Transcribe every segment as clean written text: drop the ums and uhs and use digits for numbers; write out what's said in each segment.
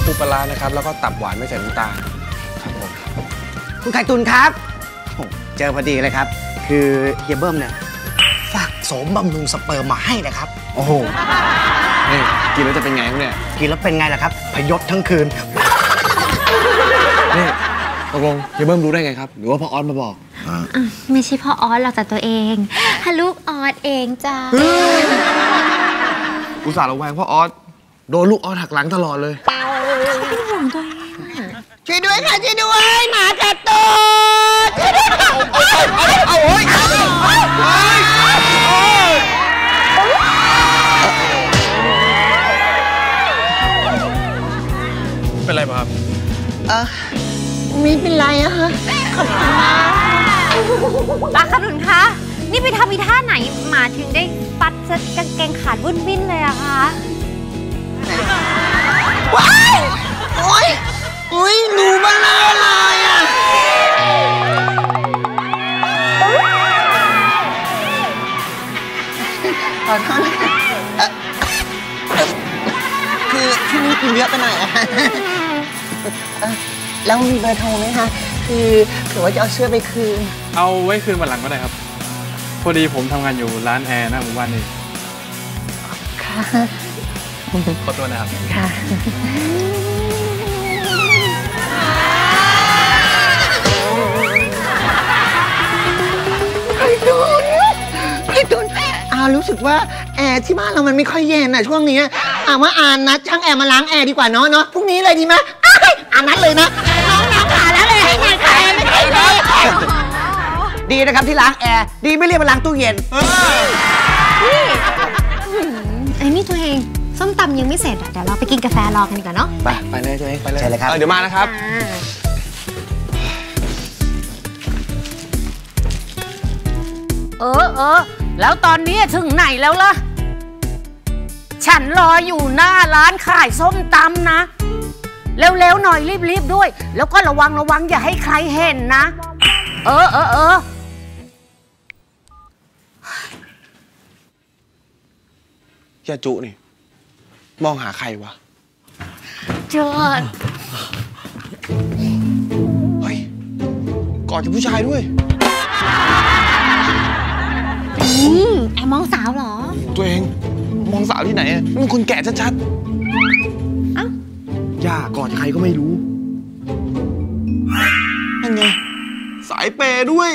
ปูปลาร้านะครับแล้วก็ตับหวานไม่ใส่น้ำตาลครับผมคุณไข่ตุนครับเจอพอดีเลยครับคือเฮียเบิ้มเนี่ยฝากโสมบำรุงสเปิร์มมาให้นะครับโอ้โหนี่กินแล้วจะเป็นไงเนี่ยกินแล้วเป็นไงล่ะครับพยศทั้งคืนนี่ตกลงเฮียเบิ้มรู้ได้ไงครับหรือว่าพ่อออสมาบอกไม่ใช่พ่อออสหรอกแต่ตัวเองลูกออสเองจ้าอุตส่าห์ระแวงพ่อออสโดนลูกออสหักหลังตลอดเลยเขาเป็นห่วงตัวเองช่วยด้วยค่ะช่วยด้วยหมากัดตัวช่วยด้วยค่ะเป็นไรป่ะครับไม่เป็นไรอะคะขอบคุณมากปลาขนุนคะนี่ไปทำอีท่าไหนหมาถึงได้ปัดกางเกงขาดวุ่นวิ่นเลยอะคะว้ายโอ้ยหนูบ้าอะไรอะขอโทษคือช่วงนี้กินเยอะไปหน่อยอะแล้วมีเบอร์โทรไหมคะคือเผื่อว่าจะเอาเสื้อไปคืนเอาไว้คืนวันหลังก็ได้ครับพอดีผมทำงานอยู่ร้านแอร์นะหมู่บ้านนี้ค่ะขอตัวนะครับค่ะไอ้ตุนรู้สึกว่าแอร์ที่บ้านเรามันไม่ค่อยเย็นช่วงนี้ว่านัดช่างแอร์มาล้างแอร์ดีกว่าเนาะพรุ่งนี้เลยดีไหมนัดเลยนะน้องขาแล้วเลยให้ไงค่ะแอร์ไม่ใช่เลยดีนะครับที่ล้างแอร์ดีไม่เรียกมาล้างตู้เย็นนี่ตัวเองส้มตำยังไม่เสร็จเดี๋ยวเราไปกินกาแฟรอกันดีกว่าเนาะไปเลยตัวเองไปเลยใช่เลยครับเดี๋ยวมานะครับแล้วตอนนี้ถึงไหนแล้วล่ะฉันรออยู่หน้าร้านขายส้มตำนะเร็วๆหน่อยรีบๆด้วยแล้วก็ระวังอย่าให้ใครเห็นนะยาจุนี่มองหาใครวะจอดเฮ้ยกอดกับผู้ชายด้วยแอบมองสาวเหรอตัวเองมองสาวที่ไหนมันคนแก่ชัดๆย่ากอดใครก็ไม่รู้นั่นไงสายเปย์ด้วย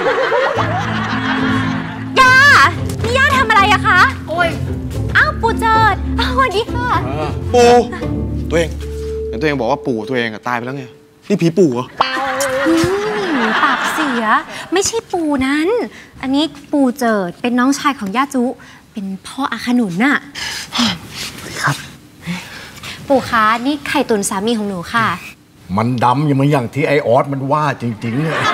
ย่านี่ย่าทำอะไรอะคะโอ้ยปู่เจิดสวัสดีค่ะปู่ตัวเองแต่ตัวเองบอกว่าปู่ตัวเองตายไปแล้วไงนี่ผีปู่เหรอปากเสียไม่ใช่ปู่นั้นอันนี้ปู่เจิดเป็นน้องชายของย่าจุเป็นพ่ออาขนุนน่ะครับปู่คะนี่ไข่ตุนสามีของหนูค่ะมันดำอย่างที่ไอออสมันว่าจริงๆเลย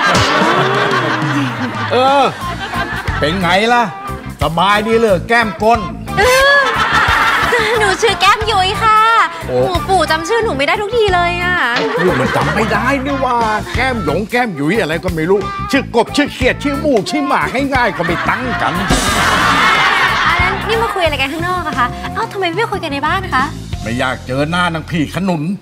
เป็นไงล่ะสบายดีเลยแก้มก้นหนูชื่อแก้มยุ้ยค่ะหนูปู่จำชื่อหนูไม่ได้ทุกทีเลยอ่ะมันจำไม่ได้นี่ว่าแก้มหยงแก้มยุ้ยอะไรก็ไม่รู้ชื่อกบชื่อเขียดชื่อหมูชื่อหมาง่ายๆก็ไม่ตั้งกันนี่มาคุยอะไรกันข้างนอกอะคะทำไมไม่คุยกันในบ้านคะไม่อยากเจอหน้านางพี่ขนุน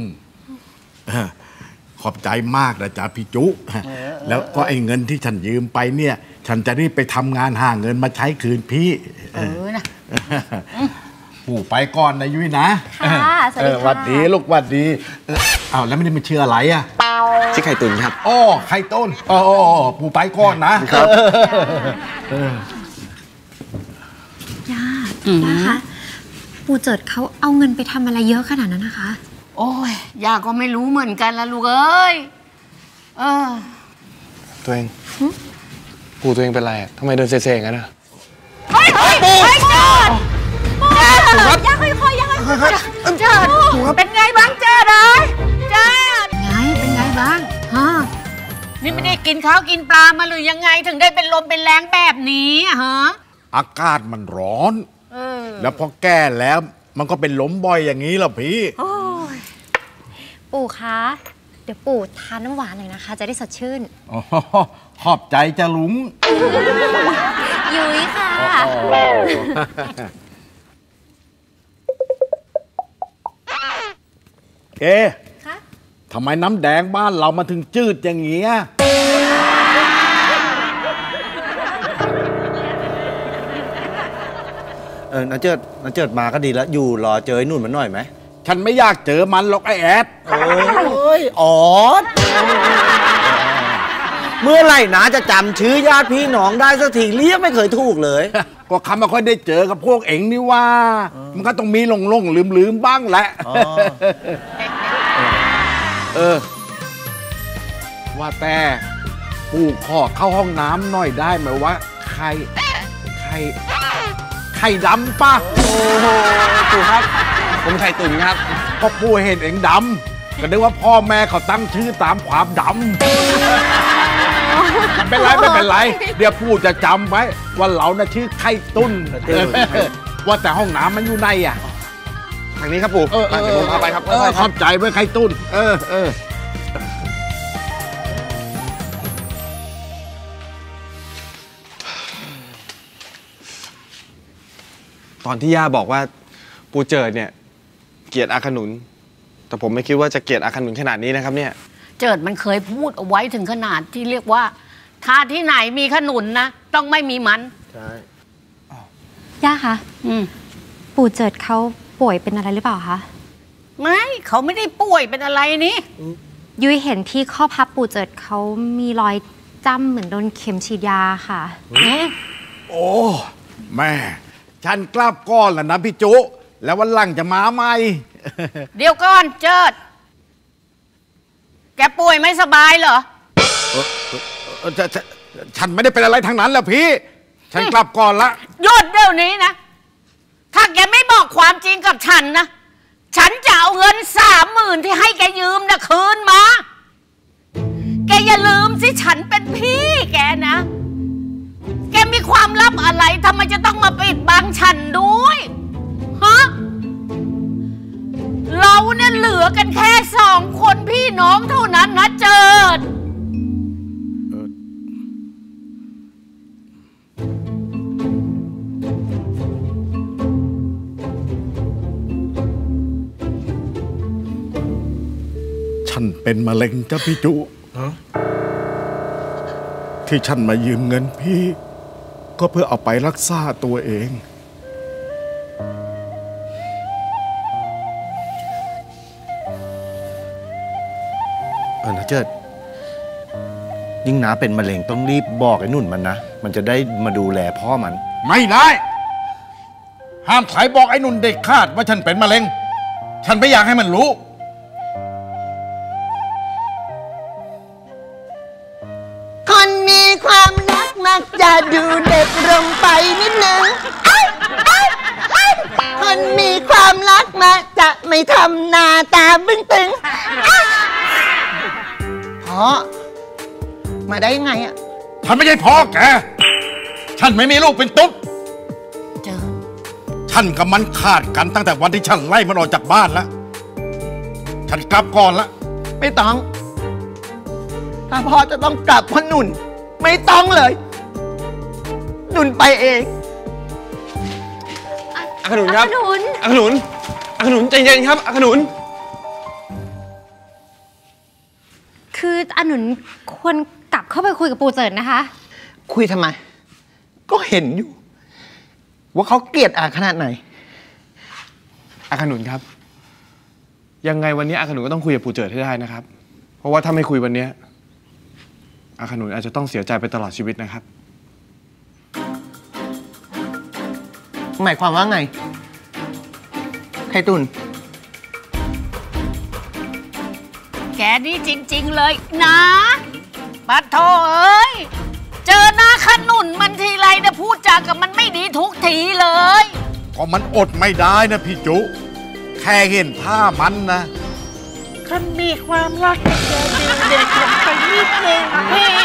ขอบใจมากนะจ๊ะพี่จุแล้วก็ไอ้เงินที่ฉันยืมไปเนี่ยฉันจะรีบไปทำงานหาเงินมาใช้คืนพี่นะปู่ไปก่อนนะยุ้ยนะค่ะสวัสดีค่ะวัดดีลูกวัดดีแล้วไม่ได้มาชื่ออะไรชื่อไข่ตุนครับไข่ต้นปู่ไปก่อนนะครับย่านะคะปู่เจิดเขาเอาเงินไปทำอะไรเยอะขนาดนั้นนะคะโอ้ยย่าก็ไม่รู้เหมือนกันละลูกเอ้ยตัวเองปู่ตัวเองเป็นไรทำไมเดินเซ่ๆงั้นปู่ย่าค่อยๆเจิดเป็นไงบ้างเจิดเป็นไงบ้างนี่ไม่ได้กินข้าวกินปลามาหรือยังไงถึงได้เป็นลมเป็นแรงแบบนี้อากาศมันร้อนแล้วพอแก่แล้วมันก็เป็นล้มบ่อยอย่างนี้ล่ะพี่ปู่คะเดี๋ยวปู่ทานน้ำหวานหน่อยนะคะจะได้สดชื่นขอบใจจะลุงยุ้ยค่ะเกทำไมน้ำแดงบ้านเรามาถึงจืดอย่างเงี้ยน้าเจิดมาก็ดีแล้วอยู่รอเจอไอ้นุ่นมันหน่อยไหมฉันไม่อยากเจอมันหรอกไอ้แอดโอ้ยออดเมื่อไหร่นะจะจำชื่อญาติพี่น้องได้สักทีเรียกไม่เคยถูกเลยก็คำไม่ค่อยได้เจอกับพวกเอ็งนี่ว่ามันก็ต้องมีหลงลืมบ้างแหละว่าแต่ปู่ขอเข้าห้องน้ำหน่อยได้ไหมวะไข่ดำป่ะโอ้โหปู่ครับผมไข่ตุ๋นครับก็ปู่เห็นเอ็งดำก็นึกว่าพ่อแม่เขาตั้งชื่อตามความดำไม่เป็นไรเดี๋ยวปู่จะจำไว้ว่าเราน่ะชื่อไข่ตุ้นว่าแต่ห้องน้ำมันอยู่ไหนอ่ะทางนี้ครับปู่เดี๋ยวผมพาไปครับขอบใจไว้ไข่ตุ้นตอนที่ย่าบอกว่าปู่เจิดเนี่ยเกลียดอาขนุนแต่ผมไม่คิดว่าจะเกลียดอาขนุนขนาดนี้นะครับเนี่ยเจิดมันเคยพูดเอาไว้ถึงขนาดที่เรียกว่าถ้าที่ไหนมีขนุนนะต้องไม่มีมันใช่ย่าคะปู่เจิดเขาป่วยเป็นอะไรหรือเปล่าคะไม่เขาไม่ได้ป่วยเป็นอะไรนี่ยุ้ยเห็นที่ข้อพับปู่เจิดเขามีรอยจ้ำเหมือนโดนเข็มฉีดยาค่ะโอ้แม่ฉันกลับก้อนแล้วนะพี่จุแล้ววันหลังจะมาไหมเดี๋ยวก่อนเจิดแกป่วยไม่สบายเหรอฉันไม่ได้เป็นอะไรทางนั้นแหละพี่ฉันกลับก่อนละหยุดเดี๋ยวนี้นะถ้าแกไม่บอกความจริงกับฉันนะฉันจะเอาเงิน30,000ที่ให้แกยืมนะคืนมาแกอย่าลืมสิฉันเป็นพี่แกนะแกมีความลับอะไรทำไมจะต้องมาปิดบังฉันด้วยฮะเราเนี่ยเหลือกันแค่2 คนพี่น้องเท่านั้นนะเจิดฉันเป็นมะเร็งจ้ะพี่จุที่ฉันมายืมเงินพี่ก็เพื่อเอาไปรักษาตัวเองนะเจิดยิ่งน้าเป็นมะเร็งต้องรีบบอกไอ้นุ่นมันนะมันจะได้มาดูแลพ่อมันไม่ได้ห้ามใครบอกไอ้นุ่นเด็กขาดว่าฉันเป็นมะเร็งฉันไม่อยากให้มันรู้คนมีความรักมักจะดูเด็กลงไปนิดนึงคนมีความรักมักจะไม่ทำหน้าตาบึ้งตึงพ่อมาได้ยังไงอ่ะฉันไม่ใช่พ่อแกฉันไม่มีลูกเป็นตุ๊ดฉันกับมันขาดกันตั้งแต่วันที่ฉันไล่มันออกจากบ้านแล้วฉันกลับก่อนละไม่ต้องถ้าพ่อจะต้องกลับเพราะนุ่นไม่ต้องเลยนุ่นไปเองอาขนุนครับอาขนุนใจเย็นครับอาขนุนคืออาหนุนควรกลับเข้าไปคุยกับปู่เจิดนะคะคุยทำไมก็เห็นอยู่ว่าเขาเกลียดอาขนาดไหนอาขนุนครับยังไงวันนี้อาขนุนก็ต้องคุยกับปู่เจิดให้ได้นะครับเพราะว่าถ้าไม่คุยวันนี้อาขนุนอาจจะต้องเสียใจไปตลอดชีวิตนะครับหมายความว่าไงไข่ตุนแกนี่จริงๆเลยนะปัดโธ่เอ้ยเจอหน้าขนุนมันทีไรนะพูดจากับมันไม่ดีทุกทีเลยก็มันอดไม่ได้นะพี่จุแค่เห็นท่ามันนะคนมีความรักแกดูเด็กลงไปนิดนึง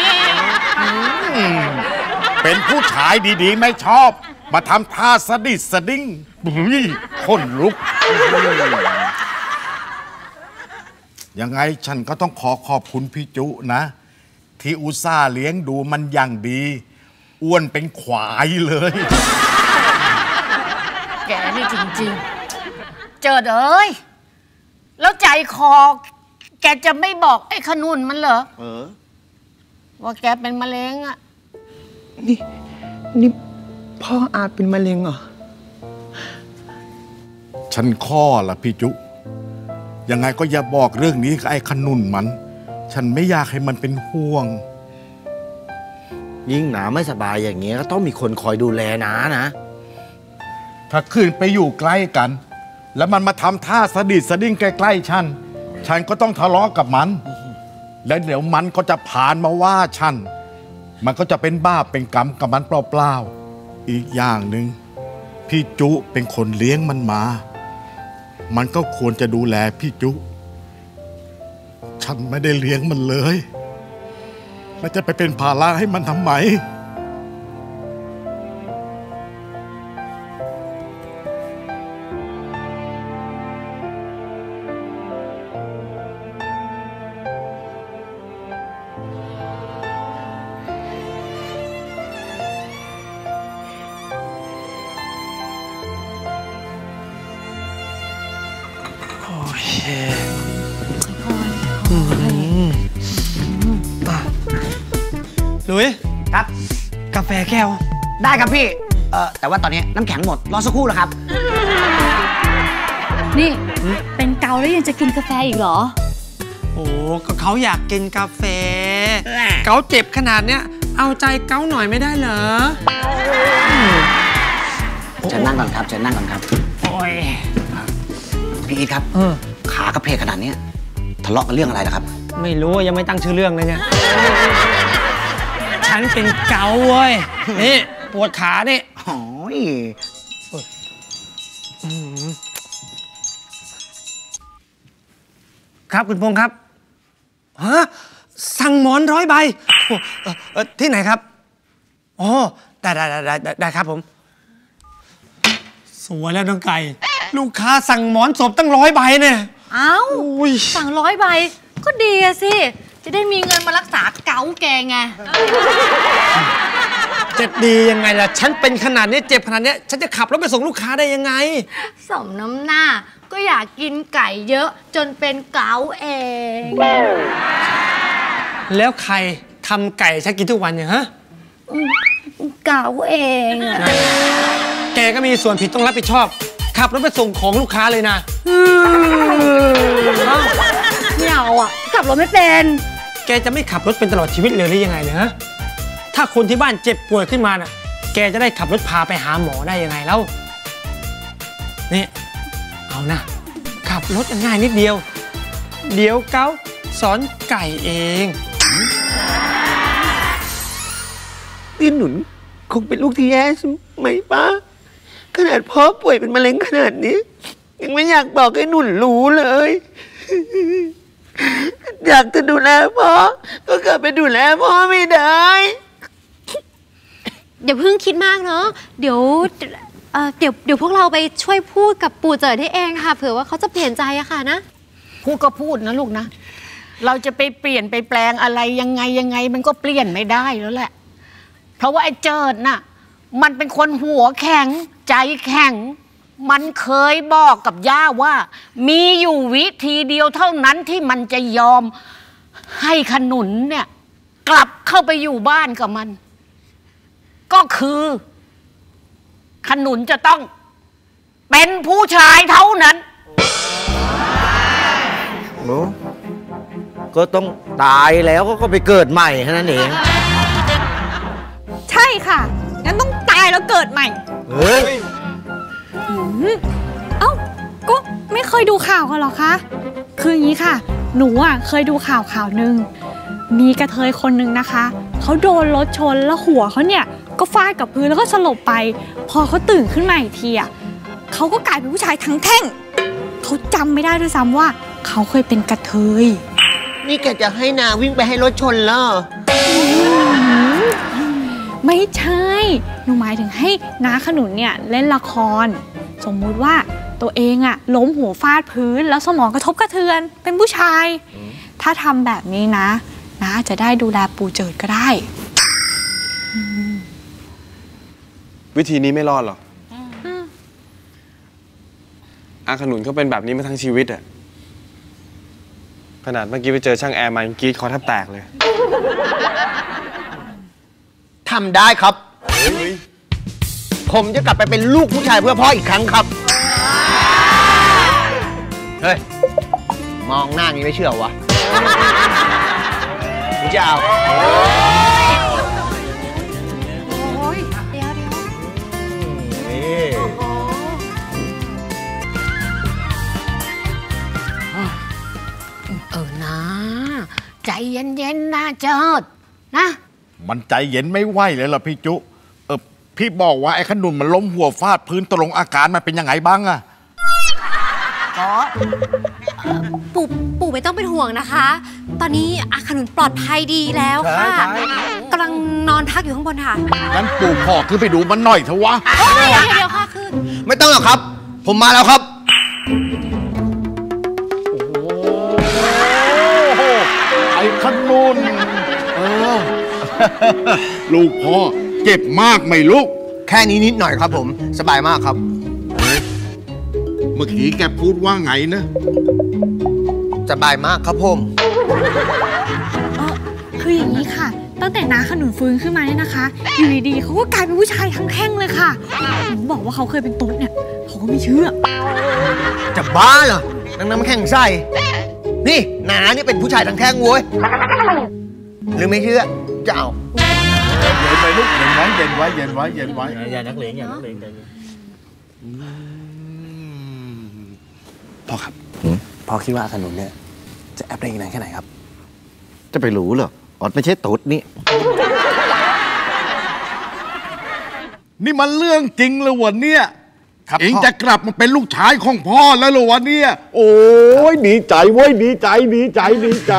เป็นผู้ชายดีๆไม่ชอบมาทำท่าสดิสดิ้งคนลุกยังไงฉันก็ต้องขอบคุณพี่จุนะที่อุตส่าห์เลี้ยงดูมันอย่างดีอ้วนเป็นขวายเลยแกนี่จริงๆเจิดเอ้ยแล้วใจคอ แกจะไม่บอกไอ้ขนุนมันเหรอว่าแกเป็นมะเร็งอะนี่พ่ออาเป็นมะเร็งเหรอฉันข้อละพี่จุยังไงก็อย่าบอกเรื่องนี้กับไอ้ขนุนมัน ฉันไม่อยากให้มันเป็นห่วงยิ่งหนาไม่สบายอย่างเงี้ยก็ต้องมีคนคอยดูแลนะถ้าขึ้นไปอยู่ใกล้กัน แล้วมันมาทำท่าสะดิดสะดิ้งใกล้ๆฉันก็ต้องทะเลาะกับมัน แล้วเดี๋ยวมันก็จะผ่านมาว่าฉันมันก็จะเป็นบ้าเป็นกรรมกับมันเปล่าๆอีกอย่างหนึ่งพี่จุเป็นคนเลี้ยงมันมา มันก็ควรจะดูแลพี่จุฉันไม่ได้เลี้ยงมันเลยแล้วจะไปเป็นภาระให้มันทำไมหลุยครับกาแฟแก้วได้ครับพี่ แต่ว่าตอนนี้น้ำแข็งหมด รอสักครู่แล้วครับนี่ เป็นเกาแล้วยังจะกินกาแฟอีกเหรอโอ้ก็เขาอยากกินกาแฟ เกาเจ็บขนาดเนี้ย เอาใจเกาหน่อยไม่ได้เหรอเชิญนั่งก่อนครับ เชิญนั่งก่อนครับโอ้ยพี่อีทครับ ขากระเพกขนาดนี้ทะเลาะกันเรื่องอะไรนะครับไม่รู้ยังไม่ตั้งชื่อเรื่องเลยเนี่ย ฉันเป็นเกาเว้ย นี่ ปวดขานี่โอ้ยครับคุณพงษ์ครับ ฮะ สั่งหมอน100 ใบโอ้ที่ไหนครับ อ๋อ ได้ครับผม สวยแล้วน้องไก่ ลูกค้าสั่งหมอนศพตั้ง100 ใบเนี่ยเอ้าอุ้ยสั่ง100 ใบ ก็ดีอะสิ จะได้มีเงินมารักษาเกาแกไงจะดียังไงล่ะ ฉันเป็นขนาดนี้เจ็บขนาดนี้ฉันจะขับรถไปส่งลูกค้าได้ยังไงสมน้ำหน้า ก็อยากกินไก่เยอะจนเป็นเกาเองแล้วใครทำไก่ฉันกินทุกวันเนี่ยฮะเกาเองอะแกก็มีส่วนผิดต้องรับผิดชอบ ขับรถไปส่งของลูกค้าเลยนะไม่เอาอะขับรถไม่เป็นแกจะไม่ขับรถเป็นตลอดชีวิตเลยหรือยังไงเนี่ยฮะ ถ้าคนที่บ้านเจ็บป่วยขึ้นมาน่ะ แกจะได้ขับรถพาไปหาหมอได้ยังไงแล้ว นี่ เอานะ ขับรถง่ายนิดเดียว เดี๋ยวเกาสอนไก่เองพี่หนุนคงเป็นลูกที่แย่ใช่ไหมป้า ขนาดพ่อป่วยเป็นมะเร็งขนาดนี้ ยังไม่อยากบอกให้หนุนรู้เลย อยากจะดูแลพ่อ ก็กลับไปดูแลพ่อไม่ได้อย่าเพิ่งคิดมากเนาะ เดี๋ยวพวกเราไปช่วยพูดกับปู่เจิดให้เองค่ะ เผื่อว่าเขาจะเปลี่ยนใจอะค่ะนะพูดก็พูดนะลูกนะ เราจะไปเปลี่ยนไปแปลงอะไรยังไงมันก็เปลี่ยนไม่ได้แล้วแหละ เพราะว่าไอ้เจิดน่ะ มันเป็นคนหัวแข็งใจแข็ง มันเคยบอกกับย่าว่า มีอยู่วิธีเดียวเท่านั้นที่มันจะยอมให้ขนุนเนี่ย กลับเข้าไปอยู่บ้านกับมัน ก็คือขนุนจะต้องเป็นผู้ชายเท่านั้นหนูก็ต้องตายแล้วก็ไปเกิดใหม่แค่นั้นเองใช่ค่ะ งั้นต้องตายแล้วเกิดใหม่เฮ้ยเอ้า ก็ไม่เคยดูข่าวกันหรอคะ คืออย่างนี้ค่ะ หนูอ่ะเคยดูข่าวหนึ่ง มีกระเทยคนหนึ่งนะคะ เขาโดนรถชนแล้วหัวเขาเนี่ยก็ฟาดกับพื้นแล้วก็สลบไป พอเขาตื่นขึ้นมาอีกทีอ่ะเขาก็กลายเป็นผู้ชายทั้งแท่ง เขาจำไม่ได้ด้วยซ้ำว่าเขาเคยเป็นกระเทยนี่แกจะให้นาวิ่งไปให้รถชนเหรอไม่ใช่ หนูหมายถึงให้น้าขนุนเนี่ยเล่นละคร สมมุติว่าตัวเองอะล้มหัวฟาดพื้นแล้วสมองกระทบกระเทือนเป็นผู้ชาย ถ้าทำแบบนี้นะน้าจะได้ดูแลปู่เจิดก็ได้วิธีนี้ไม่รอดหรอกอาขนุนเขาเป็นแบบนี้มาทั้งชีวิตอะขนาดเมื่อกี้ไปเจอช่างแอร์มายังกรี๊ดคอแทบแตกเลยทำได้ครับ ผมจะกลับไปเป็นลูกผู้ชายเพื่อพ่ออีกครั้งครับ เฮ้ย มองหน้านี้ไม่เชื่อวะมึงจะเอาเดี๋ยวนะใจเย็นๆนะเจิดนะมันใจเย็นไม่ไหวเลยเหรอพี่จุพี่บอกว่าไอ้ขนุนมันล้มหัวฟาดพื้นตกลงอาการมันเป็นยังไงบ้างอะก็ปู่ไม่ต้องเป็นห่วงนะคะ ตอนนี้อาขนุนปลอดภัยดีแล้วค่ะกำลังนอนพักอยู่ข้างบนค่ะงั้นปู่ขอขึ้นไปดูมันหน่อยเถอะวะเดี๋ยวค่ะคือไม่ต้องหรอกครับ ผมมาแล้วครับไอ้ขนุนลูกพ่อเจ็บมากไหมลูกแค่นี้นิดหน่อยครับผม สบายมากครับเมื่อกี้แกพูดว่าไงนะสบายมากครับผมคืออย่างนี้ค่ะ ตั้งแต่น้าขนุนฟื้นขึ้นมาเนี่ยนะคะ อยู่ดีๆเขาก็กลายเป็นผู้ชายทั้งแท่งเลยค่ะหนูบอกว่าเขาเคยเป็นตุ๊ดเนี่ยเขาก็ไม่เชื่อจะบ้าเหรอนังน้ำแข็งใส่ นี่นานี่เป็นผู้ชายทั้งแท่งโว้ย หรือไม่เชื่อ จะเอาเย็นไปลูกเย็นไว้เย็นไว้เย็นไว้เย็นไว้อย่านักเลงอย่านักเลงใจเย็นพ่อครับ พ่อคิดว่าอาขนุนเนี่ยจะแอปได้อีกนานแค่ไหนครับจะไปรู้เหรอออดไม่ใช่ตุ๊ดนี่นี่มันเรื่องจริงเลยวะเนี่ยครับเองพ่อจะกลับมาเป็นลูกชายของพ่อแล้วเหรอวะเนี่ย โอ้ยดีใจเว้ยดีใจดีใจดีใจ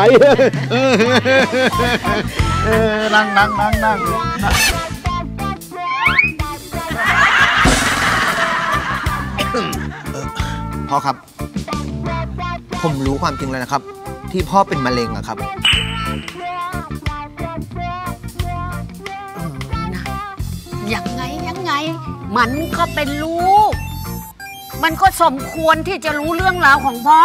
นั่งพ่อครับ ผมรู้ความจริงแล้วนะครับ ที่พ่อเป็นมะเร็งอะครับนะยังไง มันก็เป็นลูก มันก็สมควรที่จะรู้เรื่องราวของพ่อ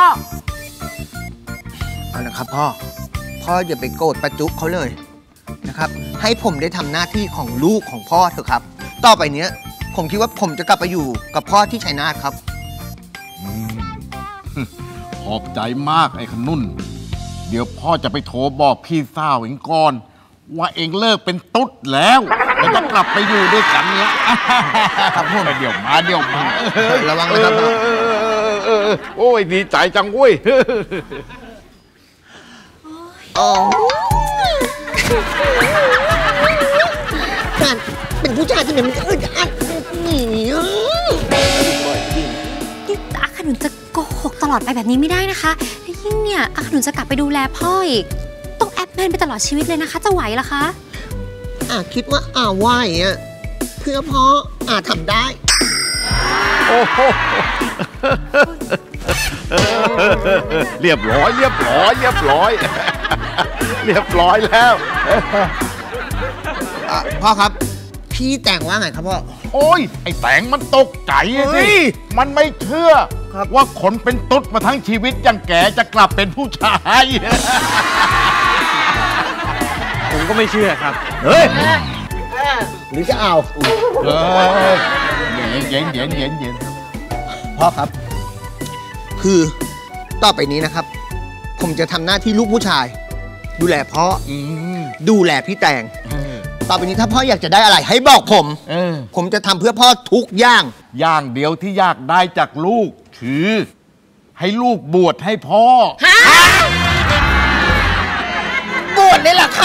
เอานะครับพ่อ พ่ออย่าไปโกรธประจุเขาเลยนะครับ ให้ผมได้ทำหน้าที่ของลูกของพ่อเถอะครับ ต่อไปเนี้ย ผมคิดว่าผมจะกลับไปอยู่กับพ่อที่ชัยนาทครับขอบใจมากไอ้ขนุนเดี๋ยวพ่อจะไปโทรบอกพี่สาวเองก่อน ว่าเองเลิกเป็นตุ๊ดแล้วแล้วจะกลับไปอยู่ด้วยกันละครับผมเดี๋ยวมาระวังนะครับพ่อโอ้ยดีใจจังเว้ยอ๋อการเป็นผู้ชายที่ไหนมันจะอึดอัดหนีนี่อาขนุนจะโกหกตลอดไปแบบนี้ไม่ได้นะคะและยิ่งเนี่ยอาขนุนจะกลับไปดูแลพ่ออีกต้องแอปแมนไปตลอดชีวิตเลยนะคะจะไหวเหรอคะคิดว่าไหวอะเพื่อพ่อทำได้โอ้โหเรียบร้อยแล้วพ่อครับ พี่แต่งว่าไงครับพ่อโอ้ยไอ้แตงมันตกใจอะเฮ้สิยมันไม่เชื่อว่าคนเป็นตุ๊ดมาทั้งชีวิตอย่างแกจะกลับเป็นผู้ชายผมก็ไม่เชื่อครับเฮ้ยหรือจะเอาเย็นพ่อครับ คือต่อไปนี้นะครับ ผมจะทำหน้าที่ลูกผู้ชาย ดูแลพ่อ ดูแลพี่แตง ต่อไปนี้ถ้าพ่ออยากจะได้อะไรให้บอกผม ผมจะทำเพื่อพ่อทุกอย่างอย่างเดียวที่อยากได้จากลูกคือให้ลูกบวชให้พ่อบวชเลยเหรอคะ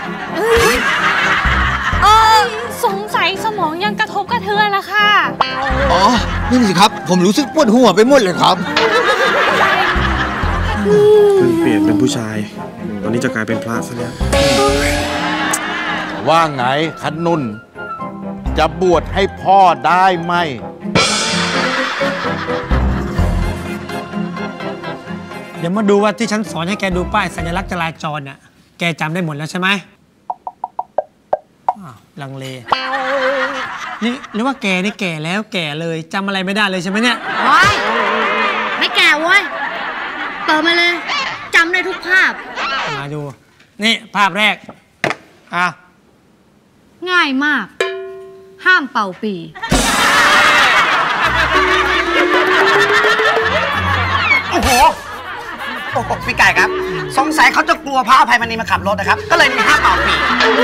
สงสัยสมองยังกระทบกระเทือนละค่ะอ๋อนี่สิครับ ผมรู้สึกปวดหัวไปหมดเลยครับเปลี่ยนเป็นผู้ชาย ตอนนี้จะกลายเป็นพระซะแล้วว่าไงขนุนจะบวชให้พ่อได้ไหมเดี๋ยวมาดูว่าที่ฉันสอนให้แกดูป้ายสัญลักษณ์จราจรเนี่ยแกจำได้หมดแล้วใช่ไหมอ้าวลังเลนี่หรือว่าแกนี่แก่แล้วแก่เลยจำอะไรไม่ได้เลยใช่ไหมเนี่ยโอ๊ยไม่แก่เว้ยเปิดมาเลยจำได้ทุกภาพมาดู นี่ภาพแรกง่ายมาก ห้ามเป่าปีโอ้โหพี่ไก่ครับ สงสัยเขาจะกลัวพระอภัยมณีมาขับรถนะครับ ก็เลยมีห้ามเป่าปี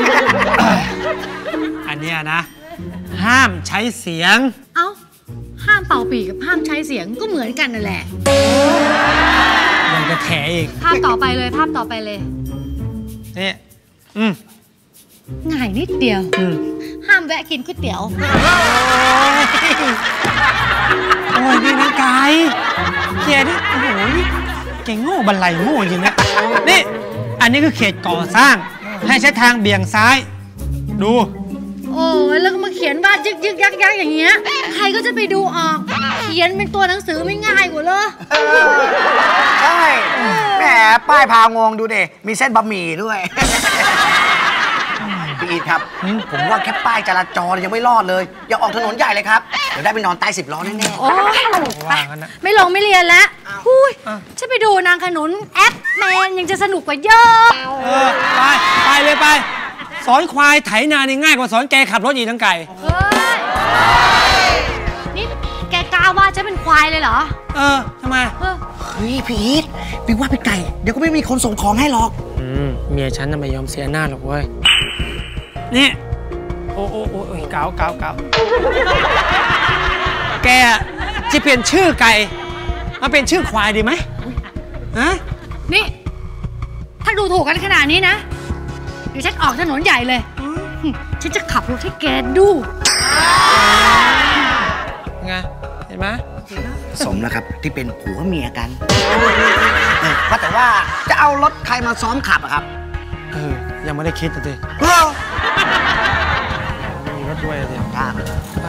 อันเนี้ยนะ ห้ามใช้เสียงเอ้า ห้ามเป่าปีกับห้ามใช้เสียงก็เหมือนกันนั่นแหละยังจะแถอีกภาพต่อไปเลยภาพต่อไปเลยนี่ง่ายนิดเดียว ห้ามแวะกินก๋วยเตี๋ยวโอ้ยนี่นะไก่เกียร์นี่โอ้โหเก่งโง่บันไลโง่จริงนะนี่ อันนี้คือเขตก่อสร้าง ให้ใช้ทางเบี่ยงซ้าย ดูโอ้ยแล้วก็มาเขียนวาดยึกยึกยักยักอย่างเงี้ย ใครก็จะไปดูออก เขียนเป็นตัวหนังสือไม่ง่ายกว่าเหรอใช่แหมป้ายพางงดูเดมีเส้นบะหมี่ด้วยพี่อีทครับ ผมว่าแค่ป้ายจราจรยังไม่รอดเลย อย่าออกถนนใหญ่เลยครับ เดี๋ยวได้ไปนอนใต้10 ล้อแน่ๆโอ้ยว่างั้นนะไม่ลงไม่เรียนแล้วอุ้ยฉันไปดูนางขนุนแอปแมนยังจะสนุกกว่าเยอะไปเลยไป สอนควายไถนานี่ง่ายกว่าสอนแกขับรถอีกทั้งไก่เฮ้ย นี่แกกล้าว่าฉันเป็นควายเลยเหรอทำไมเฮ้ยพี่อีทพี่ว่าพี่ไก่ เดี๋ยวก็ไม่มีคนส่งของให้หรอกเมียฉันน่ะไม่ยอมเสียหน้าหรอกเว้ย นี่ โอ้เก๋าแกจะเปลี่ยนชื่อไก่มาเป็นชื่อควายดีไหมฮะนี่ ถ้าดูถูกกันขนาดนี้นะ เดี๋ยวฉันออกถนนใหญ่เลย ฉันจะขับรถให้แกดูไง เห็นไหมสมแล้วครับที่เป็นผัวเมียกันว่าแต่ว่าจะเอารถใครมาซ้อมขับอะครับยังไม่ได้คิดเลย มีรถด้วยเลยกล้า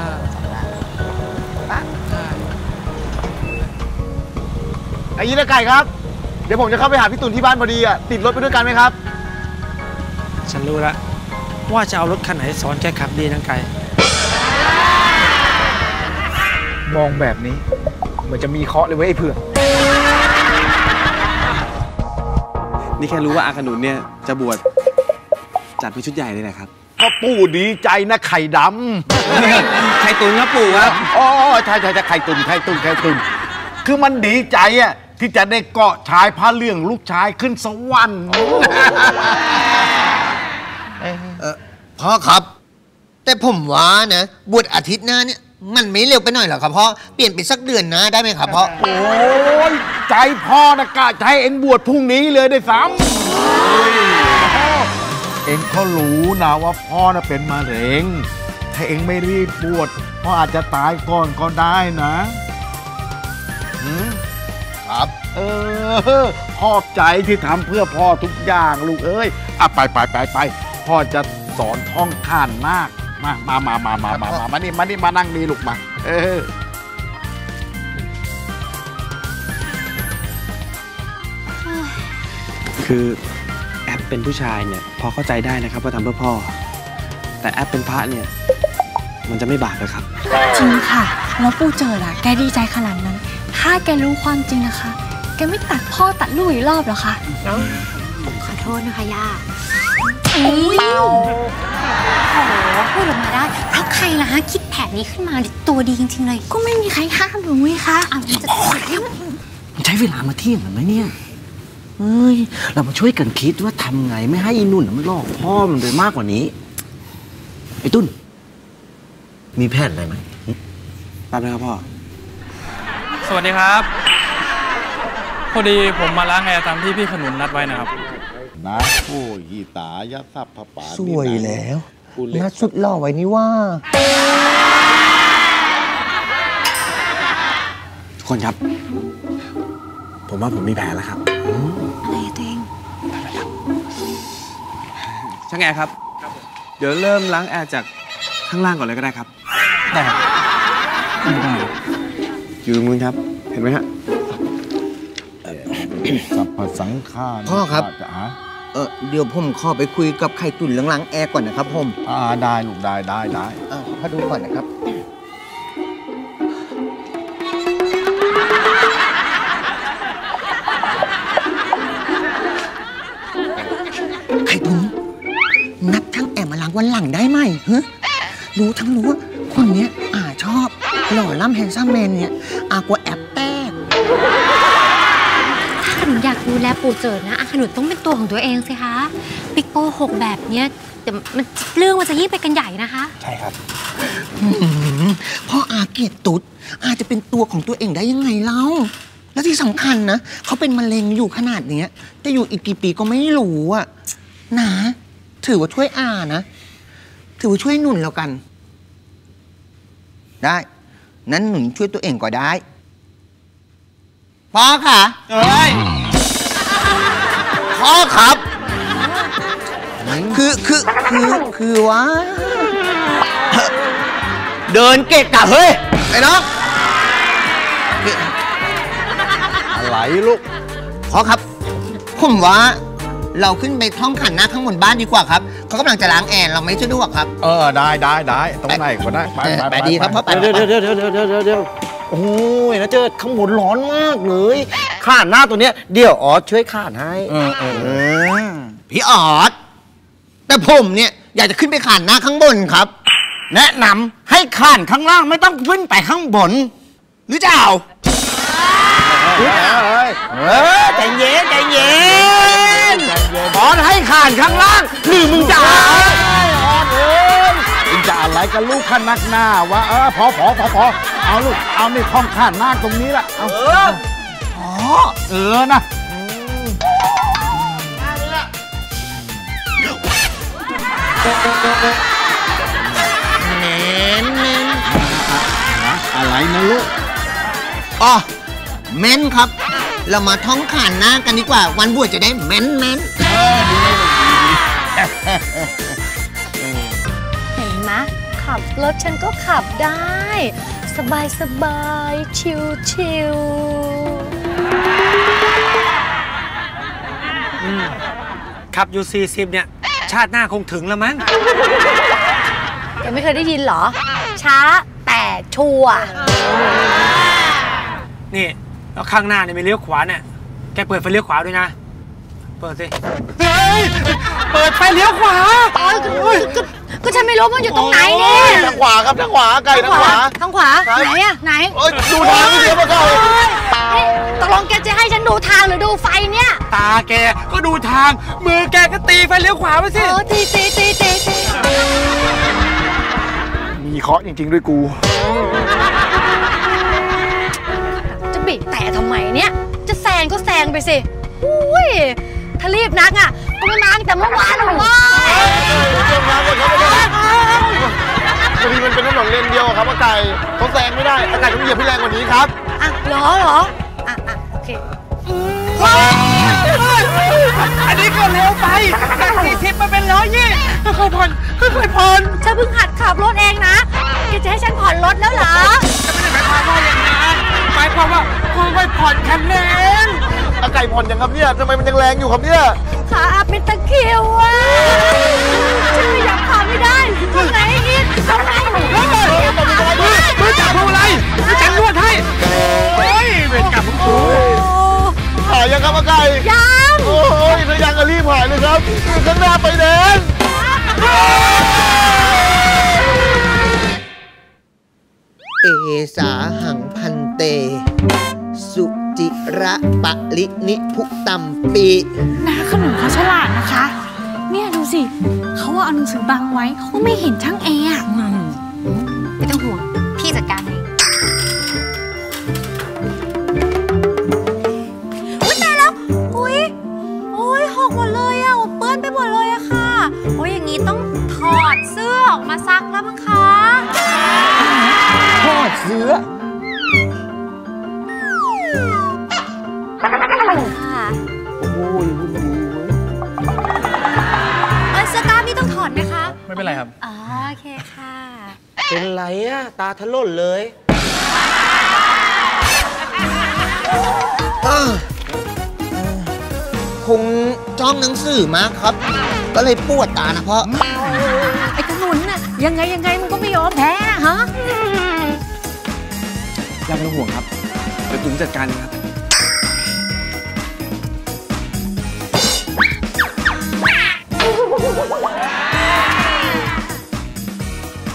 ไอ้ยี่ละไก่ครับ เดี๋ยวผมจะเข้าไปหาพี่ตุ่นที่บ้านพอดีอ่ะ ติดรถไปด้วยกันไหมครับฉันรู้แล้วว่าจะเอารถคันไหนสอนแกขับดีทั้งไก่มองแบบนี้เหมือนจะมีเคราะห์เลยเว้ยไอ้เผือกนี่แค่รู้ว่าอาขนุนเนี่ยจะบวชจัดเป็นชุดใหญ่เลยแหละครับก็ปู่ดีใจนะไข่ดำไข่ตุ๋นครับปู่ครับอ๋อใช่ไข่ตุนคือมันดีใจอ่ะที่จะได้เกาะชายพระเรื่องลูกชายขึ้นสวรรค์พ่อครับ แต่ผมว่านะบวชอาทิตย์หน้าเนี่ยมันไม่เร็วไปหน่อยหรอครับพ่อเปลี่ยนเป็นสักเดือนหน้าได้ไหมครับพ่อโอ้ยใจพ่อนะกะจะให้เอ็งบวชพรุ่งนี้เลยได้ซ้ำเอ็งก็รู้นะว่าพ่อน่ะเป็นมะเร็งถ้าเอ็งไม่รีบบวชพ่ออาจจะตายก่อนก็ได้นะครับขอบใจที่ทำเพื่อพ่อทุกอย่างลูกเอ้ยไปพ่อจะสอนท่องข้านนาคมานี่มานั่งดีลูกมาคือแอปเป็นผู้ชายเนี่ยพอเข้าใจได้นะครับว่าทำเพื่อพ่อ แต่แอปเป็นพระเนี่ยมันจะไม่บาปเลยครับจริงค่ะ แล้วปู่เจิดอะแกดีใจขนาดนั้น ถ้าแกรู้ความจริงนะคะ แกไม่ตัดพ่อตัดลูกอีกรอบหรอคะขอโทษนะคะย่าอุ้ยโอ้โหพูดออกมาได้ เพราะใครล่ะฮะคิดแผนนี้ขึ้นมาตัวดีจริงๆเลยก็ไม่มีใครห้ามหนูนี่คะอ้าวมันจะใช้เวลามาเที่ยงกันไหมเนี่ยเฮ้ยเรามาช่วยกันคิดว่าทำไงไม่ให้อีนุ่นมันหลอกพ่อมันไปมากกว่านี้ไอ้ตุ้นมีแผนอะไรไหมแป๊บนะครับพ่อสวัสดีครับ พอดีผมมาล้างแอร์ตามที่พี่ขนุนนัดไว้นะครับนะโอ้ยตายะสัพพปาสวยแล้วนัดสุดหล่อไว้นี่ว่าทุกคนครับ ผมว่าผมมีแผนแล้วครับอะไรอะตัวเองช่างแอร์ครับ เดี๋ยวเริ่มล้างแอร์จากข้างล่างก่อนเลยก็ได้ครับได้ครับอยู่ตรงนู้นครับ เห็นไหมฮะสัพพสังฆาพ่อครับฮะเดี๋ยวผมขอไปคุยกับไข่ตุ๋นเรื่องล้างแอร์ก่อนนะครับผมได้ลูกได้พอดูก่อนนะครับเวันหลังได้ไหมฮะรู้ทั้งรู้ว่าคนเนี้ยชอบหล่อล่ำแฮนซัมแมนเนี่ยกลัวแอบแตกถ้าขนุนอยากดูแลปู่เจิดนะขนุนต้องเป็นตัวของตัวเองสิคะปิกโป้6แบบเนี้ยแต่เรื่องมันจะยิ่งไปกันใหญ่นะคะใช่ครับพ่อเกลียดตุ๊ดจะเป็นตัวของตัวเองได้ยังไงเล่าแล้วที่สำคัญนะเขาเป็นมะเร็งอยู่ขนาดเนี้ยจะอยู่อีกกี่ปีก็ไม่รู้อะนะถือว่าช่วยนะถือว่าช่วยหนุนแล้วกันได้นั้นหนุนช่วยตัวเองก็ได้พ่อค่ะพ่อครับคือว่าเดินเกะกะเฮ้ยไอ้น้องอะไรลูกพ่อครับผมว่าเราขึ้นไปท่องขันหน้าข้างบนบ้านดีกว่าครับเขากำลังจะล้างแอร์เราไม่สะดวกครับได้ตรงไหนก็ได้ไปดีครับพ่อไปเดี๋ยวโอ้ยนะเจิดข้างบนร้อนมากเลยข้านหน้าตัวเนี้ยเดี๋ยวออสช่วยข้านให้พี่ออสแต่ผมเนี่ยอยากจะขึ้นไปข่านหน้าข้างบนครับแนะนำให้ข่านข้างล่างไม่ต้องขึ้นไปข้างบนหรือจะเอาใจเย็นออสให้ข่านข้างล่างหรือมึงจะเอามึงจะอะไรกันลูกขันนักหน้าวะพอเอาลูกเอานี่ท่องข้านหน้าตรงนี้ละนะเน้นอะไรนะลูกเม้นครับ เรามาท่องข่านหน้ากันดีกว่าวันบวชจะได้เม้นเห็นไหมขับรถฉันก็ขับได้สบายชิวขับอยู่40เนี่ยชาติหน้าคงถึงแล้วมั้งยังไม่เคยได้ยินเหรอช้าแต่ชัวร์นี่แล้วข้างหน้าเนี่ยมีเลี้ยวขวาเนี่ยแกเปิดไฟเลี้ยวขวาด้วยนะเปิดสิเปิดไฟเลี้ยวขวาก็ฉันไม่รู้มันอยู่ตรงไหนเนี่ยทางขวาครับทางขวาไกลทางขวาไหนอะไหนดูทางไม่เดียวมาก่อนตกลงแกจะให้ฉันดูทางหรือดูไฟเนี่ยตาแกก็ดูทางมือแกก็ตีไฟเลี้ยวขวาไปสิตีมีเคาะจริงๆด้วยกูจะบีบแต่ทำไมเนี่ยจะแซงก็แซงไปสิอุ้ยถ้ารีบนักก็ไม่มาแต่เมื่อวานหรอกว่าพอดีมันเป็นถนนเลนเดียวครับอาไก่เขาแซงไม่ได้อาไก่ต้องเหยียบพี่แรงกว่านี้ครับเหรอโอเคอันนี้ก็เร็วไปจาก40มาเป็น120ค่อยๆผ่อนฉันเพิ่งหัดขับรถเองนะแกจะให้ฉันผ่อนรถแล้วเหรอไม่ได้หมายความว่าอย่างนั้นหมายความว่าค่อยๆผ่อนคันเร่งอาไก่ผ่อนยังครับเนี่ยทำไมมันยังแรงอยู่ครับเนี่ยขาเป็นตะคริวฉันไม่อยากขับไม่ได้ทำไงอีกทำไงมือจับพวงมาลัยฉันนวดให้เป็นกับผมหายยังครับอาไก่ยังโอ้ยถ้ายังก็รีบหายเลยครับข้างหน้าไปแดงเอสาหังพันเตสุจิระปะลินิพุตัมปีน้าขนุนเขาฉลาดนะคะเนี่ยดูสิเขาเอาหนังสือบังไว้เขาไม่เห็นช่างแอร์ไม่ต้องห่วงพี่จัดการเองตายแล้วหกหมดเลยเปื้อนไปหมดเลยค่ะอย่างนี้ต้องถอดเสื้อออกมาซักแล้วมั้งคะถอดเสื้อเสื้อกล้ามนี่ต้องถอดไหมคะไม่เป็นไรครับโอเคค่ะเป็นไรตาทะล่นเลยคงจ้องหนังสือมากครับก็เลยปวดตานะพ่อไอ้ขนุนน่ะยังไงมันก็ไม่ยอมแพ้ฮะอย่าเป็นห่วงครับเดี๋ยวตุ้มจัดการครับ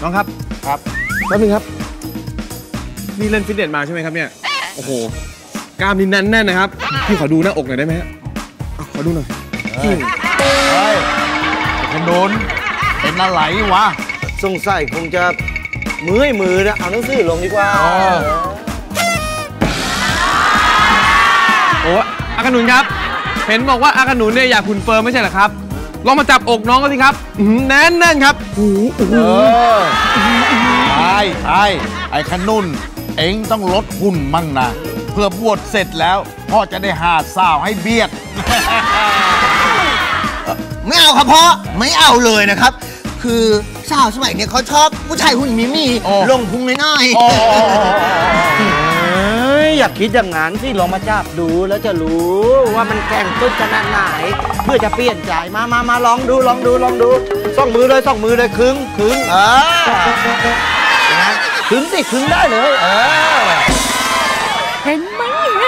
น้องครับครับแป๊บนึงครับ นี่เล่นฟิตเนสมาใช่ไหมครับเนี่ย โอ้โห กล้ามนี่แน่นๆนะครับ พี่ขอดูหน้าอกหน่อยได้ไหมฮะเอาขอดูหน่อยเฮ้ยขนุนเป็นอะไรวะสงสัยคงจะมือนะเอาหนังสือลงดีกว่าโอ้อาขนุนครับ เห็นบอกว่าอาขนุนเนี่ยอยากหุ่นเฟิร์มไม่ใช่เหรอครับ ลองมาจับอกน้องก็สิครับแน่นๆครับโอ้โหใช่ไอ้ขนุนเอ็งต้องลดหุ่นมั่งนะ เพื่อบวชเสร็จแล้วพ่อจะได้หาสาวให้เบียดไม่เอาครับพ่อไม่เอาเลยนะครับ คือสาวสมัยเนี้ยเขาชอบผู้ชายหุ่นมีโอ้ลงพุงน้อยอยากคิดอย่างนั้นสิลองมาจับดูแล้วจะรู้ว่ามันแข็งตึ๊ดขนาดไหน เพื่อจะเปลี่ยนใจมาลองดูส่องมือเลยครึ่งครึ่งสิครึ่งได้เลยเห็นไหม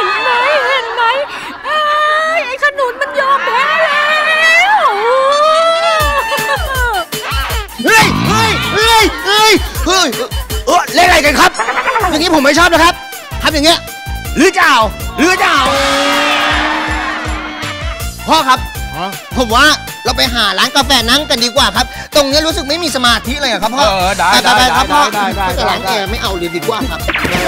ไอ้ขนุนมันยอมแพ้แล้วๆเฮ้ยเล่นอะไรกันครับ อย่างนี้ผมไม่ชอบนะครับทำอย่างเงี้ยหรือจะเอาพ่อครับ ผมว่าเราไปหาร้านกาแฟนั่งกันดีกว่าครับ ตรงนี้รู้สึกไม่มีสมาธิเลยครับพ่อได้ไปครับพ่อได้แต่ร้านแอร์ไม่เอาเลยดีกว่าครับ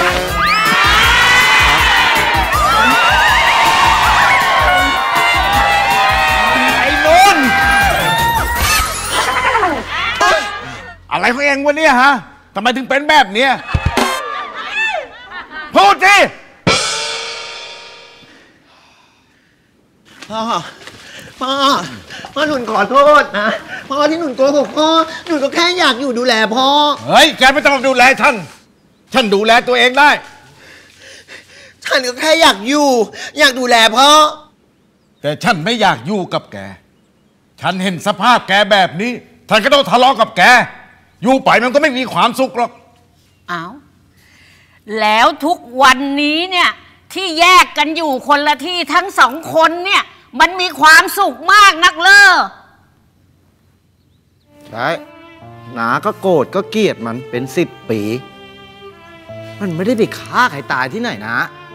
ไอ้นุ่นอะไรของเองวะเนี่ยฮะทำไมถึงเป็นแบบเนี้ยพูดสิพ่อหนุนขอโทษนะพ่อที่หนุนโกหกพ่อหนุนก็แค่อยากอยู่ดูแลพ่อเฮ้ยแกไม่ต้องดูแลฉันดูแลตัวเองได้ฉันก็แค่อยากดูแลพ่อแต่ฉันไม่อยากอยู่กับแก ฉันเห็นสภาพแกแบบนี้ฉันก็ต้องทะเลาะกับแก อยู่ไปมันก็ไม่มีความสุขหรอกอ้าวแล้วทุกวันนี้เนี่ยที่แยกกันอยู่คนละที่ทั้งสองคนเนี่ยมันมีความสุขมากนักเลอใช่หนาก็โกรธก็เกลียดมันเป็น10 ปี มันไม่ได้ไปฆ่าใครตายที่ไหนนะ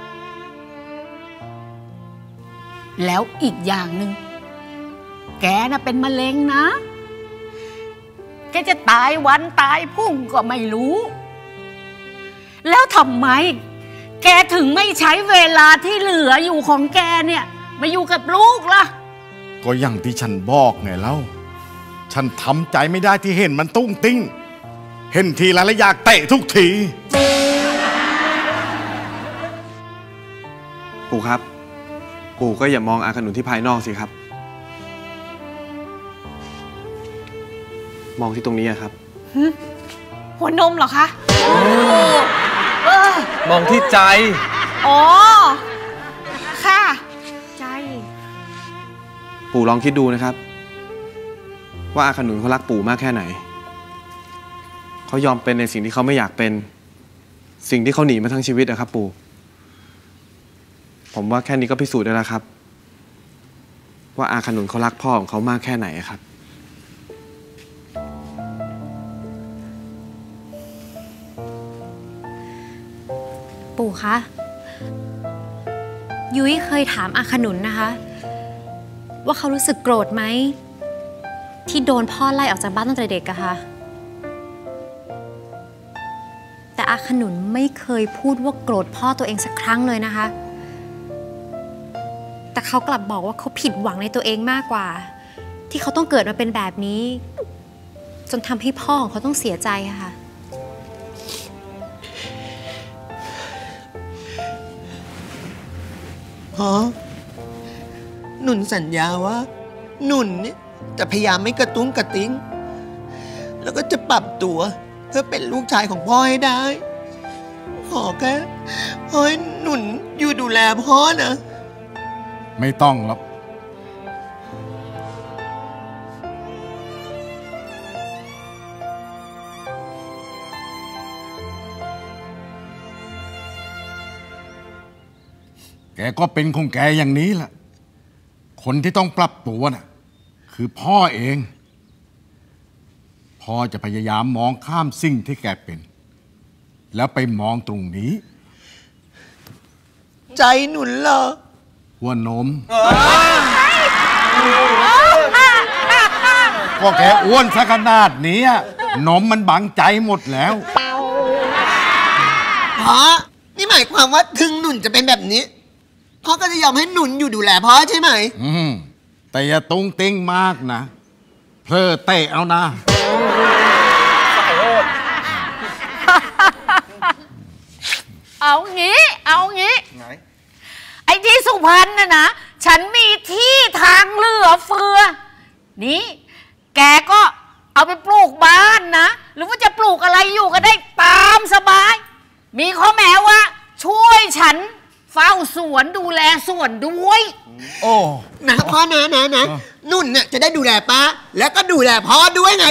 แล้วอีกอย่างหนึ่งแกน่ะเป็นมะเร็งนะ แกจะตายวันตายพรุ่งก็ไม่รู้ แล้วทำไมแกถึงไม่ใช้เวลาที่เหลืออยู่ของแกเนี่ยมาอยู่กับลูกล่ะก็อย่างที่ฉันบอกไงเล่าฉันทำใจไม่ได้ที่เห็นมันตุ้งติ้งเห็นทีไรแล้วอยากเตะทุกทีปู่ครับ ปู่ก็อย่ามองอาขนุนที่ภายนอกสิครับ มองที่ตรงนี้อะครับหัวนมเหรอคะมองที่ใจอ๋อ ค่ะ ใจปู่ลองคิดดูนะครับ ว่าอาขนุนเขารักปู่มากแค่ไหน เขายอมเป็นในสิ่งที่เขาไม่อยากเป็น สิ่งที่เขาหนีมาทั้งชีวิตอะครับ ปู่ ผมว่าแค่นี้ก็พิสูจน์ได้แล้วครับ ว่าอาขนุนเขารักพ่อของเขามากแค่ไหนครับปู่คะยุ้ยเคยถามอาขนุนนะคะ ว่าเขารู้สึกโกรธไหมที่โดนพ่อไล่ออกจากบ้านตั้งแต่เด็กอะค่ะแต่อาขนุนไม่เคยพูดว่าโกรธพ่อตัวเองสักครั้งเลยนะคะแต่เขากลับบอกว่าเขาผิดหวังในตัวเองมากกว่าที่เขาต้องเกิดมาเป็นแบบนี้จนทำให้พ่อของเขาต้องเสียใจอะค่ะพ่อหนุนสัญญาว่าหนุนเนี่ยจะพยายามไม่กระตุ้งกระติ้งแล้วก็จะปรับตัวเพื่อเป็นลูกชายของพ่อให้ได้ขอแค่พ่อให้หนุนอยู่ดูแลพ่อนะไม่ต้องหรอกแกก็เป็นของแกอย่างนี้แหละคนที่ต้องปรับตัวน่ะคือพ่อเอง พพ่อจะพยายามมองข้ามสิ่งที่แกเป็น แล้วไปมองตรงนี้ใจหนุนเหรอหัวนมก็แกอ้วนซะขนาดนี้นมมันบังใจหมดแล้วพ่อนี่หมายความว่าถึงหนุนจะเป็นแบบนี้พ่อก็จะยอมให้หนุนอยู่ดูแลพ่อใช่ไหมแต่อย่าตุ้งติ้งมากนะเพลอเตะเอานะเอางี้ไอ้ที่สุพรรณน่ะนะฉันมีที่ทางเหลือเฟือนี่แกก็เอาไปปลูกบ้านนะหรือว่าจะปลูกอะไรอยู่ก็ได้ตามสบายมีข้อแม้ว่าช่วยฉันเฝ้าสวนดูแลสวนด้วยโอ้นะพ่อนะนุ่นเนี่ยจะได้ดูแลป้าแล้วก็ดูแลพ่อด้วยไง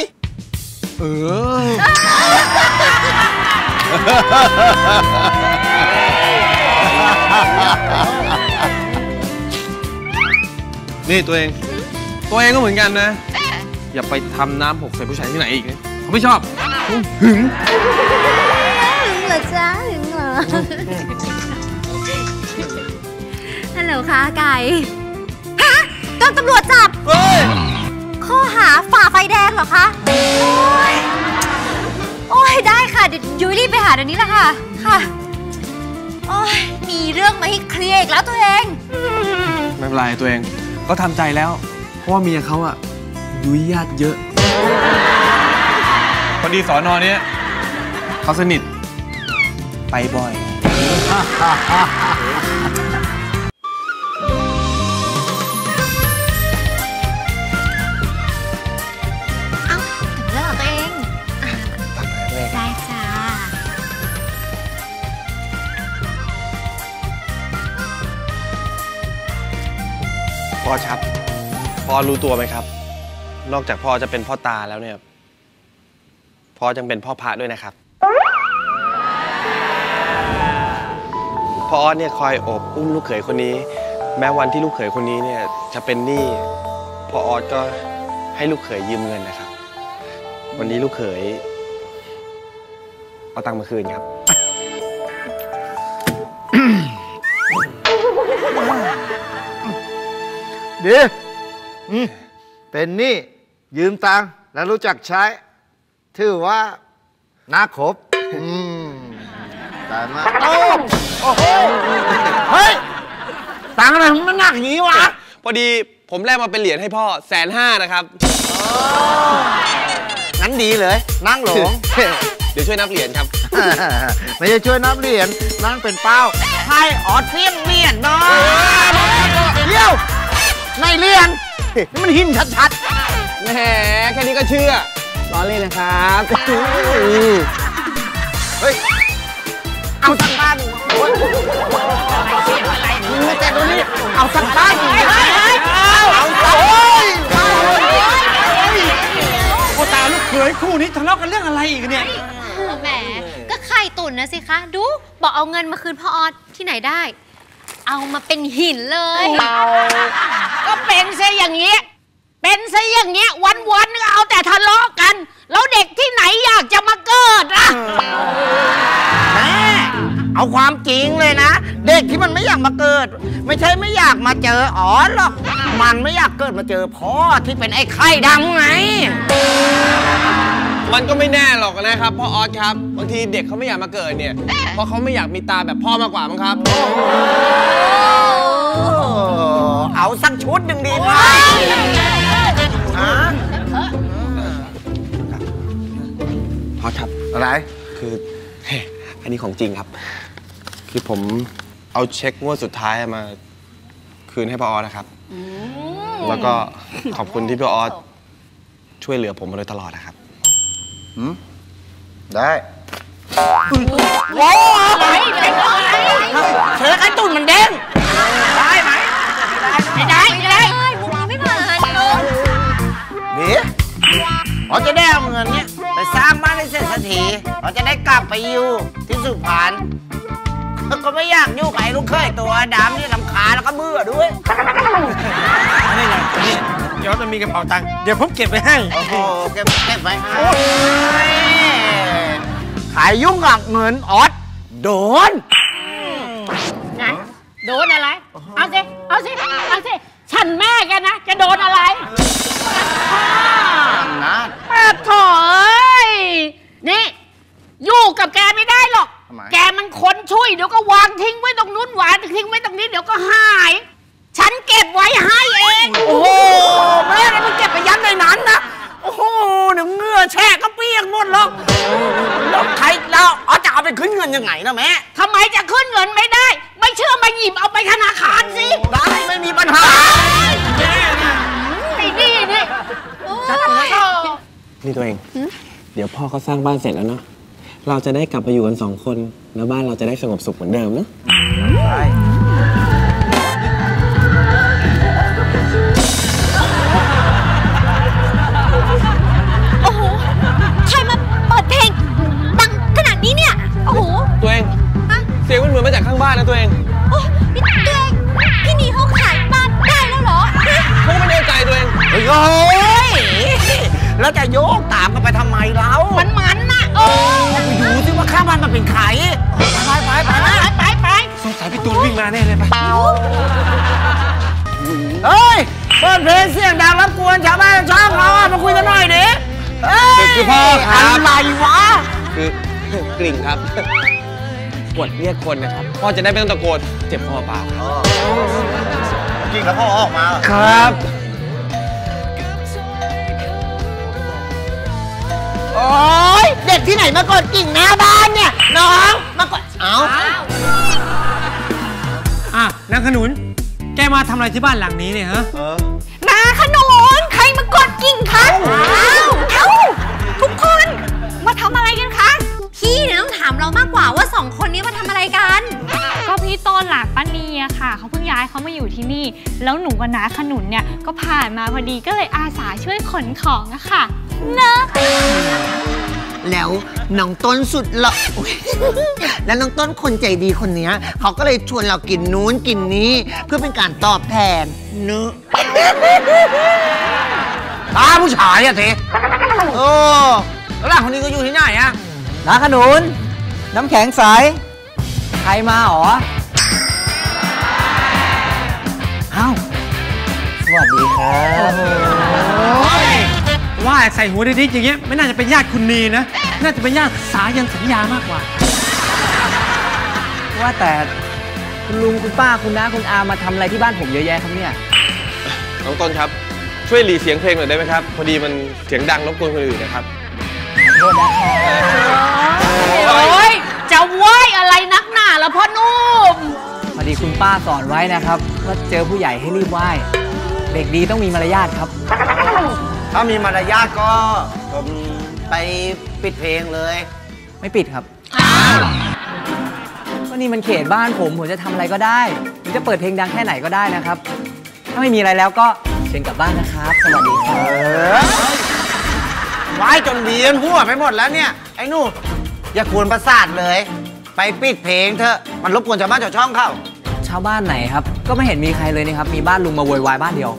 นี่ตัวเองก็เหมือนกันนะ อย่าไปทำน้ำหกใส่ผู้ชายที่ไหนอีกนะเขาไม่ชอบหึงเหรอจ๊ะถึงเหรอ ฮัลโหลค่ะไก่ฮะโดนตำรวจจับข้อหาฝ่าไฟแดงเหรอคะโอ้ยได้ค่ะเดี๋ยวยุ้ยรีบไปหาเดี๋ยวนี้แหละค่ะโอ้ยมีเรื่องมาให้เคลียร์อีกแล้วตัวเองไม่เป็นไรตัวเองก็ทำใจแล้วเพราะว่าเมียเขาอะยุ้ยญาติเยอะพอดีสอนอเนี้ยเขาสนิทไปบ่อยเอ้าถึงเรื่องของตัวเองได้จ้าพ่อครับพ่อรู้ตัวไหมครับ นอกจากพ่อจะเป็นพ่อตาแล้วเนี่ยพ่อยังเป็นพ่อพระด้วยนะครับพ่อออสเนี่ยคอยโอบอุ้มลูกเขยคนนี้แม้วันที่ลูกเขยคนนี้เนี่ยจะเป็นหนี้พ่อออสก็ให้ลูกเขยยืมเงินนะครับวันนี้ลูกเขยเอาตังค์มาคืนครับดีเป็นหนี้ยืมตังค์แล้วรู้จักใช้ถือว่าน่าคบแต่มาโอ้โหเฮ้ยตังค์อะไรมันหนักอย่างนี้วะพอดีผมแลกมาเป็นเหรียญให้พ่อ150,000นะครับงั้นดีเลยนั่งหลงเดี๋ยวช่วยนับเหรียญครับไม่ใช่ช่วยนับเหรียญนั่งเป็นเป้าให้ออดเฟี้ยงเหรียญเนาะเดี๋ยวในเหรียญนี่มันหินชัดๆแหมแค่นี้ก็เชื่อล้อเล่นนะครับเฮ้ย เอาสักบ้านโอ้ยอะไรแต่ดูนี่เอาสักบ้านเอาโอ้ยพ่อตาลูกเขยคู่นี้ทะเลาะกันเรื่องอะไรอีกเนี่ยแหมก็ไข่ตุ๋นนะสิคะดูบอกเอาเงินมาคืนพ่อออสที่ไหนได้ เอามาเป็นหินเลยก็เป็นซะอย่างนี้วันๆก็เอาแต่ทะเลาะกันแล้วเด็กที่ไหนอยากจะมาเกิดล่ะแม่เอาความจริงเลยนะเด็กที่มันไม่อยากมาเกิด ไม่ใช่ไม่อยากมาเจออ๋อหรอกมันไม่อยากเกิดมาเจอพ่อที่เป็นไอ้ไข่ดำไงมันก็ไม่แน่หรอกนะครับพ่อออสครับบางทีเด็กเขาไม่อยากมาเกิดเนี่ยเพราะเขาไม่อยากมีตาแบบพ่อมากกว่ามั้งครับเอาสักชุดหนึ่งดีไหมพ่อครับอะไรคืออันนี้ของจริงครับ คือผมเอาเช็คงวดสุดท้ายมาคืนให้พ่อออสนะครับแล้วก็ขอบคุณที่พ่อออสช่วยเหลือผมมาโดยตลอดนะครับได้โอ้ยเชือกไอ้ตุ่นมันเด้งได้ไหมไม่ได้พวกนี้ไม่ผ่านนี่เขาจะได้เอาเงินเนี้ยไปสร้างบ้านให้เสร็จสักทีเขาจะได้กลับไปอยู่ที่สุพรรณก็ไม่อยากอยู่กับไอ้ลูกเคยตัวดำนี่รำคาญแล้วก็เบื่อด้วยนี่ไงยอดมันมีกระเป๋าตังค์เดี๋ยวผมเก็บไปให้โอ้โหเก็บไว้ให้ขายยุ่งกับเงินออสโดนไงโดนอะไร เอาสิ เอาสิ เอาสิ ฉันแม่แกนะ จะโดนอะไรนะโถ่เอ้ย นี่ อยู่กับแกไม่ได้หรอก แกมันคนช่วยเดี๋ยวก็วางทิ้งไว้ตรงนู้นวางทิ้งไว้ตรงนี้เดี๋ยวก็หาย ฉันเก็บไว้ให้เองโอ้โหแม่นี่มันเก็บไปยัดในนั้นนะโอ้โหเดี๋ยวเหงื่อแช่ก็เปียกหมดหรอกแล้วใครแล้วเอาจะเอาไปขึ้นเงินยังไงนะแม่ทำไมจะขึ้นเงินไม่ได้ ไม่เชื่อมาหยิบเอาไปธนาคารสิได้ไม่มีปัญหาไอ้นี่นี่นี่ตัวเอง เดี๋ยวพ่อเขาสร้างบ้านเสร็จแล้วเนาะ เราจะได้กลับไปอยู่กัน2 คน แล้วบ้านเราจะได้สงบสุขเหมือนเดิมเนาะโอ้โห ใครมาเปิดเพลงดังขนาดนี้เนี่ย โอ้โหตัวเอง เสียงมันเหมือนมาจากข้างบ้านนะตัวเองโอ้พี่ตัวเองพี่นีเขาขายบ้านได้แล้วเหรอเขาไม่แน่ใจตัวเองโอ้ยแล้วจะโยกตามกันไปทำไมเรามันนะไปดูสิว่าข้างบ้านมันเป็นใครไปสงสัยพี่ตูนวิ่งมาแน่เลยไปเฮ้ยเปิดเพลงเสียงดังรบกวนชาวบ้านชาวเขามาคุยกันหน่อยดิคือพ่อครับอะไรวะคือกลิ่งครับ กดเรียกคนนะครับ พ่อจะได้ไม่ต้องตะโกนเจ็บคอเปล่ากลิ่งแล้วพ่อออกมาครับโอ๊ยเด็กที่ไหนมากดกิ่งหน้าบ้านเนี่ยน้องมากดเอานางขนุน แกมาทำอะไรที่บ้านหลังนี้เนี่ยฮะนาขนุนใครมากดกิ่งคะเอ้าทุกคนมาทำอะไรกันคะพี่เนี่ยต้องถามเรามากกว่าว่า2 คนนี้มาทำอะไรกันก็พี่ต้นหลานป้านีอะค่ะเขาเพิ่งย้ายเขามาอยู่ที่นี่ แล้วหนูกับน้าขนุนเนี่ยก็ผ่านมาพอดีก็เลยอาสาช่วยขนของอะค่ะเนอะแล้วน้องต้นสุดหล่อแล้วน้องต้นคนใจดีคนนี้เขาก็เลยชวนเรากินนู้นกินนี้เพื่อเป็นการตอบแทนเนอะผู้ชายอะเทโอ้แล้วหลังคนนี้ก็อยู่ที่ไหนอะนาขนุนน้ำแข็งใสใครมาหรอเอ้าสวัสดีครับว่าใส่หัวดิ๊กอย่างเงี้ยไม่น่าจะเป็นญาติคุณนีนะ น่าจะเป็นญาติสายันสัญญามากกว่าว่าแต่คุณลุงคุณป้าคุณน้าคุณอามาทำอะไรที่บ้านผมเยอะแยะครับเนี่ยน้องต้นครับ ช่วยหลีเสียงเพลงหน่อยได้ไหมครับ พอดีมันเสียงดังรบกวนคนอื่นนะครับโทษนะครับโอ้ยจะไหวอะไรนักหนาแล้วพ่อนุ่มพอดีคุณป้าสอนไว้นะครับว่าเจอผู้ใหญ่ให้รีบไหว้เด็กดีต้องมีมารยาทครับถ้ามีมารยาทก็ไปปิดเพลงเลยไม่ปิดครับก็นี่มันเขตบ้านผมจะทำอะไรก็ได้ผมจะเปิดเพลงดังแค่ไหนก็ได้นะครับ ถ้าไม่มีอะไรแล้วก็เชิญกลับบ้านนะครับ สวัสดีครับไหว้จนเวียนหัวไปหมดแล้วเนี่ยไอ้หนูอย่าควรประสาทเลย ไปปิดเพลงเถอะมันรบกวนชาวบ้านชาวช่องเข้าชาวบ้านไหนครับก็ไม่เห็นมีใครเลยนะครับมีบ้านลุงมาโวยวายบ้านเดียว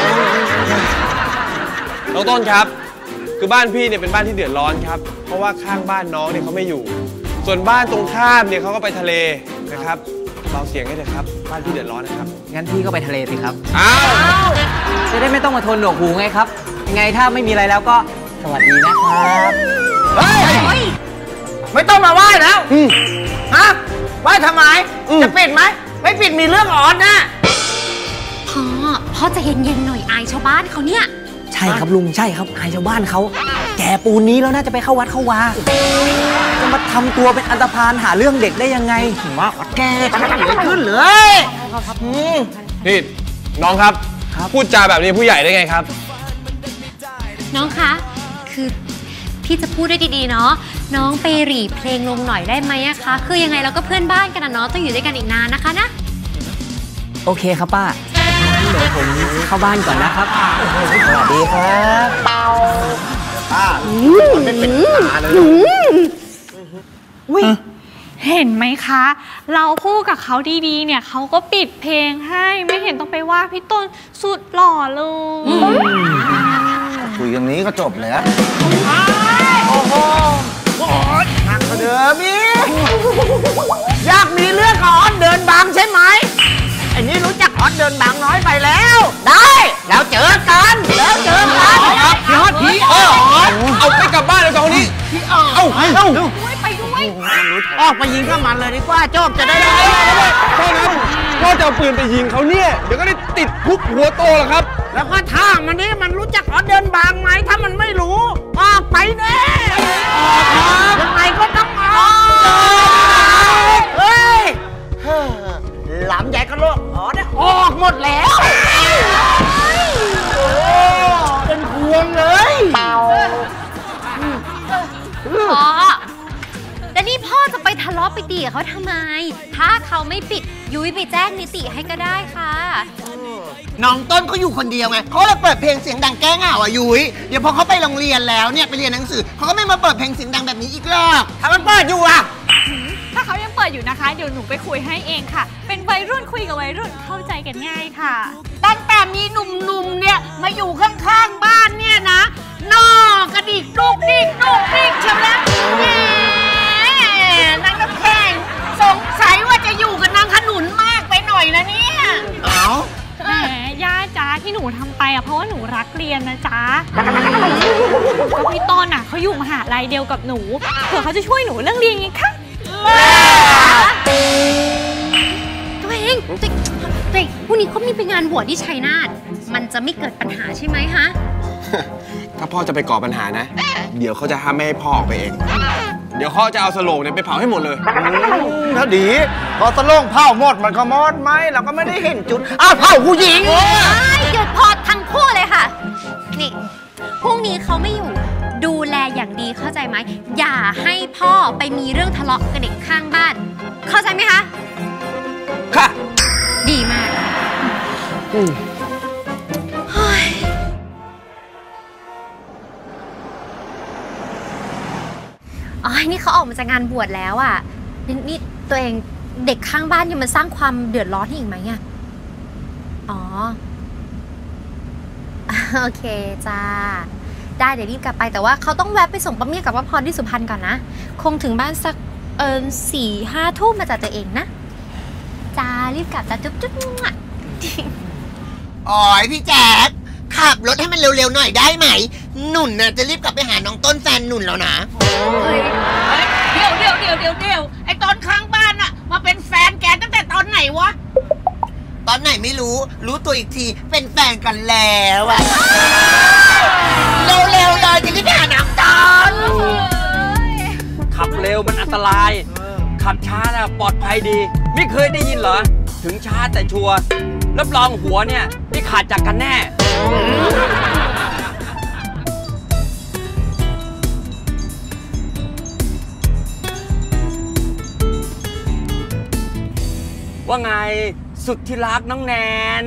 น้องต้นครับ คือบ้านพี่เนี่ยเป็นบ้านที่เดือดร้อนครับ เพราะว่าข้างบ้านน้องเนี่ยเขาไม่อยู่ ส่วนบ้านตรงข้ามเนี่ยเขาก็ไปทะเลนะครับเบาเสียงให้เถอะครับบ้านพี่เดือดร้อนนะครับงั้นพี่ก็ไปทะเลสิครับอ้าวจะได้ไม่ต้องมาทนหนวกหูไงครับยังไงถ้าไม่มีอะไรแล้วก็สวัสดีนะครับเฮ้ยไม่ต้องมาไหว้แล้วฮะไหว้ทำไมจะปิดไหมไม่ปิดมีเรื่องอ่อนนะพ่อจะเย็นๆหน่อยอายชาวบ้านเขาเนี่ยใช่ครับลุงใช่ครับอายชาวบ้านเขาแก่ปูนนี้แล้วน่าจะไปเข้าวัดเข้าวาจะมาทำตัวเป็นอันธพาลหาเรื่องเด็กได้ยังไงว่าแกขึ้นเลยนี่น้องครับ พูดจาแบบนี้ผู้ใหญ่ได้ไงครับน้องคะคือพี่จะพูดได้ดีๆเนาะน้องไปหรี่เพลงลงหน่อยได้ไหมอะคะคือยังไงเราก็เพื่อนบ้านกันนะเนาะต้องอยู่ด้วยกันอีกนานนะคะนะโอเคครับป้าเดี๋ยวผมเข้าบ้านก่อนนะครับสวัสดีครับป้ามันไม่เป็นตาเลยอุ้ยเห็นไหมคะ เราพูดกับเขาดีๆเนี่ยเขาก็ปิดเพลงให้ไม่เห็นต้องไปว่าพี่ต้นสุดหล่อเลยคุยกันนี้ก็จบแล้วโอ้โหหนักกว่าเดิมอีกอยากมีเรื่องกับออสเดินบางใช่ไหมไอ้นี่รู้จักออสเดินบางน้อยไปแล้วได้แล้วเจอกันพี่ออสพี่เอาไปกลับบ้านเลยสองคนนี้พี่ออสไปด้วยออกไปยิงกับมันเลยดีกว่าโจบจะได้ใช่ครับพ่อจะเอาปืนไปยิงเขาเนี่ยเดี๋ยวก็ได้ติดคุกหัวโตหรอกครับแล้วก็ถ้ามันนี่มันรู้จักออสเดินบางไหมถ้ามันไม่รู้ออกไปแน่ยังไงก็ต้องออกเฮ้ยหลามใหญ่กันโลกอ๋อเนี่ยออกหมดแล้วเป็นพวงเลยพ่อแล้วนี่พ่อจะไปทะเลาะไปตีกับเขาทำไมถ้าเขาไม่ปิดยุ้ยไปแจ้งนิติให้ก็ได้ค่ะน้องต้นเขาอยู่คนเดียวไงเขาเลยเปิดเพลงเสียงดังแก้เหงาอ่ะยุ้ยเดี๋ยวพอเขาไปโรงเรียนแล้วเนี่ยไปเรียนหนังสือเขาก็ไม่มาเปิดเพลงเสียงดังแบบนี้อีกหรอกถ้ามันเปิดอยู่อ่ะถ้าเขายังเปิดอยู่นะคะเดี๋ยวหนูไปคุยให้เองค่ะเป็นวัยรุ่นคุยกับวัยรุ่นเข้าใจกันง่ายค่ะตั้งแต่มีหนุ่มๆเนี่ยมาอยู่ข้างๆบ้านเนี่ยนะนอกกระดิกลูกดิกใช่ไหมนางน้ำแข็งสงสัยว่าจะอยู่กับนางขนุนมากไปหน่อยนะเนี่ยแหมย่าจ้าที่หนูทำไปอ่ะเพราะว่าหนูรักเรียนนะจ๊ะก็พี่ต้นอ่ะเขาอยู่มหาลัยเดียวกับหนูเผื่อเขาจะช่วยหนูเรื่องเรียนไงคะตัวเองพรุ่งนี้เขามีไปงานบวชที่ชัยนาทมันจะไม่เกิดปัญหาใช่ไหมฮะถ้าพ่อจะไปก่อปัญหานะเดี๋ยวเขาจะห้ามไม่ให้พ่อออกไปเองเดี๋ยวเขาจะเอาสโลงเนี่ยไปเผาให้หมดเลยถ้าดีพอสโลงเผาหมดมันก็หมดไหมเราก็ไม่ได้เห็นจุดเผาผู้หญิงหยุดพอทั้งคู่เลยค่ะนี่พรุ่งนี้เขาไม่อยู่ดูแลอย่างดีเข้าใจไหมอย่าให้พ่อไปมีเรื่องทะเลาะกับเด็กข้างบ้านเข้าใจไหมคะค่ะดีมากอ๋อนี่เขาออกมาจากงานบวชแล้วอ่ะนี่ตัวเองเด็กข้างบ้านยังมันสร้างความเดือดร้อนให้อีกไหมอ่ะอ๋อโอเคจ้าได้เดี๋ยวรีบกลับไปแต่ว่าเขาต้องแวะไปส่งป้าเมียกับป้าพรที่สุพรรณก่อนนะคงถึงบ้านสัก4-5 ทุ่มมาจากตัวเองนะจ้ารีบกลับจ้าจุ๊บอ๋อพี่แจ๊คขับรถให้มันเร็วๆหน่อยได้ไหมหนุ่นน่ะจะรีบกลับไปหาน้องต้นแฟนหนุ่นแล้วนะเดี๋ยวไอ้ตอนข้างบ้านอะมาเป็นแฟนแกตั้งแต่ตอนไหนวะตอนไหนไม่รู้ตัวอีกทีเป็นแฟนกันแล้วอะเร็วเลยจะรีบไปหาน้องต้นขับเร็วมันอันตรายขับช้าน่ะปลอดภัยดีไม่เคยได้ยินเหรอถึงช้าแต่ชัวร์รับรองหัวเนี่ยไม่ขาดจากกันแน่ว่าไงสุดที่รักน้องแนน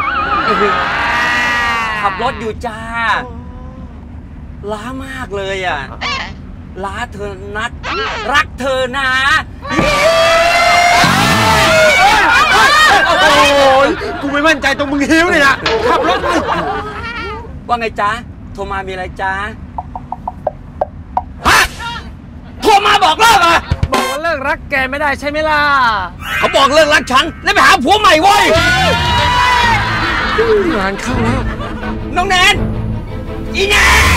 ขับรถอยู่จ้าล้ามากเลยอ่ะล้าเธอนัดรักเธอนะโอ้ยกูไม่มั่นใจตรงมึงหิวเลยนะขับรถไปว่าไงจ๊ะโทรมามีอะไรจ๊ะฮะโทรมาบอกเลิกอ่ะบอกว่าเลิกรักแกไม่ได้ใช่ไหมล่ะเขาบอกเลิกรักฉันแล้วไปหาผัวใหม่เว้ยงานเข้าแล้วน้องแนนอีแนน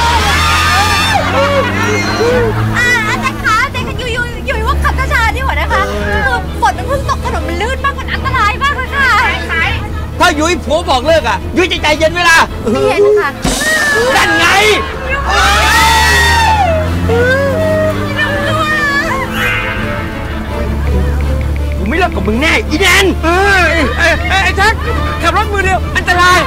อาจารย์คะอยู่ว่าขับช้าๆดีกว่านะคะคือฝนมันเพิ่งตกถนนมันลื่นมากมันอันตรายมากเลยค่ะถ้ายุ้ยผัวบอกเลิกอ่ะยุ้ยจะใจเย็นเวลาเย็นค่ะนั่นไงกูไม่เลิกกับมึงแน่อีแนนไอ้แจ็คขับรถมือเดียวอันตราย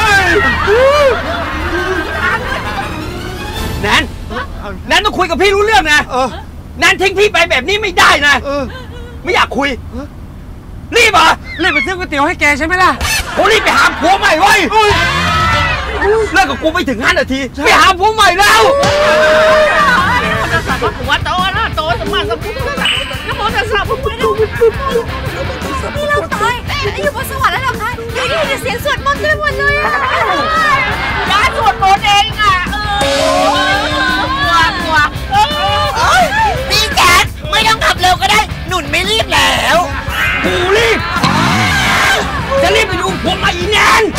แนนต้องคุยกับพี่รู้เรื่องนะแนนทิ้งพี่ไปแบบนี้ไม่ได้นะไม่อยากคุยรีบรีบไปซื้อก๋วยเตี๋ยวให้แกใช่ไหมล่ะกูรีบไปหาผัวใหม่เว้ยเลิกกับกูไม่ถึง5 นาทีไปหาผัวใหม่แล้วผัวโตนะโตสมมาสมพุทธค่ะพวกมึงนี่เราตายอยู่บนสวรรค์แล้วเหรอคะอยู่ดีๆเสียงสวดมนต์เต็มหมดเลยอะยาสวดมนต์เองอ่ะกลัวพี่แจ๊คไม่ต้องขับเร็วก็ได้หนุนไม่รีบแล้วกูรีบจะรีบไปดูผมมาอีกนาน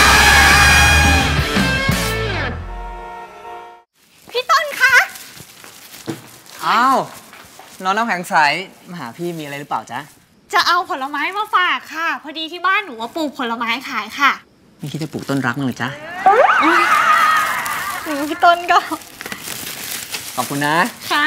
พี่ต้นคะอ้าวน้องน้ำแข็งใสมาหาพี่มีอะไรหรือเปล่าจ๊ะจะเอาผลไม้มาฝากค่ะ พอดีที่บ้านหนูว่าปลูกผลไม้ขายค่ะไม่คิดจะปลูกต้นรักมั้างหรือจ๊ะพี่ต้นก็ขอบคุณนะค่ะ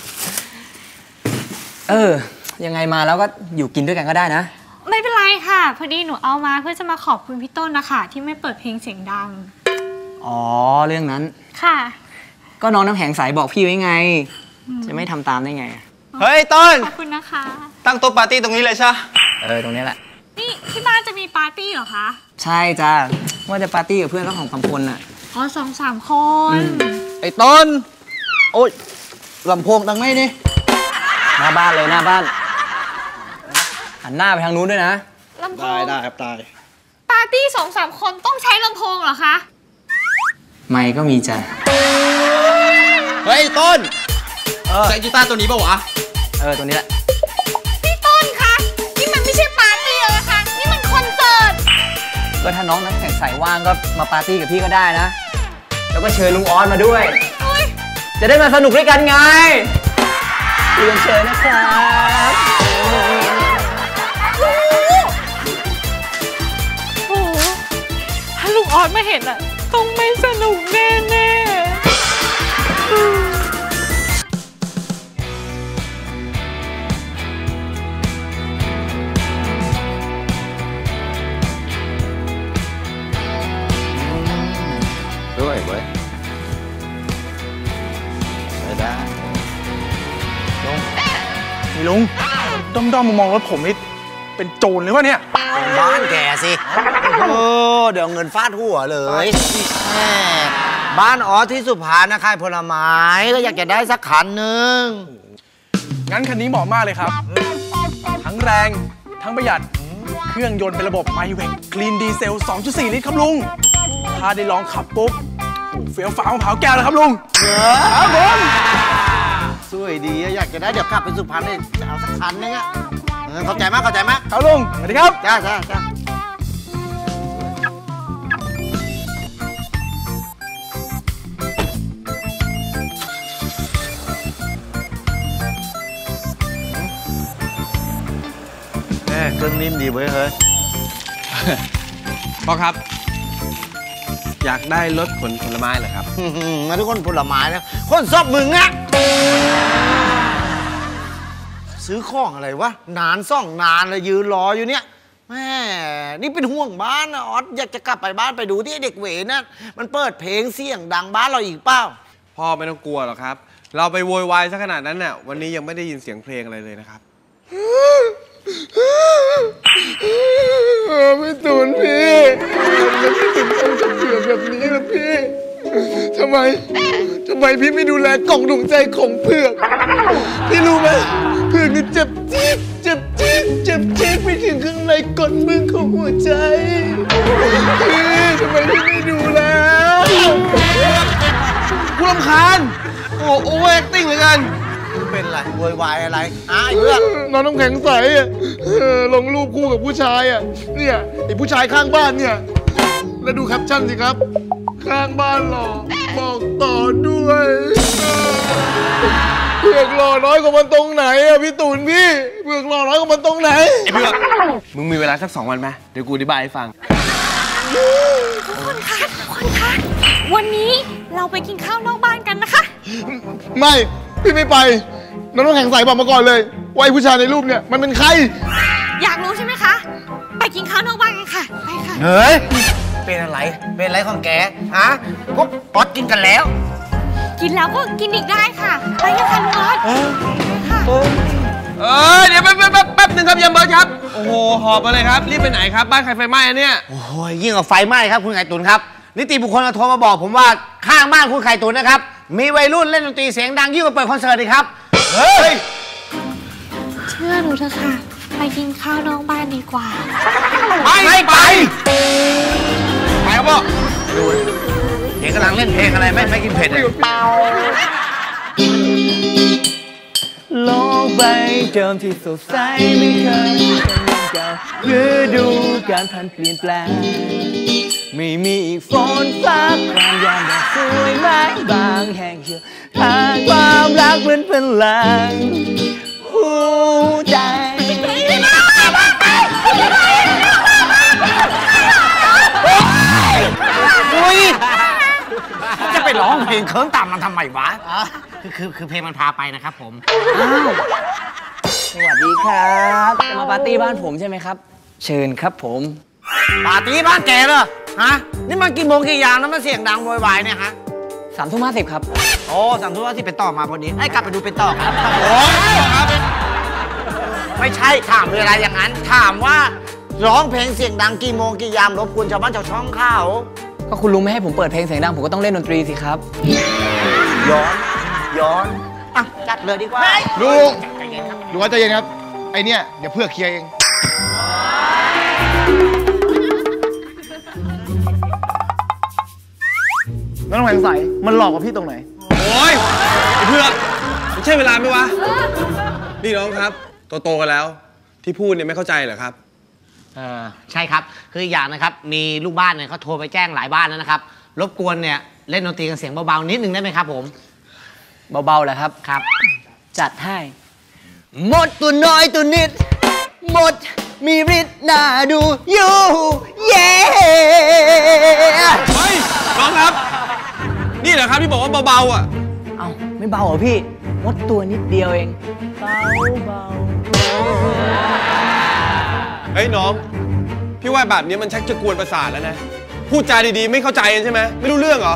ยังไงมาแล้วก็อยู่กินด้วยกันก็ได้นะไม่เป็นไรค่ะ พอดีหนูเอามาเพื่อจะมาขอบคุณพี่ต้นนะคะที่ไม่เปิดเพลงเสียงดังอ๋อเรื่องนั้นค่ะก็น้องน้ำแข็งใสบอกพี่ไว้ไง จะไม่ทำตามได้ไงเฮ้ยต้นขอบคุณนะคะตั้งโต๊ะปาร์ตี้ตรงนี้เลยใช่ตรงนี้แหละนี่ที่บ้านจะมีปาร์ตี้เหรอคะใช่จ้าว่าจะปาร์ตี้กับเพื่อนสัก2-3 คนน่ะอ๋อ2-3 คนไอ้ต้น โอ๊ยลำโพงดังไหมนี่หน้าบ้านเลยหน้าบ้านหันหน้าไปทางนู้นด้วยนะลำโพงได้ครับได้ปาร์ตี้2-3 คนต้องใช้ลำโพงเหรอคะไม่ก็มีจ้ะเฮ้ยต้นใช้กีตาร์ตัวนี้ป่าวะตัวนี้แหละพี่ต้นคะนี่มันไม่ใช่ปาร์ตี้แล้วค่ะนี่มันคอนเสิร์ตก็ถ้าน้องน้ำแข็งใสว่างก็มาปาร์ตี้กับพี่ก็ได้นะ แล้วก็เชิญลุงออนมาด้วย จะได้มาสนุกด้วยกันไงเรียนเชิญนะครับโอ้โหถ้าลุงออสมาเห็นอะต้องไม่สนุกแน่ๆด้วยเว้ยไม่ได้นี่ลุงด้อมมองรถผมนี่เป็นโจรเลยวะเนี่ยบ้านแกสิเดี๋ยวเงินฟาดหัวเลยแม่บ้านอ๋อที่สุพรรณนะขายผลไม้ก็อยากจะได้สักคันหนึ่งงั้นคันนี้เหมาะมากเลยครับ ทั้งแรงทั้งประหยัดเครื่องยนต์เป็นระบบไมเวกคลีนดีเซล 2.4 ลิตรครับลุงถ้าได้ลองขับปุ๊บเฟี้ยวฟ้าวมะพร้าวแก้วเลยครับลุงครับผมสวยดีอยากจะได้เดี๋ยวกลับไปสุพรรณเลยจะเอาสักคันนึงอ่ะเข้าใจมั้ยเข้าใจมั้ยครับลุงสวัสดีครับจ้าเครื่องนิ่มดีเว้ยเฮ้ยพ่อครับ อยากได้รถขนผลไม้เหรอครับมาทุกคนผลไม้นะคนชอบมึงอะซื้อของอะไรวะนานนานเลยยืนรออยู่เนี่ยแม่นี่เป็นห่วงบ้านนะออสอยากจะกลับไปบ้านไปดูที่เด็กเวนั่นมันเปิดเพลงเสียงดังบ้านเราอีกเปล่าพ่อไม่ต้องกลัวหรอกครับ เราไปโวยวายซะขนาดนั้นน่ะวันนี้ยังไม่ได้ยินเสียงเพลงอะไรเลยนะครับไม่ตูนพี่ไม่ถึงต้องจะเสือกแบบนี้นะพี่ทำไมพี่ไม่ดูแลกล่องดวงใจของเผือกพี่รู้ไหมเผือกนี่เจ็บจี๊ดไปถึงข้างในก้นบึ้งของหัวใจพี่ทำไมพี่ไม่ดูแลกูรำคาญโอเวอร์แอคติ้งเหมือนกันเป็นไรโวยวายอะไรไอ้เพื่อนน้องน้ำแข็งใสลงรูปคู่กับผู้ชายอ่ะเนี่ยไอ้ผู้ชายข้างบ้านเนี่ยแล้วดูแคปชั่นสิครับข้างบ้านหล่อบอกต่อด้วยเผือกหล่อน้อยกว่ามันตรงไหนอ่ะพี่ตูนพี่เผือกหล่อน้อยกว่ามันตรงไหนไอ้เผือกมึงมีเวลาสัก2 วันไหมเดี๋ยวกูอธิบายให้ฟังทุกคนคะวันนี้เราไปกินข้าวนอกบ้านกันนะคะไม่พี่ไม่ไปน้องน้ำแข็งใสบอกมาก่อนเลยว่าไอ้ผู้ชายในรูปเนี่ยมันเป็นใครอยากรู้ใช่ไหมคะไปกินข้าวนอกบ้านกันค่ะไปค่ะเฮ้ยเป็นอะไรของแกฮะพวกออสกินกันแล้วกินแล้วก็กินอีกได้ค่ะไปกันค่ะลุงออสค่ะเดี๋ยวแป๊บนึงครับยามเบิร์ดครับโอ้โหหอบมาเลยครับรีบไปไหนครับบ้านใครไฟไหม้อันเนี้ยโอ้ยยิ่งกว่าไฟไหม้ครับคุณไข่ตุ๋นครับนิติบุคคลโทรมาบอกผมว่าข้างบ้านคุณไข่ตุ๋นนะครับมีวัยรุ่นเล่นดนตรีเสียงดังยิ่งกว่าเปิดคอนเสิร์ตอีกครับเฮ้ยเชื่อหนูเถอะค่ะ ไปกินข้าวนอกบ้านดีกว่าไม่ไปครับพ่อดูเด็กกำลังเล่นเพลงอะไรไม่กินเผ็ดเลยโลกใบเดิมที่สดใสไม่เคยเป็นเหมือนเก่าฤดูการพันเปลี่ยนแปลงไม่มีอีกฝนฟ้าความยามแบบสวยไม้บางแห่งเขียวทางความรักเป็นพลังหัวใจจะไปร้องเพลงเคิร์มตามมันทำไมวะคือเพลงมันพาไปนะครับผมสวัสดีครับจะมาปาร์ตี้บ้านผมใช่ไหมครับ เชิญครับผมปาร์ตี้บ้านแกเหรอฮะนี่มันกี่โมงกี่ยามแล้วมันเสียงดังโวยวายเนี่ยฮะ 3:50 ครับโอ้3:50เป็นต่อมาพอดีกลับไปดูเป็นต่อครับโอ้ครับไม่ใช่ถามเวลาอย่างนั้นถามว่าร้องเพลงเสียงดังกี่โมงกี่ยามรบกวนชาวบ้านชาวช่องเขาก็คุณลุงไม่ให้ผมเปิดเพลงเสียงดังผมก็ต้องเล่นดนตรีสิครับย้อนอ่ะจัดเลยดีกว่าลุงว่าใจเย็นครับไอเนี่ยเดี๋ยวเพื่อเคลียร์เองไม่ต้องสงสัยมันหลอกกับพี่ตรงไหนโอ้ยไอ้เพื่อนมันใช่เวลาไหมวะ นี่น้องครับโตกันแล้วที่พูดเนี่ยไม่เข้าใจเหรอครับใช่ครับคืออย่างนะครับมีลูกบ้านเนี่ยเขาโทรไปแจ้งหลายบ้านแล้วนะครับรบกวนเนี่ยเล่นดนตรีกันเสียงเบาๆนิดนึงได้ไหมครับผมเบาๆแหละครับครับจัดให้หมดตัวน้อยตัวนิดหมดมีฤทธิ์น่าดูอยู่เย่เฮ้ยน้องครับนี่เหรอครับที่บอกว่าเบาๆอ่ะเอ้าไม่เบาเหรอพี่หมดตัวนิดเดียวเองเบาเฮ้ยน้องพี่ว่าแบบนี้มันชักจะกวนประสาทแล้วนะพูดจาดีๆไม่เข้าใจกันใช่ไหมไม่รู้เรื่องเหรอ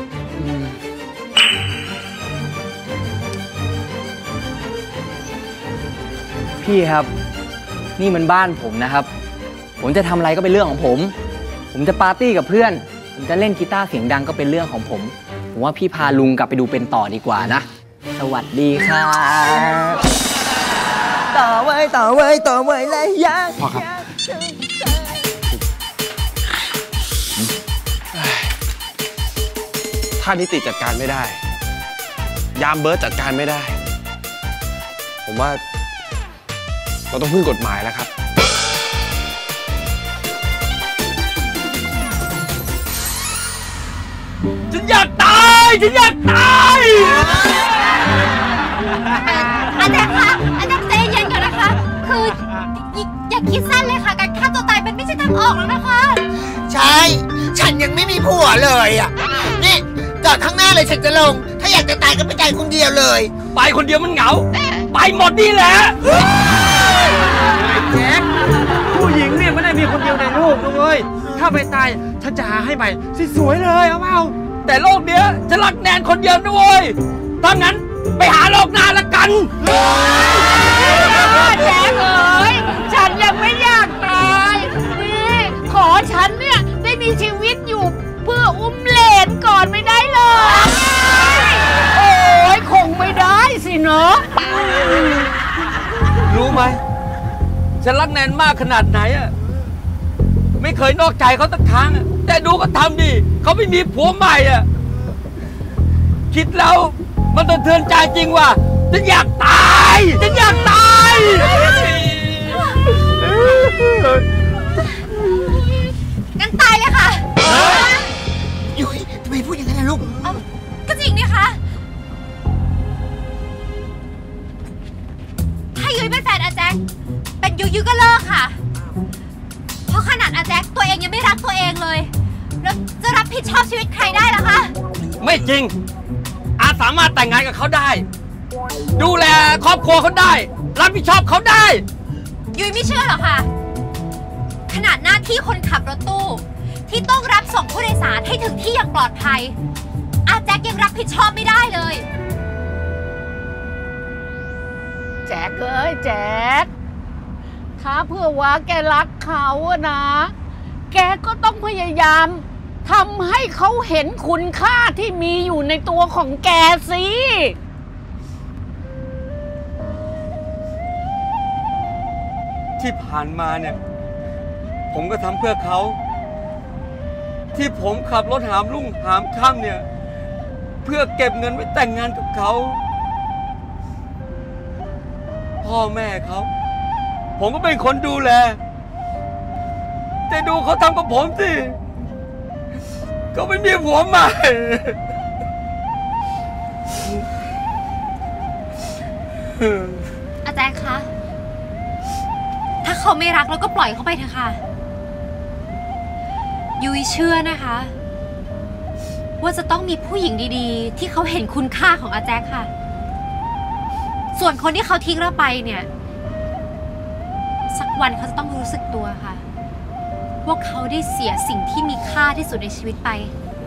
พี่ครับนี่มันบ้านผมนะครับผมจะทำอะไรก็เป็นเรื่องของผมจะปาร์ตี้กับเพื่อนผมจะเล่นกีตาร์เสียงดังก็เป็นเรื่องของผมว่าพี่พาลุงกลับไปดูเป็นต่อดีกว่านะสวัสดีครับต่อไว้และยังพอครับถ้านิติจัดการไม่ได้ยามเบิร์ดจัดการไม่ได้ผมว่าเราต้องพึ่งกฎหมายแล้วครับฉันอยากตายอาจารย์คะอาจารย์ใจเย็นก่อนนะคะคืออย่าคิดสั้นเลยค่ะการฆ่าตัวตายมันไม่ใช่ทางออกแล้วนะคะใช่ฉันยังไม่มีผัวเลยอ่ะนี่จอดข้างหน้าเลยฉันจะลงถ้าอยากจะตายก็ไปตายคนเดียวเลยไปคนเดียวมันเหงาไปหมดนี่แหละแจ๊คผู้หญิงเนี่ยไม่ได้มีคนเดียวในโลกด้วยถ้าไปตายฉันจะหาให้ใหม่สวยๆเลยเอาเปล่าแต่โลกเนี้ยฉันรักแนนคนเดียวด้วยถ้างั้นไปหาโลกหน้าละกันแจ๊คเอ๋ยฉันยังไม่อยากตายนี่ขอฉันเนี่ยได้มีชีวิตอยู่เพื่ออุ้มเหลนก่อนไม่ได้เลยโอ้ยคงไม่ได้สิเนาะรู้ไหมฉันรักแนนมากขนาดไหนอะไม่เคยนอกใจเขาสักครั้งแต่ดูก็ทำดิเขาไม่มีผัวใหม่อะคิดแล้วมันสะเทือนใจจริงว่ะฉันอยากตายงั้นตายเลยค่ะยุ้ยทำไมพูดอย่างนั้นล่ะลูกก็จริงนี่คะถ้ายุ้ยเป็นแฟนอาแจ็คเป็นยุ้ยก็เลิกค่ะเพราะขนาดอาแจ็คตัวเองยังไม่รักตัวเองเลยแล้วจะรับผิดชอบชีวิตใครได้ล่ะคะไม่จริงอาสามารถแต่งงานกับเขาได้ดูแลครอบครัวเขาได้รับผิดชอบเขาได้ยุ้ยไม่เชื่อหรอกค่ะขนาดหน้าที่คนขับรถตู้ที่ต้องรับส่งผู้โดยสารให้ถึงที่อย่างปลอดภัยอาแจ็คยังรับผิดชอบไม่ได้เลยแจ๊คเอ้ยแจ๊คถ้าเพื่อว่าแกรักเขาอะนะแกก็ต้องพยายามทำให้เขาเห็นคุณค่าที่มีอยู่ในตัวของแกสิที่ผ่านมาเนี่ยผมก็ทำเพื่อเขาที่ผมขับรถหามรุ่งหามค่ำเนี่ยเพื่อเก็บเงินไว้แต่งงานกับเขาพ่อแม่เขาผมก็เป็นคนดูแลแต่ดูเขาทำกับผมสิเขาเป็นเมียผัวใหม่อาแจ๊คคะ ถ้าเขาไม่รักเราก็ปล่อยเขาไปเถอะค่ะ ยุ้ยเชื่อนะคะ ว่าจะต้องมีผู้หญิงดีๆที่เขาเห็นคุณค่าของอาแจ๊คค่ะ ส่วนคนที่เขาทิ้งเราไปเนี่ยสักวันเขาจะต้องรู้สึกตัวค่ะว่าเขาได้เสียสิ่งที่มีค่าที่สุดในชีวิตไป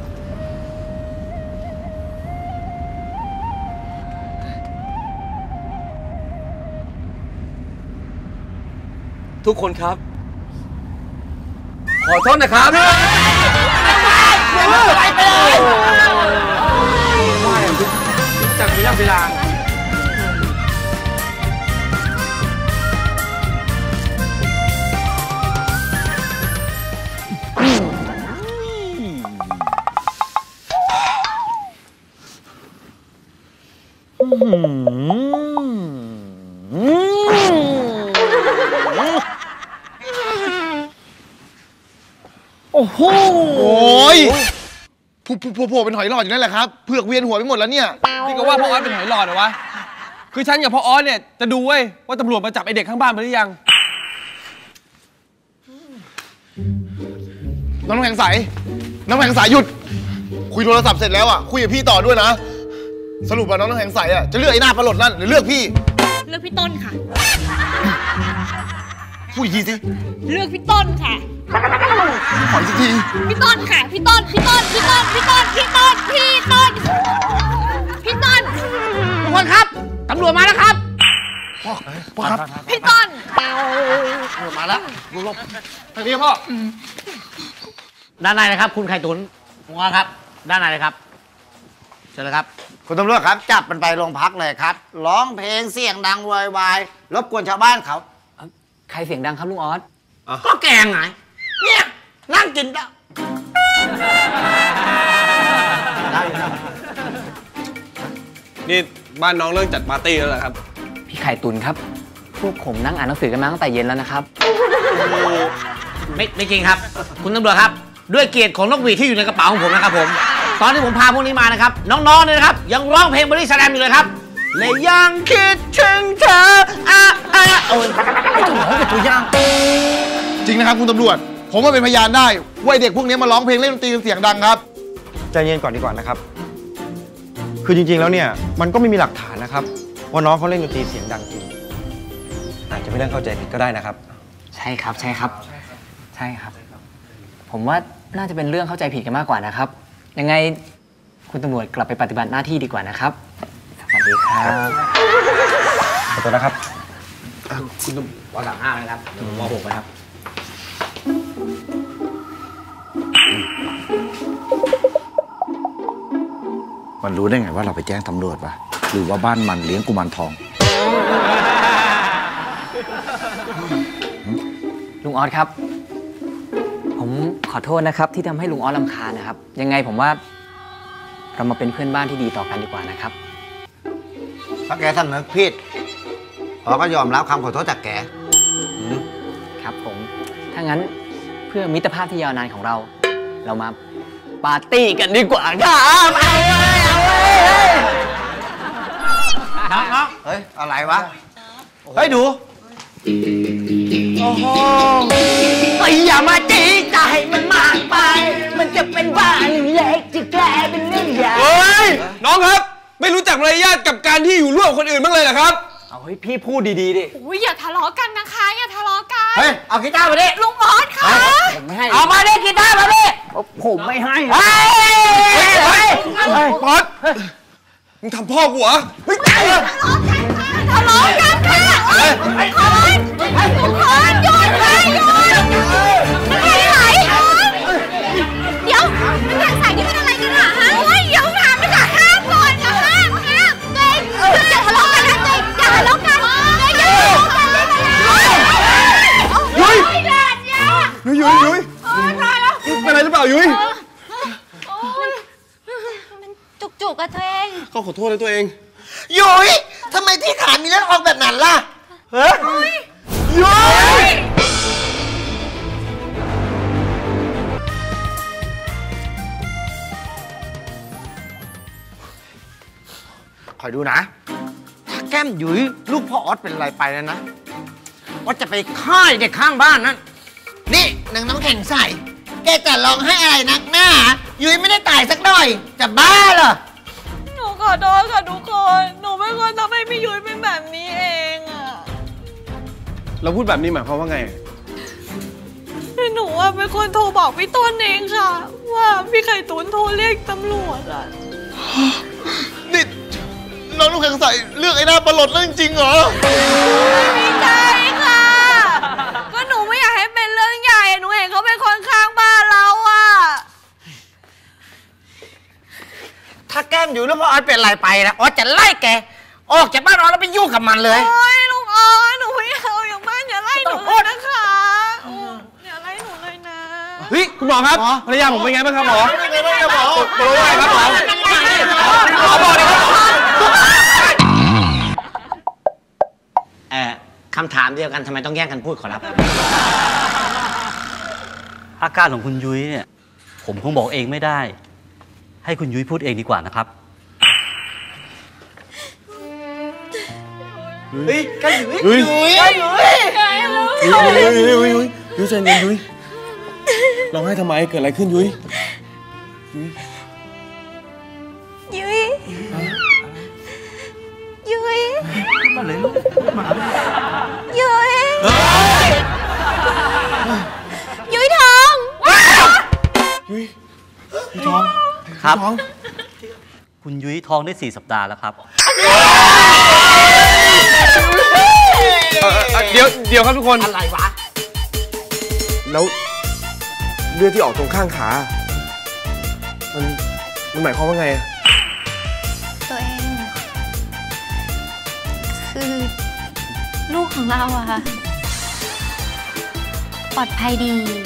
ทุกคนครับขอโทษนะครับไปเลยจากระยะเวลาโอ้โหโอ้ยโผล่เป็นหอยหลอดอยู่นั่นแหละครับเผือกเวียนหัวไปหมดแล้วเนี่ยนี่ก็ว่าพ่อออสเป็นหอยหลอดเหรอวะคือฉันกับพ่อออสเนี่ยจะดูเว้ยว่าตำรวจมาจับไอเด็กข้างบ้านไปหรือยังน้ำแข็งใสหยุดคุยโทรศัพท์เสร็จแล้วอ่ะคุยกับพี่ต่อด้วยนะสรุปว่าน้องแข็งใสอ่ะจะเลือกไอ้หน้าปลาหลดนั่นหรือเลือกพี่เลือกพี่ต้นค่ะพูดอีกทีสิเลือกพี่ต้นค่ะขออีกทีพี่ต้นค่ะพี่ต้นทุกคนครับตำรวจมาแล้วครับพ่อครับพี่ต้นมาแล้วลบทางนี้พ่อด้านในนะครับคุณไข่ตุ๋นหัวครับด้านในเลยครับเชิญเลยครับคุณตำรวจครับจับมันไปโรงพักเลยครับร้องเพลงเสียงดังวอยวายรบกวนชาวบ้านเขาใครเสียงดังครับลุงออสก็แกงไงเนี่ยนั่งกินได้นี่บ้านน้องเรื่องจัดปาร์ตี้แล้วเหรอครับพี่ไข่ตุ๋นครับพวกผมนั่งอ่านหนังสือกันมาตั้งแต่เย็นแล้วนะครับไม่จริงครับคุณตำรวจครับด้วยเกียรติของนกหวีดที่อยู่ในกระเป๋าของผมนะครับผมตอนที่ผมพาพวกนี้มานะครับน้องๆเนี่ยนะครับยังร้องเพลงบอดี้สแลมอยู่เลยครับและยังคิดถึงเธอโอ้ยไม่ต้องร้องเป็นตัวอย่างจริงนะครับคุณตำรวจผมว่าเป็นพยานได้ว่าเด็กพวกนี้มาร้องเพลงเล่นดนตรีเสียงดังครับใจเย็นก่อนดีกว่านะครับคือจริงๆแล้วเนี่ยมันก็ไม่มีหลักฐานนะครับว่าน้องเขาเล่นดนตรีเสียงดังจริงอาจจะเป็นเรื่องเข้าใจผิดก็ได้นะครับใช่ครับผมว่าน่าจะเป็นเรื่องเข้าใจผิดกันมากกว่านะครับยังไงคุณตำรวจกลับไปปฏิบัติหน้าที่ดีกว่านะครับสวัสดีครับขอตัวนะครับคุณตำรวจป.5นะครับม.6นะครับมันรู้ได้ไงว่าเราไปแจ้งตำรวจวะหรือว่าบ้านมันเลี้ยงกุมารทองลุงออสครับผมขอโทษนะครับที่ทำให้ลุงออสรำคาญนะครับยังไงผมว่าเรามาเป็นเพื่อนบ้านที่ดีต่อกันดีกว่านะครับถ้าแกสำนึกผิดเราก็ยอมรับคำขอโทษจากแกครับผมถ้างั้นเพื่อมิตรภาพที่ยาวนานของเรามาปาร์ตี้กันดีกว่าครับน้องเฮ้ยอะไรวะเฮ้ยดูโอ้โหอย่ามาจี้ใจมันมากไปมันจะเป็นบ้าหรือเล็กจะแกลายเป็นเรื่องใหญ่เฮ้ยน้องครับไม่รู้จักมารยาทกับการที่อยู่ร่วมคนอื่นบ้างเลยเหรอครับเอาให้พี่พูดดีๆดิอย่าทะเลาะกันนะคะอย่าทะเลาะกันเฮ้ยเอากีตาร์มาดิลุงออสค่ะผมไม่ให้เอามาดิกีตาร์มาดิผมไม่ให้บอสมึงทำพ่อกูเหรอทะเลาะกันค่ะทุกคนหยุดเลยหยุดไม่ไหวเดี๋ยวน้ำแข็งใสนี่เป็นอะไรกันอะฮะเดี๋ยวถามไปก่อนห้ามก่อนอย่าห้ามเต้อย่าทะเลาะกันนะเต้อย่าทะเลาะกันอย่าทะเลาะกันอะไรหรือเปล่ายุ้ยมันจุกๆอะตัวเองเขาขอโทษเลยตัวเองยุ้ยทำไมที่ขามีเลือดออกแบบนั้นล่ะเฮ้ยยุ้ยคอยดูนะถ้าแก้มยุ้ยลูกพ่อออสเป็นอะไรไปแล้วนะว่าจะไปฆ่าเด็กข้างบ้านนั่นนี่นางน้ำแข็งใส่แกจะร้องให้อะไรนักหน้ายุ้ยไม่ได้ตายสักหน่อยจะบ้าเหรอหนูขอโทษค่ะทุกคน หนูไม่ควรทำให้พี่ยุ้ยเป็นแบบนี้เองอะเราพูดแบบนี้หมายความว่าไงหนูว่าเป็นคนโทรบอกพี่ต้นเองค่ะ ว่าพี่ไข่ตุ๋นโทรเรียกตำรวจอะนี่น้องน้ำแข็งใสเลือกไอ้หน้าประหลดนั่นจริงๆเหรอไม่ใช่ค่ะ ก็หนูไม่อยากให้เป็นเรื่องใหญ่ หนูเห็นเขาเป็นคนข้างบ้านเราอะถ้าแก้มอยู่แล้วพอออสเป็นอะไรไปนะออสจะไล่แกออกจากบ้านออสแล้วไปยุ่งกับมันเลยโอ้ยลุงออสหนูไม่เอาอย่างบ้านอย่าไล่หนูเลยนะคะอย่าไล่หนูเลยนะเฮ้ยคุณหมอครับภรรยาผมเป็นไงบ้างครับหมอเป็นไงบ้างครับหมอตกลงว่าไงครับหมอหมอบอกเลยครับคำถามเดียวกันทำไมต้องแย่งกันพูดขอรับอาการของคุณยุ้ยเนี่ยผมคงบอกเองไม่ได้ ให้คุณยุ้ยพูดเองดีกว่านะครับเฮ้ยกันยุ้ยยุ้ยยุ้ยใจเย็นยุ้ยร้องไห้ทำไมเกิดอะไรขึ้นยุ้ยยุ้ย ยุ้ยมาเลยลูกมายุ้ย ยุ้ยทองยุ้ยท้องครับ คุณยุ้ยท้องได้4 สัปดาห์แล้วครับเดี๋ยวครับทุกคนอะไรวะแล้วเลือดที่ออกตรงข้างขา มันหมายความว่าไงอะตัวเอง คือลูกของเราอะค่ะ ปลอดภัยดี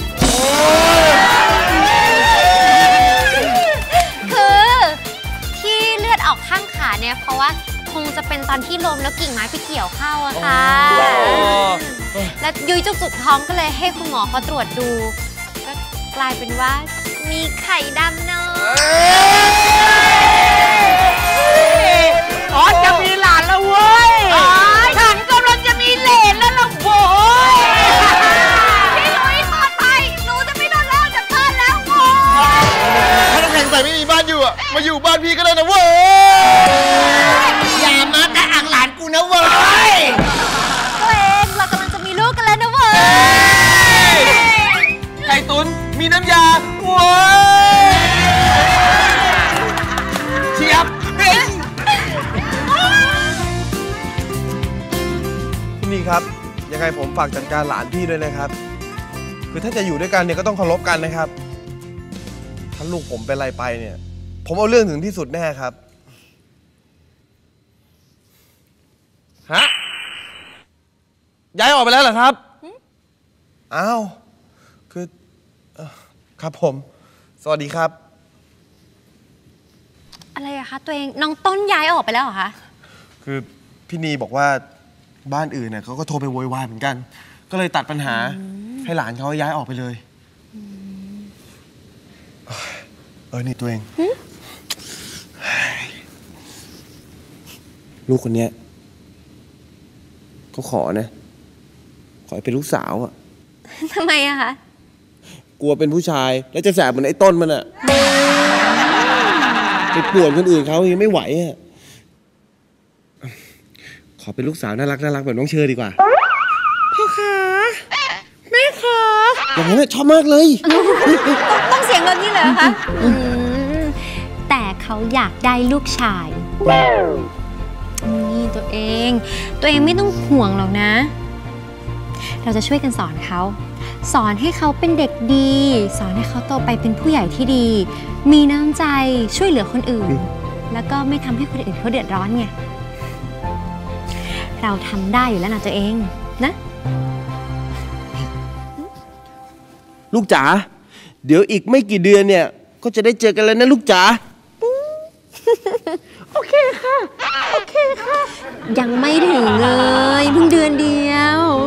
คือที่เลือดออกข้างขาเนี่ย เพราะว่าคงจะเป็นตอนที่ล้มแล้วกิ่งไม้ไปเกี่ยวเข้าอะค่ะ แล้วยุ้ยจุกท้องก็เลยให้คุณหมอเขาตรวจดู ก็กลายเป็นว่ามีไข่ดำเนาะออสจะมีหลานแล้วเว้ยฉันกำลังจะมีเหลนแล้วล่ะโว้ยพี่ยุ้ยปลอดภัยหนูจะไม่โดนไล่ออกจากบ้านแล้วโว้ยถ้าน้ำแข็งใสไม่มีบ้านอยู่อะมาอยู่บ้านพี่ก็ได้นะเว้ยอย่ามาแต่อ่างหลานกูนะเว้ยตัวเองเรากำลังจะมีลูกกันแล้วนะเว้ยไก่ตุ๋นมีน้ำยาโว้ยเชียบพี่นี่ครับ ยังไงผมฝากจัดการหลานพี่ด้วยนะครับ คือถ้าจะอยู่ด้วยกันเนี่ยก็ต้องเคารพกันนะครับ ถ้าลูกผมเป็นอะไรไปเนี่ย ผมเอาเรื่องถึงที่สุดแน่ครับ ฮะ ย้ายออกไปแล้วเหรอครับ อ้าว คือครับผม สวัสดีครับอะไรอะคะตัวเองน้องต้นย้ายออกไปแล้วเหรอคะคือพี่นีบอกว่าบ้านอื่นเนี่ยเขาก็โทรไปโวยวายเหมือนกัน ก็เลยตัดปัญหาให้หลานเขาย้ายออกไปเลย นี่ตัวเอง ลูกคนเนี้ยเขาขอนะ ขอให้เป็นลูกสาวอะทำไมอะคะกลัวเป็นผู้ชายแล้วจะแสบเหมือนไอ้ต้นมันอะไปป่วนคนอื่นเขายังไม่ไหวอะขอเป็นลูกสาวน่ารักแบบน้องเชอดีกว่าพ่อขาแม่ขาอย่างนั้นชอบมากเลยต้องเสียงแบบนี้เลยเหรอคะแต่เขาอยากได้ลูกชายนี่ตัวเองไม่ต้องห่วงหรอกนะ เราจะช่วยกันสอนเขาสอนให้เขาเป็นเด็กดี สอนให้เขาโตไปเป็นผู้ใหญ่ที่ดี มีน้ำใจช่วยเหลือคนอื่น แล้วก็ไม่ทำให้คนอื่นเขาเดือดร้อนไงเราทำได้อยู่แล้วนะตัวเองนะลูกจ๋าเดี๋ยวอีกไม่กี่เดือนเนี่ยก็จะได้เจอกันแล้วนะลูกจ๋าโอเคค่ะ โอเคค่ะยังไม่ถึงเลยเพิ่งเดือนเดียว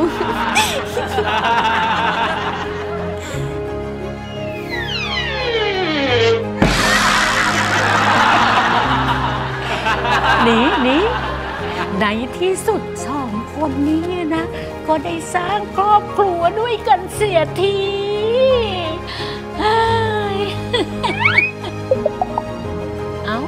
นี่ในที่สุดสองคนนี้นะ ก็ได้สร้างครอบครัวด้วยกันเสียทีเฮ้ย เอ้า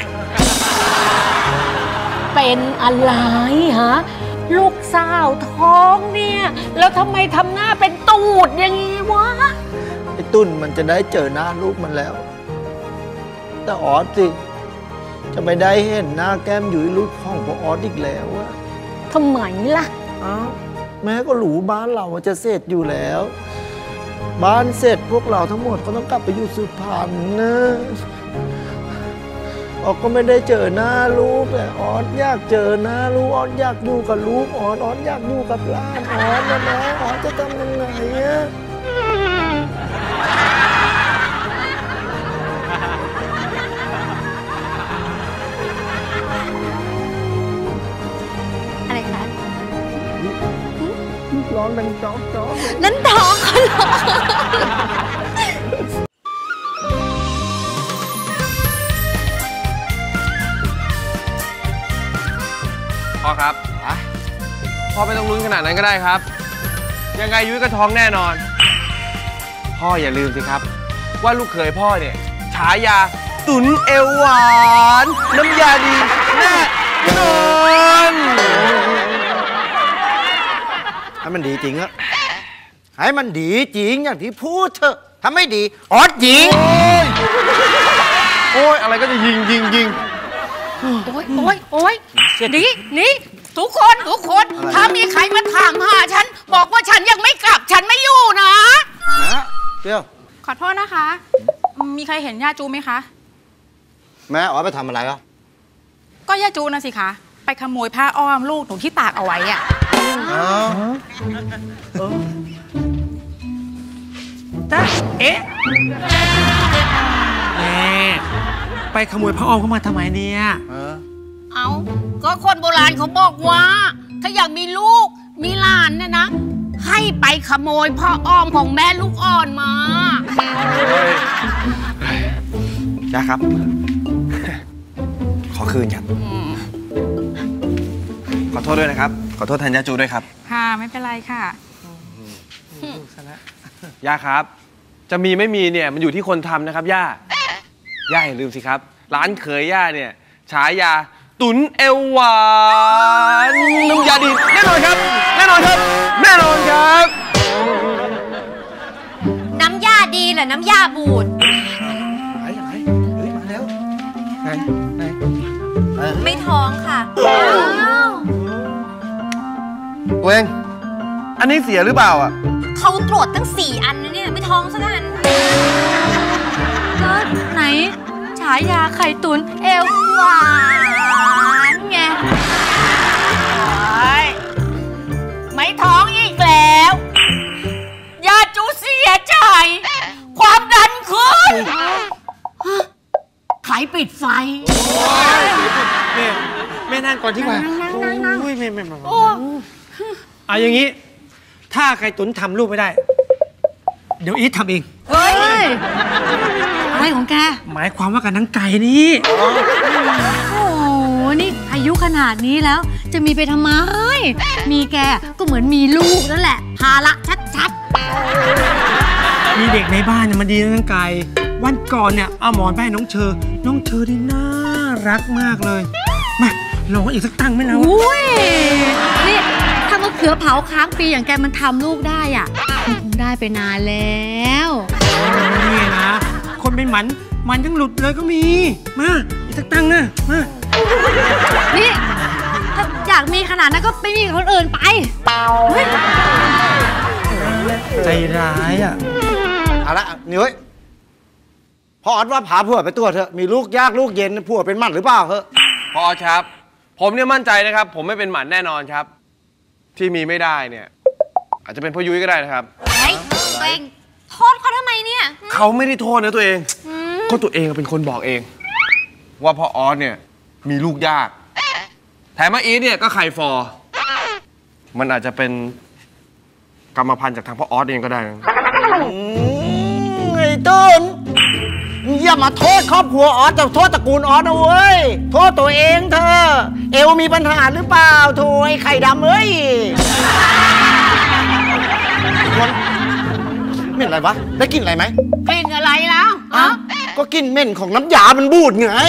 เป็นอะไรฮะ ลูกสาวท้องเนี่ย แล้วทำไมทำหน้าเป็นตูดอย่างนี้วะไอ้ตุ้นมันจะได้เจอหน้าลูกมันแล้ว แต่ออสสิจะไม่ได้เห็นหน้าแก้มหยุยลูกของพ่อออสอีกแล้วอะทำไมล่ะอ้าวแม่ก็รู้บ้านเราจะเสร็จอยู่แล้ว บ้านเสร็จพวกเราทั้งหมดก็ต้องกลับไปอยู่สุพรรณนะออสก็ไม่ได้เจอหน้าลูกแต่ออสอยากเจอหน้าลูกออสอยากอยู่กับลูกออสอยากอยู่กับหลานออสนะออสจะทำยังไงอะอะไรคะร้อนดังจ๊อกจ๊อกนั่นท้องเขาเหรอพ่อครับพ่อไม่ต้องลุ้นขนาดนั้นก็ได้ครับ ยังไงยุ้ยก็ท้องแน่นอน พ่ออย่าลืมสิครับ ว่าลูกเขยพ่อเนี่ยฉายาตุ๋นเอวหวานน้ำยาดีแน่นอนให้มันดีจริงอะให้มันดีจริงอย่างที่พูดเถอะถ้าไม่ดีออสยิงโอ้ยอะไรก็จะยิงโอ๊ยนี่ทุกคนถ้ามีใครมาถามหาฉันบอกว่าฉันยังไม่กลับฉันไม่อยู่นะนะเดี๋ยวขอโทษนะคะ มีใครเห็นย่าจูไหมคะแม่ออสไปทำอะไรอ่ะก็ย่าจูนะสิคะ ไปขโมยผ้าอ้อมลูกหนูที่ตากเอาไว้อะเอ๊ะแม่ไปขโมยผ้าอ้อมเข้ามาทำไมเนี่ยเอาก็คนโบราณเขาบอกว่า ถ้าอยากมีลูกมีหลานเนี่ยนะ ให้ไปขโมยผ้าอ้อมของแม่ลูกอ่อนมาจ้าครับ ขอคืนครับขอโทษด้วยนะครับ ขอโทษแทนย่าจูด้วยครับค่ะ ไม่เป็นไรค่ะย่าครับ จะมีไม่มีเนี่ยมันอยู่ที่คนทำนะครับย่าอย่าลืมสิครับร้านเขยย่าเนี่ยฉายาตุ๋นเอวหวานน้ำยาดีแน่นอนครับแน่นอนครับแน่นอนครับน้ำยาดีเหรอน้ำยาบูดมาแล้วไม่ท้องค่ะตัวเองอันนี้เสียหรือเปล่าอ่ะเขาตรวจตั้ง4 อันนะเนี่ยไม่ท้องสักอันแล้วไหนฉายาไข่ตุ๋นเอวหวานไงไม่ท้องอีกแล้วยาจูเสียใจ ความดันขึ้นใครปิดไฟแม่นั่งก่อนที่ว่านั่งโอ้ยแม่เอาอย่างนี้ ถ้าไข่ตุ๋นทำลูกไม่ได้ เดี๋ยวอีททำเองเฮ้ย อะไรของแกหมายความว่ากับนังไก่นี่โอ้โห นี่อายุขนาดนี้แล้ว จะมีไปทำไม มีแกก็เหมือนมีลูกนั่นแหละ ภาระชัดมีเด็กในบ้านเนี่ยมันดีนะนังไก่ วันก่อนเนี่ยเอาหมอนไปให้น้องเชอนี่น่ารักมากเลย มาลองอีกสักตั้งไหมๆเราอุ้ย นี่ ถ้ามะเขือเผาค้างปีอย่างแกมันทำลูกได้อ่ะมันคงได้ไปนานแล้วนี่นะ คนเป็นมันยังหลุดเลยก็มี มาอีกสักตั้งนะมานี่ถ้าอยากมีขนาดนั้นก็ไปมีกับคนอื่นไปเฮ้ยใจร้ายอ่ะเอาละนี่เว้ยพ่อออสว่าพาผัวไปตรวจเถอะมีลูกยากลูกเย็นผัวเป็นหมันหรือเปล่าเถอะพอครับ ผมเนี่ยมั่นใจนะครับ ผมไม่เป็นหมันแน่นอนครับ ที่มีไม่ได้เนี่ย อาจจะเป็นพ่อยุ้ยก็ได้นะครับเฮ้ยตัวเองทโทษเขาทำไมเนี่ยเขาไม่ได้โทษนะตัวเอง ก็ตัวเองเป็นคนบอกเอง ว่าพ่อออสเนี่ยมีลูกยาก แถมอีทเนี่ยก็ไข่ฟอร์มันอาจจะเป็นกรรมพันธุ์จากทางพ่อออสเองก็ได้นะไอ้ต้นอย่ามาโทษครอบครัวออสจะโทษตระกูลออสนะเว้ยโทษตัวเองเธอเอวมีปัญหาหรือเปล่าโถไอ้ไข่ดำเอ้ยเหม็นอะไรวะได้กลิ่นอะไรไหมกลิ่นอะไรแล้วอ่ะก็กลิ่นเหม็นของน้ำยามันบูดไง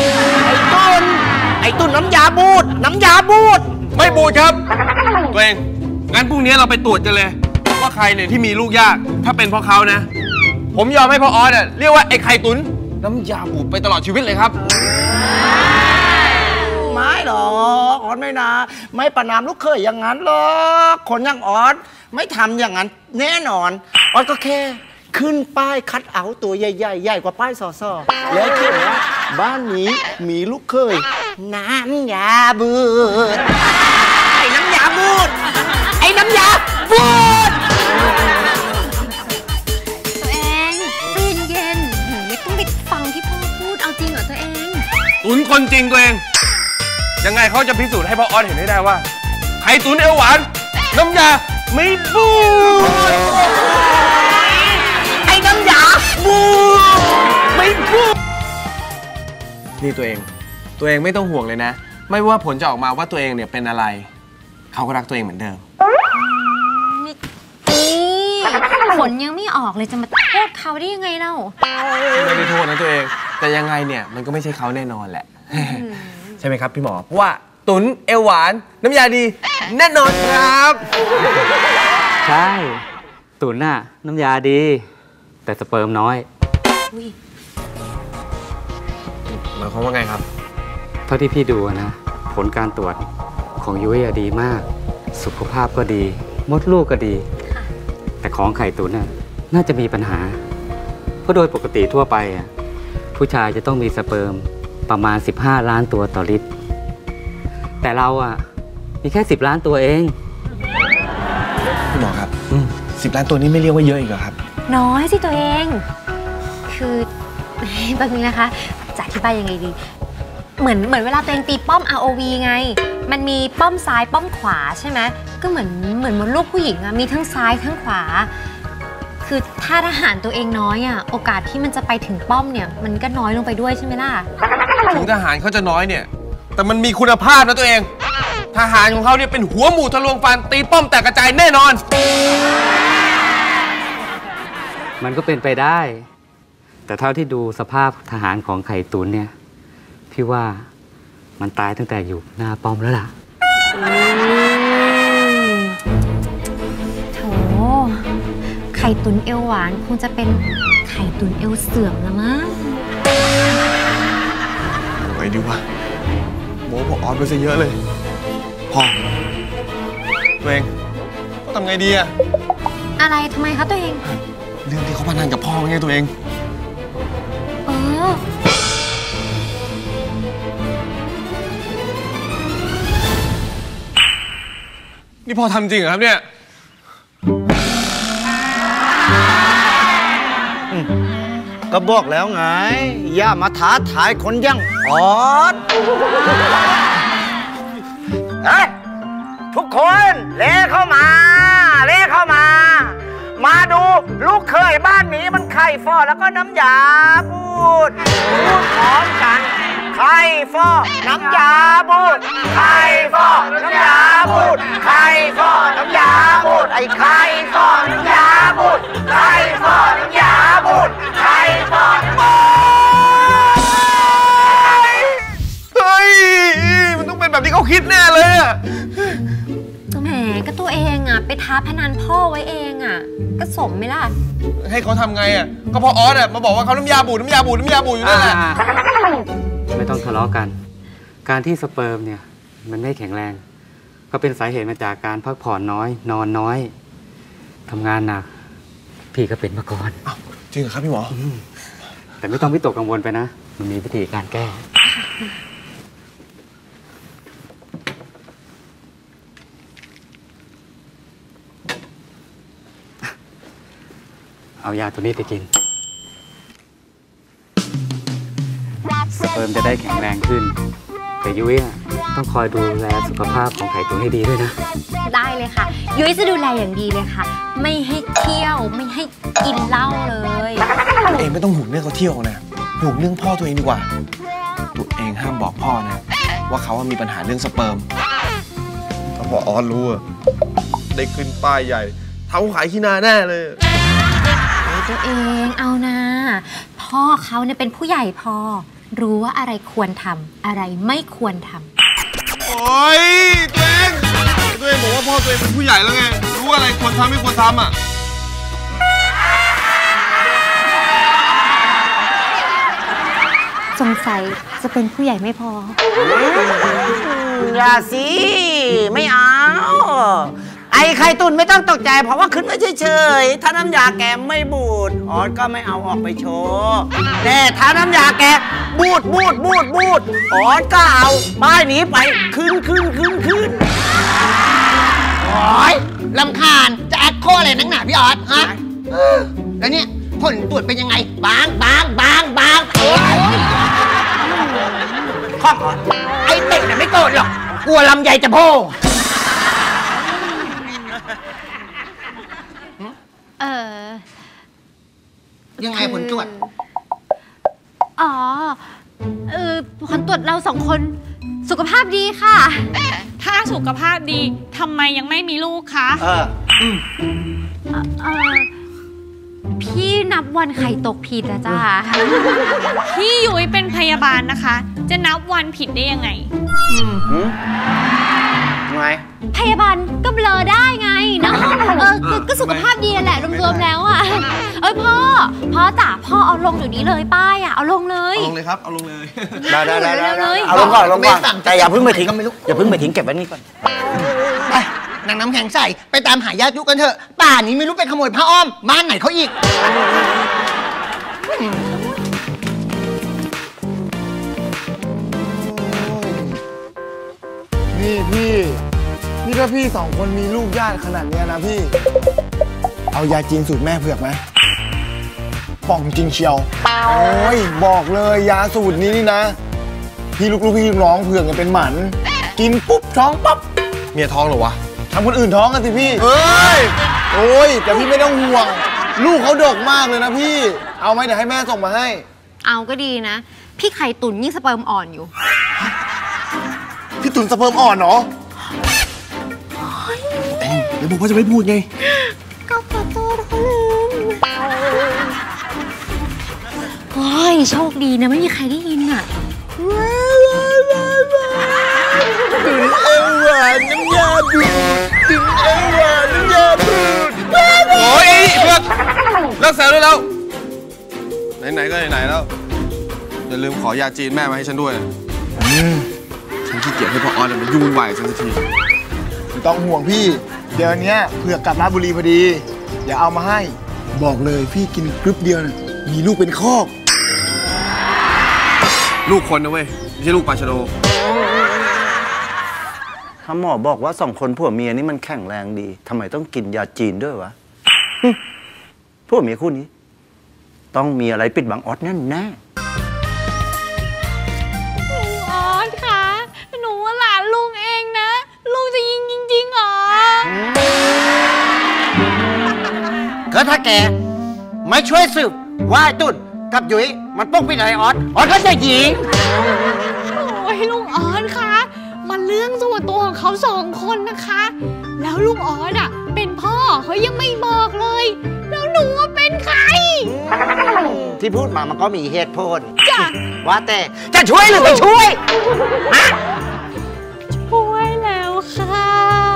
ไอ้ต้นน้ำยาบูดไม่บูดครับ ตัวเองงั้นพรุ่งนี้เราไปตรวจกันเลยว่าใครเนี่ยที่มีลูกยากถ้าเป็นเพราะเขานะผมยอมให้พ่อออสเนี่ยเรียกว่าไอ้ไข่ตุ๋นน้ำยาบูดไปตลอดชีวิตเลยครับไม่หรอกออสไม่นะไม่ประนามลูกเขยอย่างนั้นหรอกคนอย่างออสไม่ทำอย่างนั้นแน่นอนออสก็แค่ขึ้นป้ายคัดเอาท์ตัวใหญ่ๆใหญ่กว่าป้ายสอสอแล้วเขียนว่าบ้านนี้มีลูกเขยน้ำยาบูดไอ้น้ำยาบูดไอ้น้ำยาบูดตัวเองใจเย็นๆไม่ต้องไปฟังที่พ่อพูดเอาจริงเหรอตัวเองตุ๋นคนจริงตัวเองยังไงเขาจะพิสูจน์ให้พ่อออสเห็นให้ได้ว่าไข่ตุ๋นเอวหวานน้ำยาไม่บูดไอ้น้ำยาบูดไม่บูดนี่ตัวเองไม่ต้องห่วงเลยนะไม่ว่าผลจะออกมาว่าตัวเองเนี่ยเป็นอะไรเขาก็รักตัวเองเหมือนเดิมนี่ผลยังไม่ออกเลยจะมาโทษเขาได้ยังไงเล่าไม่ได้โทษนะตัวเองแต่ยังไงเนี่ยมันก็ไม่ใช่เขาแน่นอนแหละใช่ไหมครับพี่หมอเพราะว่าตุ๋นเอวหวานน้ำยาดีแน่นอนครับใช่ตุ๋นน่ะน้ำยาดีแต่สเปิร์มน้อยหมายความว่าไงครับเท่าที่พี่ดูนะผลการตรวจของยุ้ยดีมากสุขภาพก็ดีมดลูกก็ดีแต่ของไข่ตุ๋นน่ะน่าจะมีปัญหาเพราะโดยปกติทั่วไปผู้ชายจะต้องมีสเปิร์มประมาณ15 ล้านตัวต่อลิตรแต่เรามีแค่10 ล้านตัวเองพี่หมอครับ10 ล้านตัวนี้ไม่เรียกว่าเยอะอีกเหรอครับน้อยสิตัวเองคือแบบนี้นะคะจะอธิบายยังไงดีเหมือนเวลาตัวเองตีป้อม ROV ไงมันมีป้อมซ้ายป้อมขวาใช่ไหมก็เหมือนมดลูกผู้หญิงมีทั้งซ้ายทั้งขวาคือถ้าทหารตัวเองน้อยโอกาสที่มันจะไปถึงป้อมเนี่ยมันก็น้อยลงไปด้วยใช่ไหมล่ะถึงทหารเขาจะน้อยเนี่ยแต่มันมีคุณภาพนะตัวเองทหารของเขาเนี่ยเป็นหัวหมูทะลวงฟันตีป้อมแตกกระจายแน่นอนมันก็เป็นไปได้แต่เท่าที่ดูสภาพทหารของไข่ตุ๋นเนี่ยพี่ว่ามันตายตั้งแต่อยู่หน้าป้อมแล้วล่ะโถไข่ตุ๋นเอวหวานคงจะเป็นไข่ตุ๋นเอวเสื่อมละมั้งไงดีวะโม้พ่อออสไปซะเยอะเลยพ่อตัวเองทำไงดีอะไรทำไมคะตัวเองเรื่องที่เขาพนันกับพ่อไงตัวเองนี่พ่อทำจริงเหรอครับเนี่ยก็บอกแล้วไงอย่ามาท้าทายคนยังออสทุกคนเล่เข้ามามาดูลูกเขยบ้านนี้มันไข่ฟอแล้วก็น้ำยาบูดพร้อมกันไข่ฟอน้ำยาบูดไข่ฟอน้ำยาบูดไข่ฟอน้ำยาบูดไอ้ไข่ฟอน้ำยาบูดไข่ฟอน้ำยาบูดไข่ฟอเฮ้ยมันต้องเป็นแบบที่เขาคิดแน่เลยแหมก็ตัวเองไปท้าพนันพ่อไว้เองก็สมไหมล่ะให้เขาทำไงก็พอออสมาบอกว่าเขาน้ำยาบูดอยู่นั่นแหละไม่ต้องทะเลาะกันการที่สเปิร์มเนี่ยมันไม่แข็งแรงก็เป็นสาเหตุมาจากการพักผ่อนน้อยนอนน้อยทำงานหนักพี่ก็เป็นมาก่อนจริงเหรอครับพี่หมอแต่ไม่ต้องวิตกกังวลไปนะมันมีวิธีการแก้เอายาตัวนี้ไปกินสเปิร์มจะได้แข็งแรงขึ้นแต่ยุ้ยต้องคอยดูแลสุขภาพของไข่ตุ๋นให้ดีด้วยนะได้เลยค่ะยุ้ยจะดูแลอย่างดีเลยค่ะไม่ให้เที่ยวไม่ให้กินเหล้าเลยเองไม่ต้องห่วงเรื่องเขาเที่ยวนะห่วงเรื่องพ่อตัวเองดีกว่าตัวเองห้ามบอกพ่อนะว่าเขามีปัญหาเรื่องสเปิร์มถ้าพอออนรู้ได้ขึ้นป้ายใหญ่ทำขายขี้นาแน่เลยตัวเองเอานะพ่อเขาเนี่ยเป็นผู้ใหญ่พอรู้ว่าอะไรควรทำอะไรไม่ควรทำโอ๊ยตัวเองบอกว่าพ่อตัวเองเป็นผู้ใหญ่แล้วไงรู้อะไรควรทำไม่ควรทำอ่ะสงสัยจะเป็นผู้ใหญ่ไม่พออย่าสิไม่เอาไอ้ไข่ตุนไม่ต้องตกใจเพราะว่าขึ้นมาเฉยๆถ้าน้ำยาแกไม่บูดออสก็ไม่เอาออกไปโชว์แต่ถ้าน้ำยาแกบูดออสก็เอาป้ายนี้ไปขึ้นโอ๊ยลำคาญจะแอคโคอะไรนักหนาพี่ออสฮะแล้วเนี่ยผลตรวจเป็นยังไงบางข้อไอ้เต็กน่ะไม่โกรธหรอกกลัวลำใหญ่จะโพยังไงผลตรวจผลตรวจเรา2 คนสุขภาพดีค่ะถ้าสุขภาพดีทำไมยังไม่มีลูกคะพี่นับวันไข่ตกผิดอะจ้าพี่ยุ้ยเป็นพยาบาลนะคะจะนับวันผิดได้ยังไงพยาบาลก็เบลอได้ไงนะก็สุขภาพดีแหละรวมๆแล้วอ่ะพ่อจ๋าพ่อเอาลงอยู่นี้เลยป้ายอ่ะเอาลงเลยเอาลงเลยครับเอาลงเลยได้เอาลงก่อนแต่อย่าเพิ่งไปทิ้งเก็บไว้นี่ก่อนไปนางน้ำแข็งใส่ไปตามหายาตุกันเถอะป่านนี้ไม่รู้ไปขโมยผ้าอ้อมบ้านไหนเขาอีกนี่ถ้าพี่2 คนมีลูกญาติขนาดนี้นะพี่เอายาจีนสูตรแม่เผือกไหมป่องจริงเชียวโอ้ยบอกเลยยาสูตรนี้นี่นะพี่ลูกพี่น้องเผือกกันเป็นหมันกินปุ๊บท้องปั๊บเมียท้องเหรอวะทำคนอื่นท้องกันสิพี่โอ้ยแต่พี่ไม่ต้องห่วงลูกเขาดกมากเลยนะพี่เอาไหมเดี๋ยวให้แม่ส่งมาให้เอาก็ดีนะพี่ไข่ตุ๋นยิ่งสเปิร์มอ่อนอยู่พี่ตุ๋นสเปิร์มอ่อนเหรอเดี๋ยวบอกว่าจะไม่พูดไงก็ขอโทษเขาลืมโอ้ยโชคดีนะไม่มีใครได้ยินอ่ะตุ๋นเอวหวานน้ำยาบูดตุ๋นเอวหวานน้ำยาบูดโอ้ยเพื่อนเลิกแซวได้แล้วไหนๆก็ไหนๆแล้วอย่าลืมขอยาจีนแม่มาให้ฉันด้วยฉันขี้เกียจให้พ่อออนมายุ่งวุ่นวายฉันสักทีไม่ต้องห่วงพี่เดี๋ยวนี้เผือกกลับราชบุรีพอดีเดี๋ยวเอามาให้บอกเลยพี่กินกรึ๊บเดียวนะมีลูกเป็นคอกลูกคนนะเว้ยไม่ใช่ลูกปลาชะโดถ้าหมอบอกว่า2 คนผัวเมียนี่มันแข็งแรงดีทำไมต้องกินยาจีนด้วยวะผัวเมียคู่นี้ต้องมีอะไรปิดบังออสแน่ออสคะหนูว่าหลานลุงเองนะลุงจะยิงจริงๆหรอก็ถ้าแกไม่ช่วยสืบว่าไอ้ตุ่นกับยุ้ยมันป้องปิดอะไรออสก็จะยิงโอ้ยลุงออสคะมันเรื่องส่วนตัวของเขา2 คนนะคะแล้วลุงออสอ่ะเป็นพ่อเขายังไม่บอกเลยแล้วหนูว่าเป็นใครที่พูดมามันก็มีเหตุผลจ้ะว่าแต่จะช่วยหรือไม่ช่วยฮะช่วยแล้วค่ะ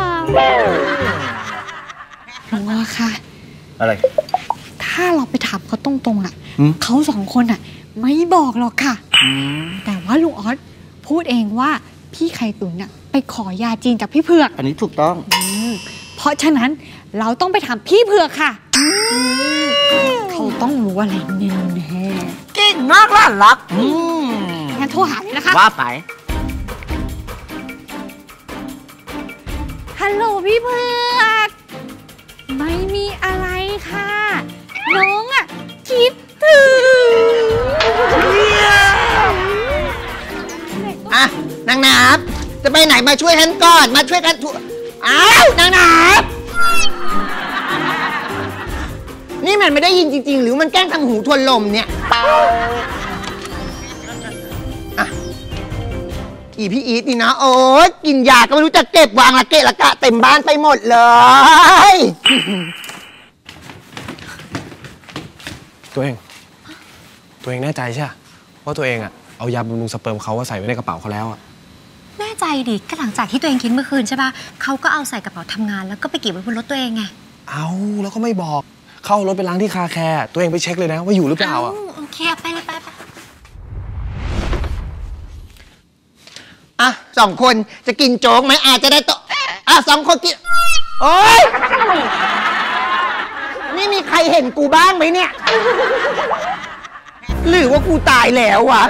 ลุงออสค่ะอะไรถ้าเราไปถามเขาตรงๆอ่ะเขา2 คนอ่ะไม่บอกหรอกค่ะแต่ว่าลุงออสพูดเองว่าพี่ไข่ตุ๋นน่ะไปขอยาจีนจากพี่เผือกอันนี้ถูกต้องเพราะฉะนั้นเราต้องไปถามพี่เผือกค่ะเขาต้องรู้อะไรแน่ๆเก่งมากล่ะรักงั้นโทรหาเลยนะคะว่าไปฮัลโหลพี่เผือกไม่มีอะไรค่ะน้องอะคิดถึงอ่ะนางนับจะไปไหนมาช่วยฉันก่อนมาช่วยกันอ้าวนางนับนี่มันไม่ได้ยินจริงๆหรือมันแกล้งทำหูทวนลมเนี่ยอ่ะอีพี่อีทนี่นะโอ๊ยกินยาก็ไม่รู้จะเก็บวางละเกะละกะเต็มบ้านไปหมดเลยตัวเองแน่ใจใช่ไหมว่าตัวเองอะเอายาบำรุงสเปิร์มเขาใส่ไว้ในกระเป๋าเขาแล้วอะแน่ใจดิก็หลังจากที่ตัวเองกินเมื่อคืนใช่ปะเขาก็เอาใส่กระเป๋าทำงานแล้วก็ไปเก็บไว้บนรถตัวเองไงเอาแล้วก็ไม่บอกเข้ารถไปล้างที่คาแคร์ตัวเองไปเช็คเลยนะว่าอยู่หรือเปล่าอะโอเคไปเลยไปอ่ะ2 คนจะกินโจ๊กไหมอาจจะได้โตอ่ะ2 คนกินโอ๊ยนี่มีใครเห็นกูบ้างไหมเนี่ยหรือว่ากูตายแล้ววะ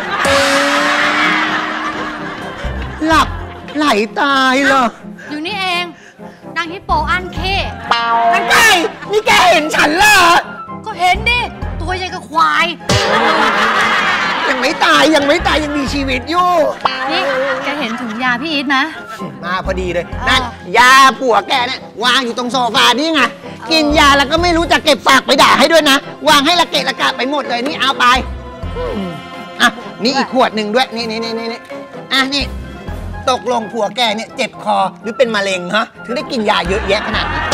หลับไหลตายเหรออยู่นี่เองนางฮิปโปอันเคนางไก่นี่แกเห็นฉันเหรอก็เห็นดิตัวใหญ่กับควายยังไม่ตายยังมีชีวิตอยู่นี่แกเห็นถุงยาพี่อีทนะมาพอดีเลยนั่นยาผัวแกเนี่ยวางอยู่ตรงโซฟานี่ไงกินยาแล้วก็ไม่รู้จะเก็บฝากไปด่าให้ด้วยนะวางให้ละเกะละกะไปหมดเลยนี่เอาไปอ่ะนี่อีกขวดหนึ่งด้วยนี่อ่ะนี่ตกลงผัวแกเนี่ยเจ็บคอหรือเป็นมะเร็งฮะถึงได้กินยาเยอะแยะขนาดนี้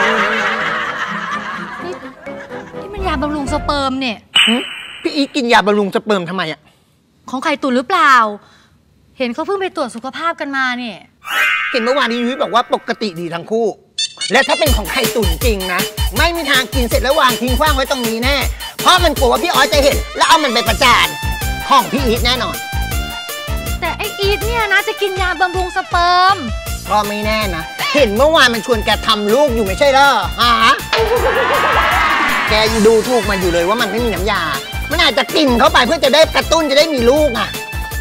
นี่มันยาบำรุงสเปิร์มเนี่ยพี่อีทกินยาบำรุงสเปิร์มทำไมอ่ะของไข่ตุ๋นหรือเปล่าเห็นเขาเพิ่งไปตรวจสุขภาพกันมาเนี่ยเห็นเมื่อวานนี้ยุ้ยบอกว่าปกติดีทั้งคู่และถ้าเป็นของไข่ตุ๋นจริงนะไม่มีทางกินเสร็จแล้ววางทิ้งขว้างไว้ตรงนี้แน่เพราะมันกลัวว่าพี่ออสจะเห็นแล้วเอามันไปประจานของพี่อีทแน่นอนแต่ไออีทเนี่ยนะจะกินยาบำรุงสเปิร์มก็ไม่แน่นะเห็นเมื่อวานมันชวนแกทำลูกอยู่ไม่ใช่เหรอฮะแกดูถูกมันอยู่เลยว่ามันไม่มีน้ำยามันอาจจะกินเข้าไปเพื่อจะได้กระตุ้นจะได้มีลูกอ่ะ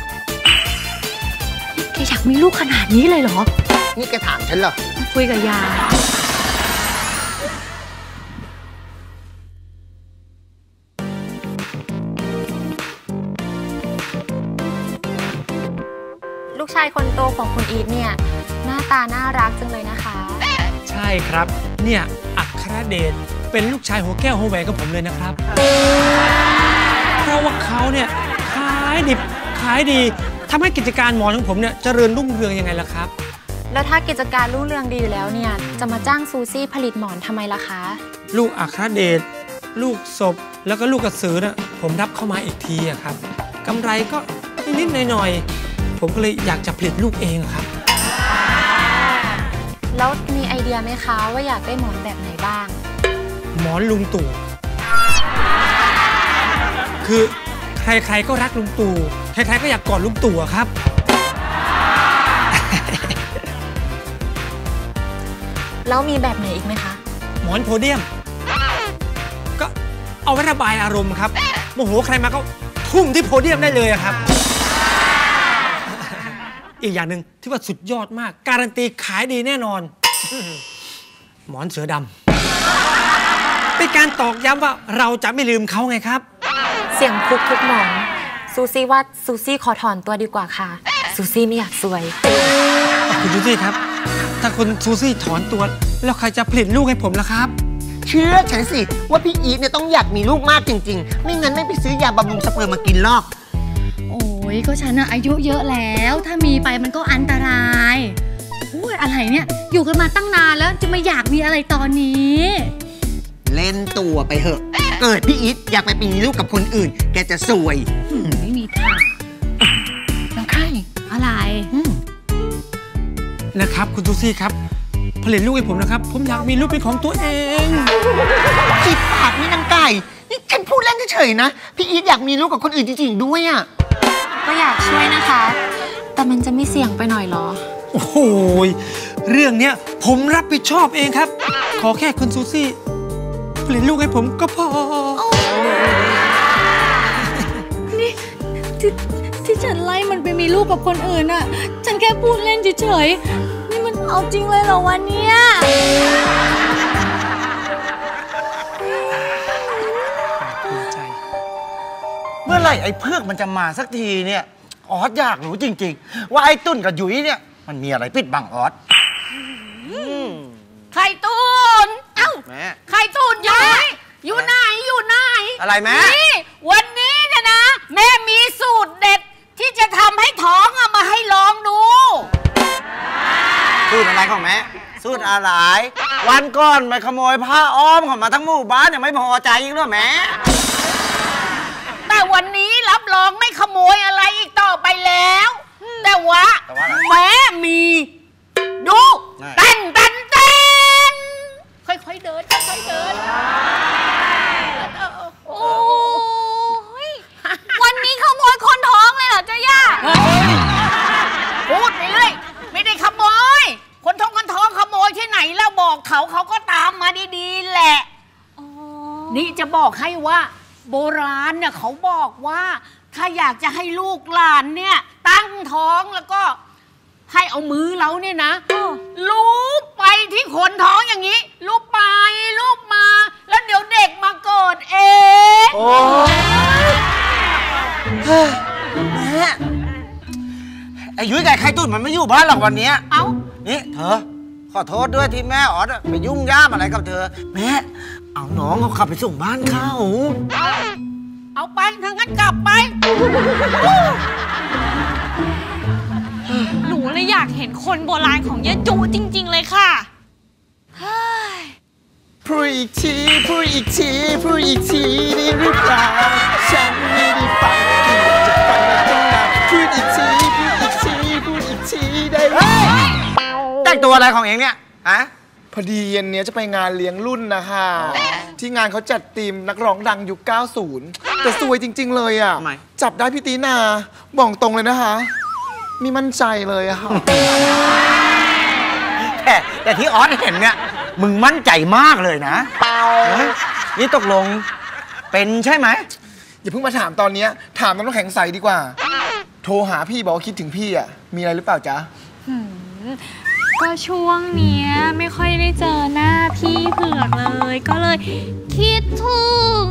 แกอยากมีลูกขนาดนี้เลยเหรอนี่แกถามฉันเหรอคุยกับยาลูกชายคนโตของคุณอีทเนี่ยหน้าตาน่ารักจังเลยนะคะใช่ครับเนี่ยอัครเดชเป็นลูกชายหัวแก้วหัวแหวนกับผมเลยนะครับเพราะว่าเขาเนี่ยขายดิบขายดีทำให้กิจการหมอนของผมเนี่ยเจริญรุ่งเรืองยังไงล่ะครับแล้วถ้ากิจการรุ่งเรืองดีอยู่แล้วเนี่ยจะมาจ้างซูซี่ผลิตหมอนทำไมล่ะคะลูกอัครเดชลูกศพแล้วก็ลูกกระสือน่ะผมรับเข้ามาอีกทีอะครับกำไรก็นิดๆหน่อยๆผมก็เลยอยากจะผลิตลูกเองครับแล้วมีไอเดียไหมคะว่าอยากได้หมอนแบบไหนบ้างหมอนลุงตู่คือใครๆก็รักลุงตู่ใครๆก็อยากกอดลุงตู่ครับแล้วมีแบบไหนอีกไหมคะหมอนโพเดียมก็เอาไว้ระบายอารมณ์ครับโมโหใครมาก็ทุ่มที่โพเดียมได้เลยครับอีกอย่างหนึ่งที่ว่าสุดยอดมากการันตีขายดีแน่นอนหมอนเสือดำเป็นการตอกย้ำว่าเราจะไม่ลืมเขาไงครับเสียงคุกทุกหมอนซูซี่ว่าซูซี่ขอถอนตัวดีกว่าค่ะซูซี่ไม่อยากซวยคุณซูซี่ครับถ้าคุณซูซี่ถอนตัวแล้วใครจะผลิตลูกให้ผมล่ะครับเชื่อฉันสิว่าพี่อีทเนี่ยต้องอยากมีลูกมากจริงๆไม่งั้นไม่ไปซื้อยาบำรุงสเปิร์มมากินหรอกโอ้ยก็ฉันอายุเยอะแล้วถ้ามีไปมันก็อันตรายอุ้ยอะไรเนี่ยอยู่กันมาตั้งนานแล้วจะมาอยากมีอะไรตอนนี้เล่นตัวไปเหอะเกิดพี่อีทอยากไปมีลูกกับคนอื่นแกจะซวยไม่มีทางน้องไข่อะไรนะครับคุณซูซี่ครับผลิตลูกให้ผมนะครับผมอยากมีลูกเป็นของตัวเองจิตปากนี่นางไก่นี่ฉันพูดเล่นเฉยๆนะพี่อีทอยากมีลูกกับคนอื่นจริงๆด้วยอ่ะก็อยากช่วยนะคะแต่มันจะไม่เสี่ยงไปหน่อยหรอโอ้โหเรื่องเนี้ยผมรับผิดชอบเองครับขอแค่คุณซูซี่ผลิตลูกให้ผมก็พอนี่ที่ฉันไล่มันไปมีลูกกับคนอื่นอ่ะฉันแค่พูดเล่นเฉยๆนี่มันเอาจริงเลยเหรอวะเนี่ยเมื่อไหร่ไอ้เพือกมันจะมาสักทีเนี่ยออสอยากรู้จริงๆว่าไอ้ตุ้นกับยุ้ยเนี่ยมันมีอะไรปิดบังออสไข่ตูนเอ้าแม่ไข่ตูนอยู่ไหนอยู่ไหนอยู่ไหนอะไรแม่นี่วันนี้เนี่ยนะ แม่มีสูตรเด็ดที่จะทำให้ท้องเอามาให้ลองดูสูตรอะไรของแม่สูตรอะไรวันก่อนไปขโมยผ้าอ้อมของมาทั้งหมู่บ้านยังไม่พอใจอีกเหรอแม่แต่วันนี้รับรองไม่ขโมยอะไรอีกต่อไปแล้ว แต่ว่าแม่มีดูเต้นค่อยๆเดินค่อยๆเดินโอ้ยวันนี้ขโมยคนท้องเลยเหรอเจ้าย่าพูดไปเลยไม่ได้ขโมยคนท้องขโมยที่ไหนแล้วบอกเขาก็ตามมาดีๆแหละนี่จะบอกให้ว่าโบราณเนี่ยเขาบอกว่าถ้าอยากจะให้ลูกหลานเนี่ยตั้งท้องแล้วก็ให้เอามือเราเนี่ยนะลูบไปที่คนท้องอย่างนี้ลูบไปลูบมาแล้วเดี๋ยวเด็กมาเกิดเองโอ้แม่ไอ้ยุ้ยกับไข่ตุ้นมันไม่อยู่บ้านหรอกวันนี้เอ้านี่เธอขอโทษด้วยที่แม่ออดไปยุ่งย่ามอะไรกับเธอแม่เอาน้องเขาขับไปส่งบ้านเขาเอาไปทางนั้นกลับไปหนูเลยอยากเห็นคนโบราณของยะจูจริงๆเลยค่ะพูดอีกทีพูดอีกทีพูดอีกทีนี่หรือเปล่าฉันไม่ได้ฟังที่อยากจะฟังมาตั้งนานพูดอีกทีพูดอีกทีพูดอีกทีได้ไหมแต่งตัวอะไรของเองเนี่ยอะพอดีเย็นนี้จะไปงานเลี้ยงรุ่นนะคะที่งานเขาจัดธีมนักร้องดังยุค 90 แต่สวยจริงๆเลยอ่ะจับได้พี่ตีนาบอกตรงเลยนะคะมีมั่นใจเลยอะค่ะแต่ที่ออสเห็นเนี่ยมึงมั่นใจมากเลยนะนี่ตกลงเป็นใช่ไหมอย่าเพิ่งมาถามตอนนี้ถามน้ำแข็งใสดีกว่าโทรหาพี่บอกว่าคิดถึงพี่อ่ะมีอะไรหรือเปล่าจ๊ะก็ช่วงเนี้ยไม่ค่อยได้เจอหน้าพี่เผือกเลยก็เลยคิดถึง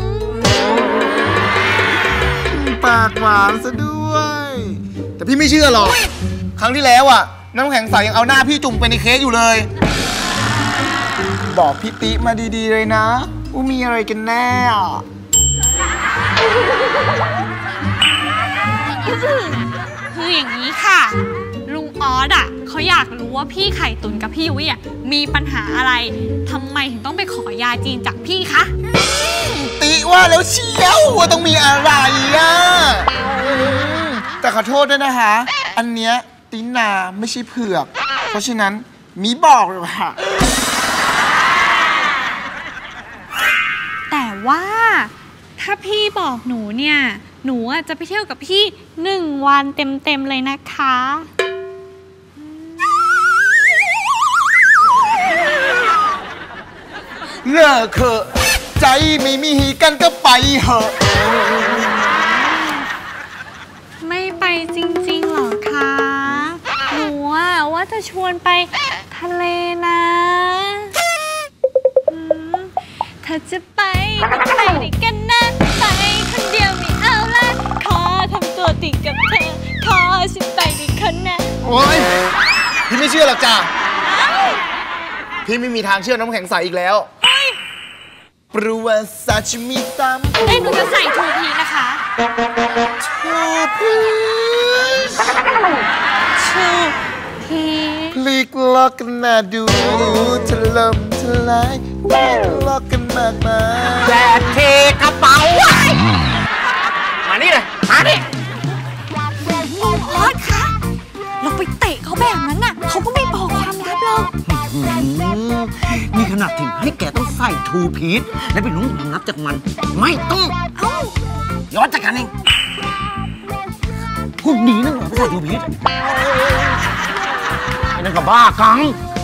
ปากหวานซะด้วยแต่พี่ไม่เชื่อหรอกครั้งที่แล้วอ่ะน้ำแข็งใสยังเอาหน้าพี่จุ่มไปในเค้กอยู่เลยบอกพี่ติมาดีๆเลยนะว่ามีอะไรกันแน่คืออย่างนี้ค่ะลุงออสอ่ะเขาอยากรู้ว่าพี่ไข่ตุ๋นกับพี่ยุ้ยอ่ะมีปัญหาอะไรทำไมถึงต้องไปขอยาจีนจากพี่คะติว่าแล้วเชียวว่าต้องมีอะไรอ่ะแต่ขอโทษด้วยนะคะอันเนี้ยตินาไม่ใช่เผือกเพราะฉะนั้นมีบอกเลยค่ะแต่ว่าถ้าพี่บอกหนูเนี่ยหนูจะไปเที่ยวกับพี่1 วันเต็มๆเลยนะคะเลิกเถอะใจไม่มีกันก็ไปเถอะไม่ไปจริงๆหรอคะหนูว่าจะชวนไปทะเลนะถ้าจะไปก็ไปด้วยกันนะไปคนเดียวไม่เอาละขอทำตัวติดกับเธอขอฉันไปด้วยคนนะโอ๊ยพี่ไม่เชื่อหรอกจ้ะพี่ไม่มีทางเชื่อน้ำแข็งใสอีกแล้วประวัติศาสตร์จะมีซ้ำหนูจะใส่ทูพีนะคะทูพีพลิกล็อกกันน่าดูถล่มทลายพลิกล็อกกันมากมายแบกเทกระเป๋ามานี่เลยมาดิลุงออสคะเราไปเตะเขาแบบนั้นน่ะเขาก็ไม่บอกความลับหรอกนี่ขนาดถึงให้แกต้องใส่ทูพีซและเป็นรู้ความลับจากมันไม่ต้องย้อนจัดการเองพวกนี้นั่นเหรอไม่ใส่ทูพีซไอ้นั่นก็บ้ากัง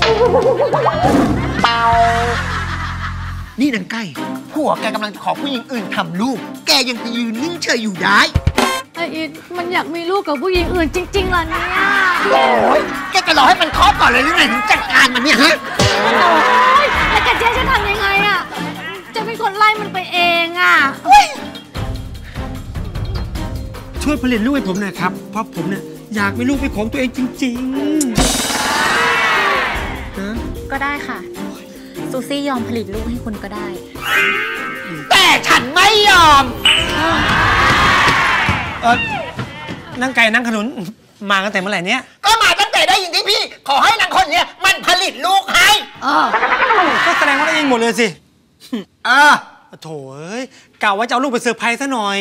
นี่นางไก่ผัวแกกำลังจะขอผู้หญิงอื่นทำลูกแกยังจะยืนนิ่งเฉยอยู่ได้ไอ้อิดมันอยากมีลูกกับผู้หญิงอื่นจริงๆเหรอเนี่ยโอ้ยแกจะรอให้มันคลอดก่อนเลยหรือไงถึงจัดการมันเนี่ยฮะแล้วแกจะทำยังไงอ่ะจะเป็นคนไล่มันไปเองอ่ะช่วยผลิตลูกให้ผมหน่อยครับเพราะผมเนี่ยอยากมีลูกเป็นของตัวเองจริงๆนะก็ได้ค่ะซูซี่ยอมผลิตลูกให้คุณก็ได้แต่ฉันไม่ยอมนางไก่นางขนุนมากันแต่เมื่อไหร่เนี้ยก็มาตั้งแต่ได้ยินที่พี่ ขอให้นางคนเนี้ยมันผลิตลูกให้ก็แสดงว่าได้ยินหมดเลยสิโถ่เอ้ยกล่าวว่าจะเอาลูกไปเซอร์ไพรส์ซะหน่อย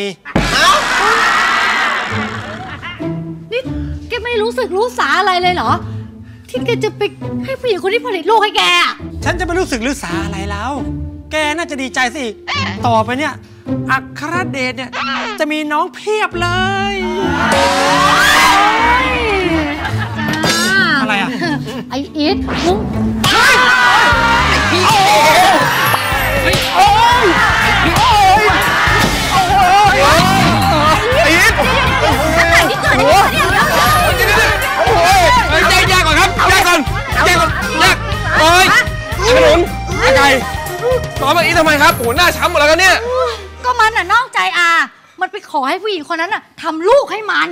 นี่แกไม่รู้สึกรู้สาอะไรเลยเหรอ ที่แกจะไปให้ผู้หญิงคนที่ผลิตลูกให้แกฉันจะไม่รู้สึกหรือสาอะไรแล้ว แกน่าจะดีใจสิ ต่อไปเนี่ย อัครเดชเนี่ย จะมีน้องเพียบเลย อะไรอ่ะไออีทมึงแยกก่อนครับแยกก่อนโอ้ยขนุนไก่ต่อมาอีทำไมครับโอ้หน้าช้ำหมดแล้วกันเนี่ยก็มันน่ะนอกใจอามันไปขอให้ผู้หญิงคนนั้นน่ะทำลูกให้มัน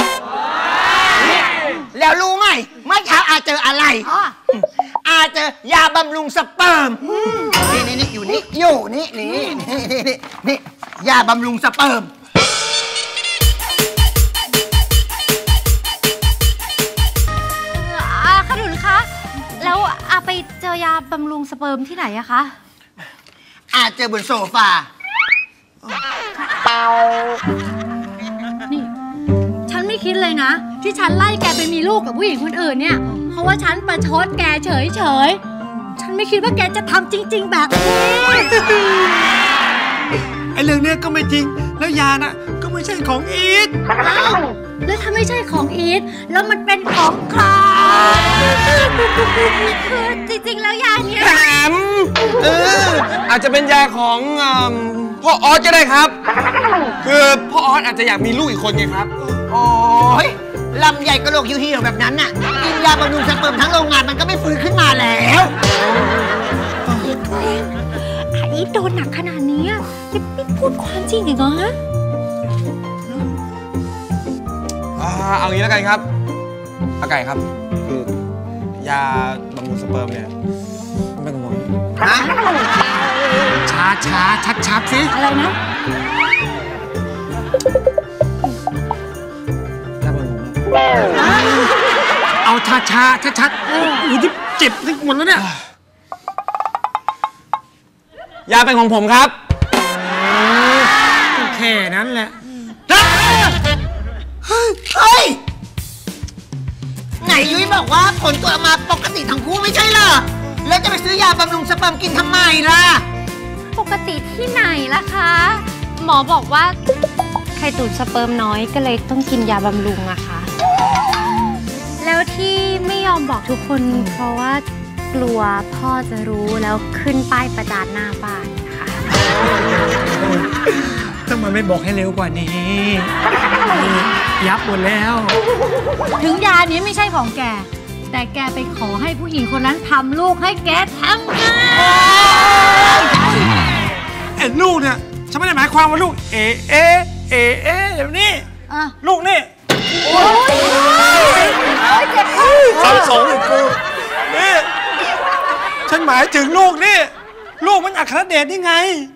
แล้วรู้ไหมเมื่อเช้าอาเจออะไรอาเจอยาบำรุงสเปิร์มนี่อยู่นี่นี่ยาบำรุงสเปิร์มขนุนคะแล้วอาไปเจอยาบำรุงสเปิร์มที่ไหนอะคะอาเจอบนโซฟานี่ฉันไม่คิดเลยนะ ที่ฉันไล่แกไปมีลูกกับผู้หญิงคนอื่นเนี่ยเพราะว่าฉันประชดแกเฉยฉันไม่คิดว่าแกจะทำจริงๆแบบนี้ไอ้เรื่องเนี้ยก็ไม่จริงแล้วยาน่ะก็ไม่ใช่ของอีทแล้วถ้าไม่ใช่ของอีทแล้วมันเป็นของใครคือจริงๆแล้วยาเนี้ยแถมอาจจะเป็นยาของพ่อออสก็ได้ครับ คือพ่อออสอาจจะอยากมีลูกอีกคนไงครับโอ้ยลำใหญ่กระโหลกยูฮีแบบนั้นน่ะกินยาบำรุงสเปิร์มทั้งโรงงานมันก็ไม่ฟื้นขึ้นมาแล้วอีทโดนหนักขนาดนี้ยังไม่พูดความจริงอีกเหรอฮะเอางี้แล้วกันครับอาไก่ครับคือยาบำรุงสเปิร์มเนี่ยไม่กังวลช้าชัดสิอะไรนะยาบำรุงเอาช้าชัดอู้ที่เจ็บทั้งหมดแล้วเนี่ยยาเป็นของผมครับแค่นั้นแหละเฮ้ยไหนยุ้ยบอกว่าผลตรวจออกมาปกติทั้งคู่ไม่ใช่เหรอแล้วจะไปซื้อยาบำรุงสเปิร์มกินทำไมล่ะปกติที่ไหนล่ะคะ หมอบอกว่าไข่ตูดสเปิร์มน้อยก็เลยต้องกินยาบำรุงอะค่ะ แล้วที่ไม่ยอมบอกทุกคนเพราะว่ากลัวพ่อจะรู้แล้วขึ้นป้ายประจานหน้าบ้านค่ะทำไมไม่บอกให้เร็วกว่านี้ยับหมดแล้วถึงยานี้ไม่ใช่ของแกแต่แกไปขอให้ผู้หญิงคนนั้นทำลูกให้แกทำไงไอ้ลูกเนี่ยฉันไม่ได้หมายความว่าลูกเอแบบนี้ลูกนี่สับสนกูนี่ฉันหมายถึงลูกนี่ลูกมันอัครเดชนี่ไง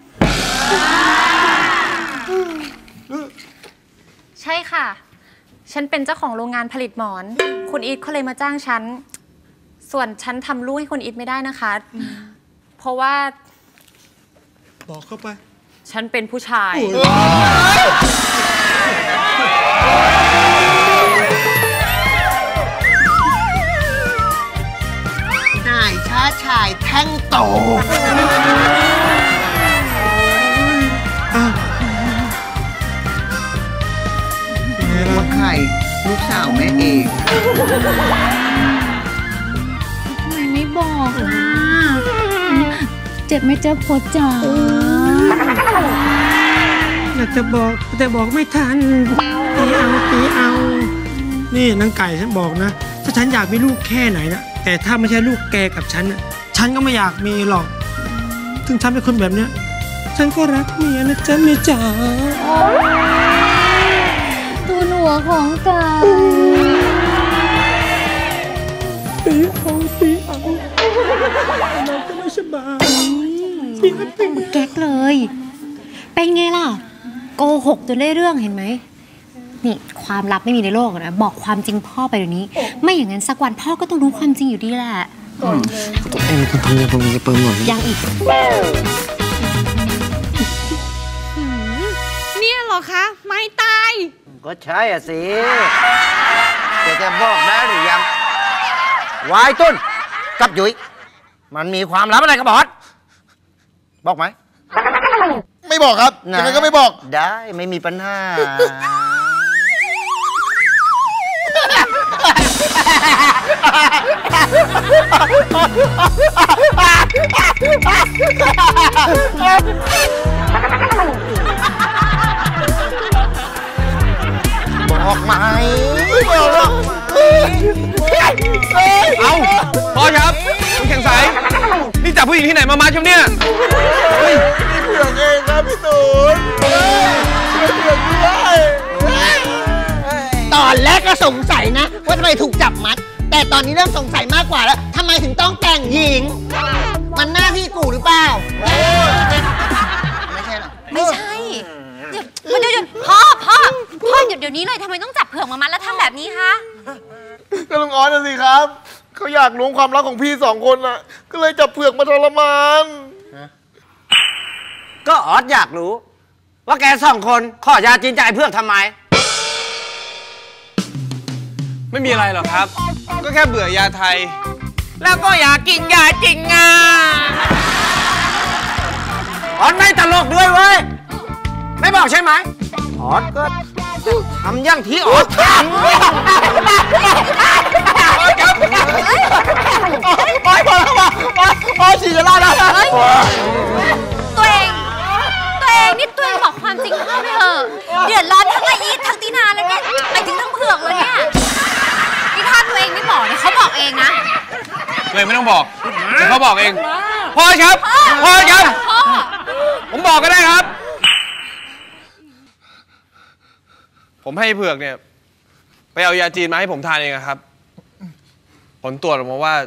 ใช่ค่ะ ฉันเป็นเจ้าของโรงงานผลิตหมอน คุณอีทเขาเลยมาจ้างฉัน ส่วนฉันทำลูกให้คุณอีทไม่ได้นะคะ เพราะว่าบอกเข้าไปฉันเป็นผู้ชายนายชาชายแท่งโตว่าใครลูกสาวแม่เองทำไมไม่บอกล่ะเจ็บไหมเจ้าพ่อจ๋าอยากจะบอกแต่บอกไม่ทันตีเอานี่นางไก่ฉันบอกนะถ้าฉันอยากมีลูกแค่ไหนนะแต่ถ้าไม่ใช่ลูกแกกับฉันนะฉันก็ไม่อยากมีหรอกถึงฉันเป็นคนแบบเนี้ยฉันก็รักเมียนะจ๊ะเมียจ๋าของกันตีเอาเราก็ไม่สบายแก๊กเลยเป็นไงล่ะโกหกจนได้เรื่องเห็นไหมนี่ความลับไม่มีในโลกนะบอกความจริงพ่อไปเดี๋ยวนี้ไม่อย่างนั้นสักวันพ่อก็ต้องรู้ความจริงอยู่ดีแหละตัวเองคุณทำยังผมจะเปิดหมดยังอีกเนี่ยเหรอคะไม้ตายก็ใช่อ่ะสิแต่จะบอกได้หรือยังวายตุ้นกับยุ้ยมันมีความลับอะไรกับบอสบอกไหมไม่บอกครับยังไงก็ไม่บอกได้ไม่มีปัญหาบอกไหมไม่บอกหรอกเอาพ่อครับคุณแข่งใสนี่จับผู้หญิงที่ไหนมามัดครับเนี่ยพี่เผือกเองครับพี่ตูนพี่เผือกด้วยตอนแรกก็สงสัยนะว่าทำไมถูกจับมัดแต่ตอนนี้เริ่มสงสัยมากกว่าแล้วทำไมถึงต้องแต่งหญิงมันหน้าที่กูหรือเปล่าไม่ใช่หรอไม่ใช่เดี๋ยวพ่อหยุดเดี๋ยวนี้เลยทำไมต้องจับเผือกมามัดแล้วทำแบบนี้คะก็ลุงออสน่ะสิครับเขาอยากรู้ความรักของพี่2 คนน่ะก็เลยจับเผือกมาทรมานก็ออสอยากรู้ว่าแก2 คนขอยาจีนใจเผือกทำไมไม่มีอะไรหรอกครับก็แค่เบื่อยาไทยแล้วก็อยากกินยาจริงอ่ะออสไม่ตลกด้วยเว้ยไม่บอกใช่ไหมออสก็ทำอย่างที่ออสทำฉีกกันแล้วนะตัวเองนี่ตัวเองบอกความจริงพ่อไปเถอะเดือดร้อนทั้งอายีทั้งตีนาเลยเนี่ยไปถึงทั้งเผือกเลยเนี่ยนี่ถ้าตัวเองไม่บอกเนี่ยเขาบอกเองนะตัวเองไม่ต้องบอกแต่เขาบอกเองพ่อครับพ่อครับผมบอกก็ได้ครับผมให้เผือกเนี่ยไปเอายาจีนมาให้ผมทานเองครับผลตรวจออกมาว่า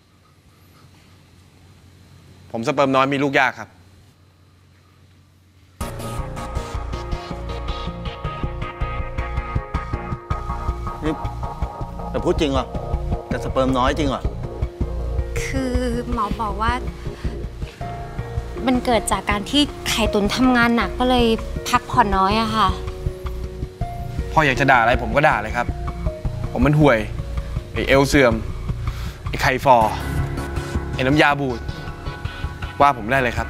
ผมสเปิร์มน้อยมีลูกยากครับนี่แต่พูดจริงเหรอแต่สเปิร์มน้อยจริงเหรอคือหมอบอกว่ามันเกิดจากการที่ไข่ตุ๋นทำงานหนักก็เลยพักผ่อนน้อยอะค่ะพ่ออยากจะด่าอะไรผมก็ด่าเลยครับผมมันห่วยไอเอวเสื่อมไอไข่ฟอไอน้ำยาบูดว่าผมได้เลยครับ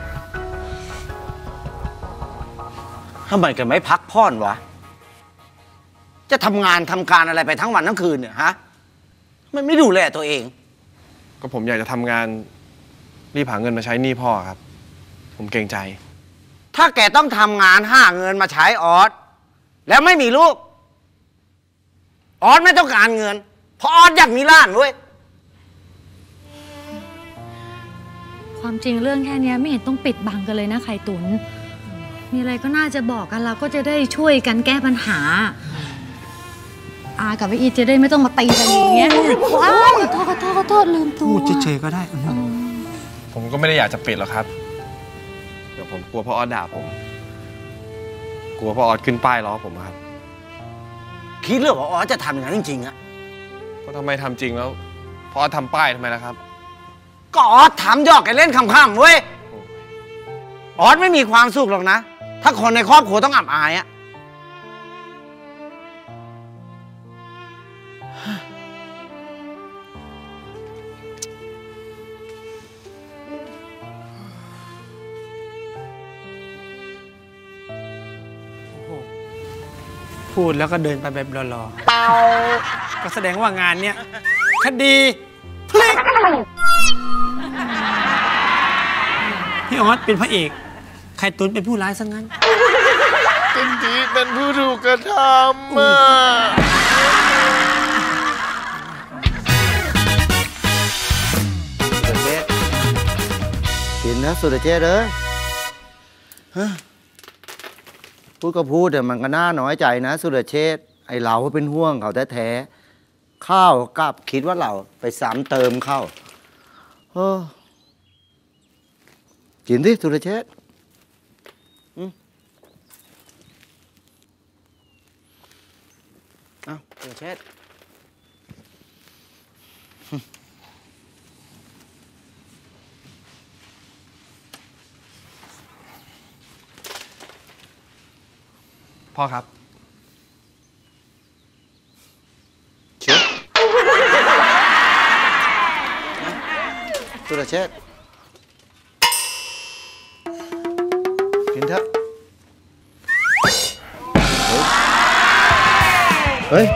ทำไมแกไม่พักผ่อนวะจะทำงานทำการอะไรไปทั้งวันทั้งคืนเนี่ยฮะมันไม่ดูแลตัวเองก็ผมอยากจะทำงานรีบหาเงินมาใช้หนี้พ่อครับผมเกรงใจถ้าแกต้องทำงานหาเงินมาใช้ออสแล้วไม่มีลูกออสไม่ต้องการเงินเพราะออสอยากมีล้านเว้ยความจริงเรื่องแค่นี้ไม่เห็นต้องปิดบังกันเลยนะไข่ตุ๋นมีอะไรก็น่าจะบอกกันเราก็จะได้ช่วยกันแก้ปัญหาอากับพี่อีจะได้ไม่ต้องมาตีกันอย่างเงี้ยว้าวขอโทษลืมตัวพูดเฉยๆก็ได้ผมก็ไม่ได้อยากจะปิดหรอกครับเดี๋ยวผมกลัวพ่อออสด่าผมกลัวพ่อออสขึ้นป้ายล้อผมครับคิดเรื่องว่าออสจะทำอย่างนั้นจริงๆอะก็ทำไมทำจริงแล้วพ่อออสทำป้ายทำไมล่ะครับก็ออสทำหยอกกันเล่นขำๆเว้ยออสไม่มีความสุขหรอกนะถ้าคนในครอบครัวต้องอับอายอะพูดแล้วก็เดินไปแบบรอๆก็แสดงว่างานเนี้ยคดีพลิกพี่ออสเป็นพระเอกไข่ตุ๋นเป็นผู้ร้ายซะงั้นเป็นพี่เป็นผู้ถูกกระทำสุดเจษกินนะสุดเจษเลยพูดก็พูดแต่มันก็น่าน้อยใจนะสุรเชษฐ์ไอเราเป็นห่วงเขาแท้ๆข้าวกลับคิดว่าเราไปซ้ำเติมเข้ากินดิสุรเชษฐ์เอาสุรเชษฐ์พ่อครับสุรเชษฐ์กินเถอะเฮ้ย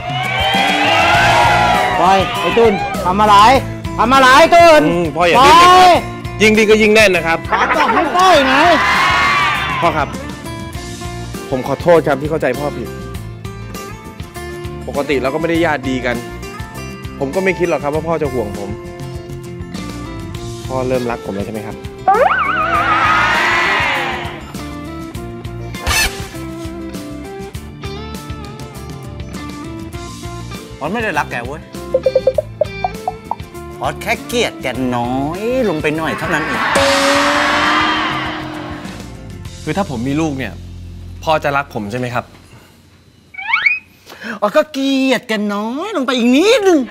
ปล่อยไอ้ตุนทำอะไรตุนพ่ออย่าดิ้นเลยยิงดีก็ยิงแน่นนะครับบอกให้ปล่อยไงพ่อครับ ผมขอโทษครับที่เข้าใจพ่อผิด ปกติเราก็ไม่ได้ญาติดีกัน ผมก็ไม่คิดหรอกครับว่าพ่อจะห่วงผม พ่อเริ่มรักผมแล้วใช่ไหมครับออสไม่ได้รักแกเว้ยออสแค่เกลียดแกน้อยลงไปหน่อยเท่านั้นเองคือถ้าผมมีลูกเนี่ยพ่อจะรักผมใช่ไหมครับออสก็เกลียดแกน้อยลงไปอีกนิดนึง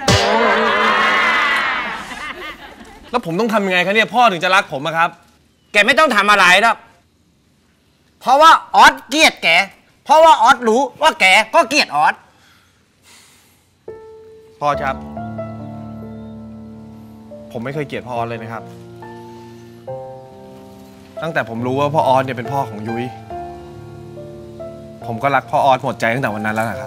แล้วผมต้องทำยังไงครับเนี่ยพ่อถึงจะรักผมอะครับแกไม่ต้องทำอะไรหรอกเพราะว่าออสเกลียดแกเพราะว่าออสรู้ว่าแกก็เกลียดออสพ่อครับ ผมไม่เคยเกลียดพ่อออสเลยนะครับ ตั้งแต่ผมรู้ว่าพ่อออสเนี่ยเป็นพ่อของยุ้ยผมก็รักพ่อออสหมดใจตั้งแต่วันนั้นแล้วนะครับ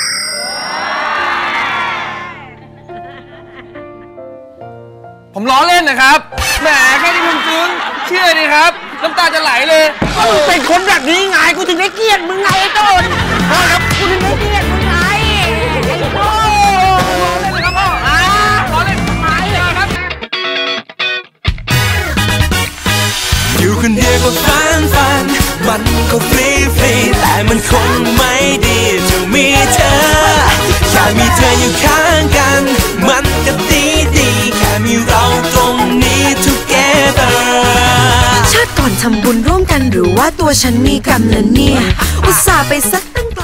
ผมล้อเล่นนะครับแหมแค่นี้มึงซึ้งเชื่อดิครับน้ำตาจะไหลเลยมึงเป็นคนแบบนี้ไงกูถึงได้เกลียดมึงไงไอ้ต้นพ่อครับกูถึงได้เกลียดมึงไงไอ้พ่อล้อเล่นเลยครับพ่อล้อเล่นทำไมครับอยู่คนเดียวก็ฝันมันก็ฟรีแต่มันคงไม่ดีจะมีเธอแค่มีเธออยู่ข้างกันมันก็ดีแค่มีเราตรงนี้ together ชาติก่อนทำบุญร่วมกันหรือว่าตัวฉันมีกรรมนะเนี่ยอุตส่าห์ไปซักตั้ง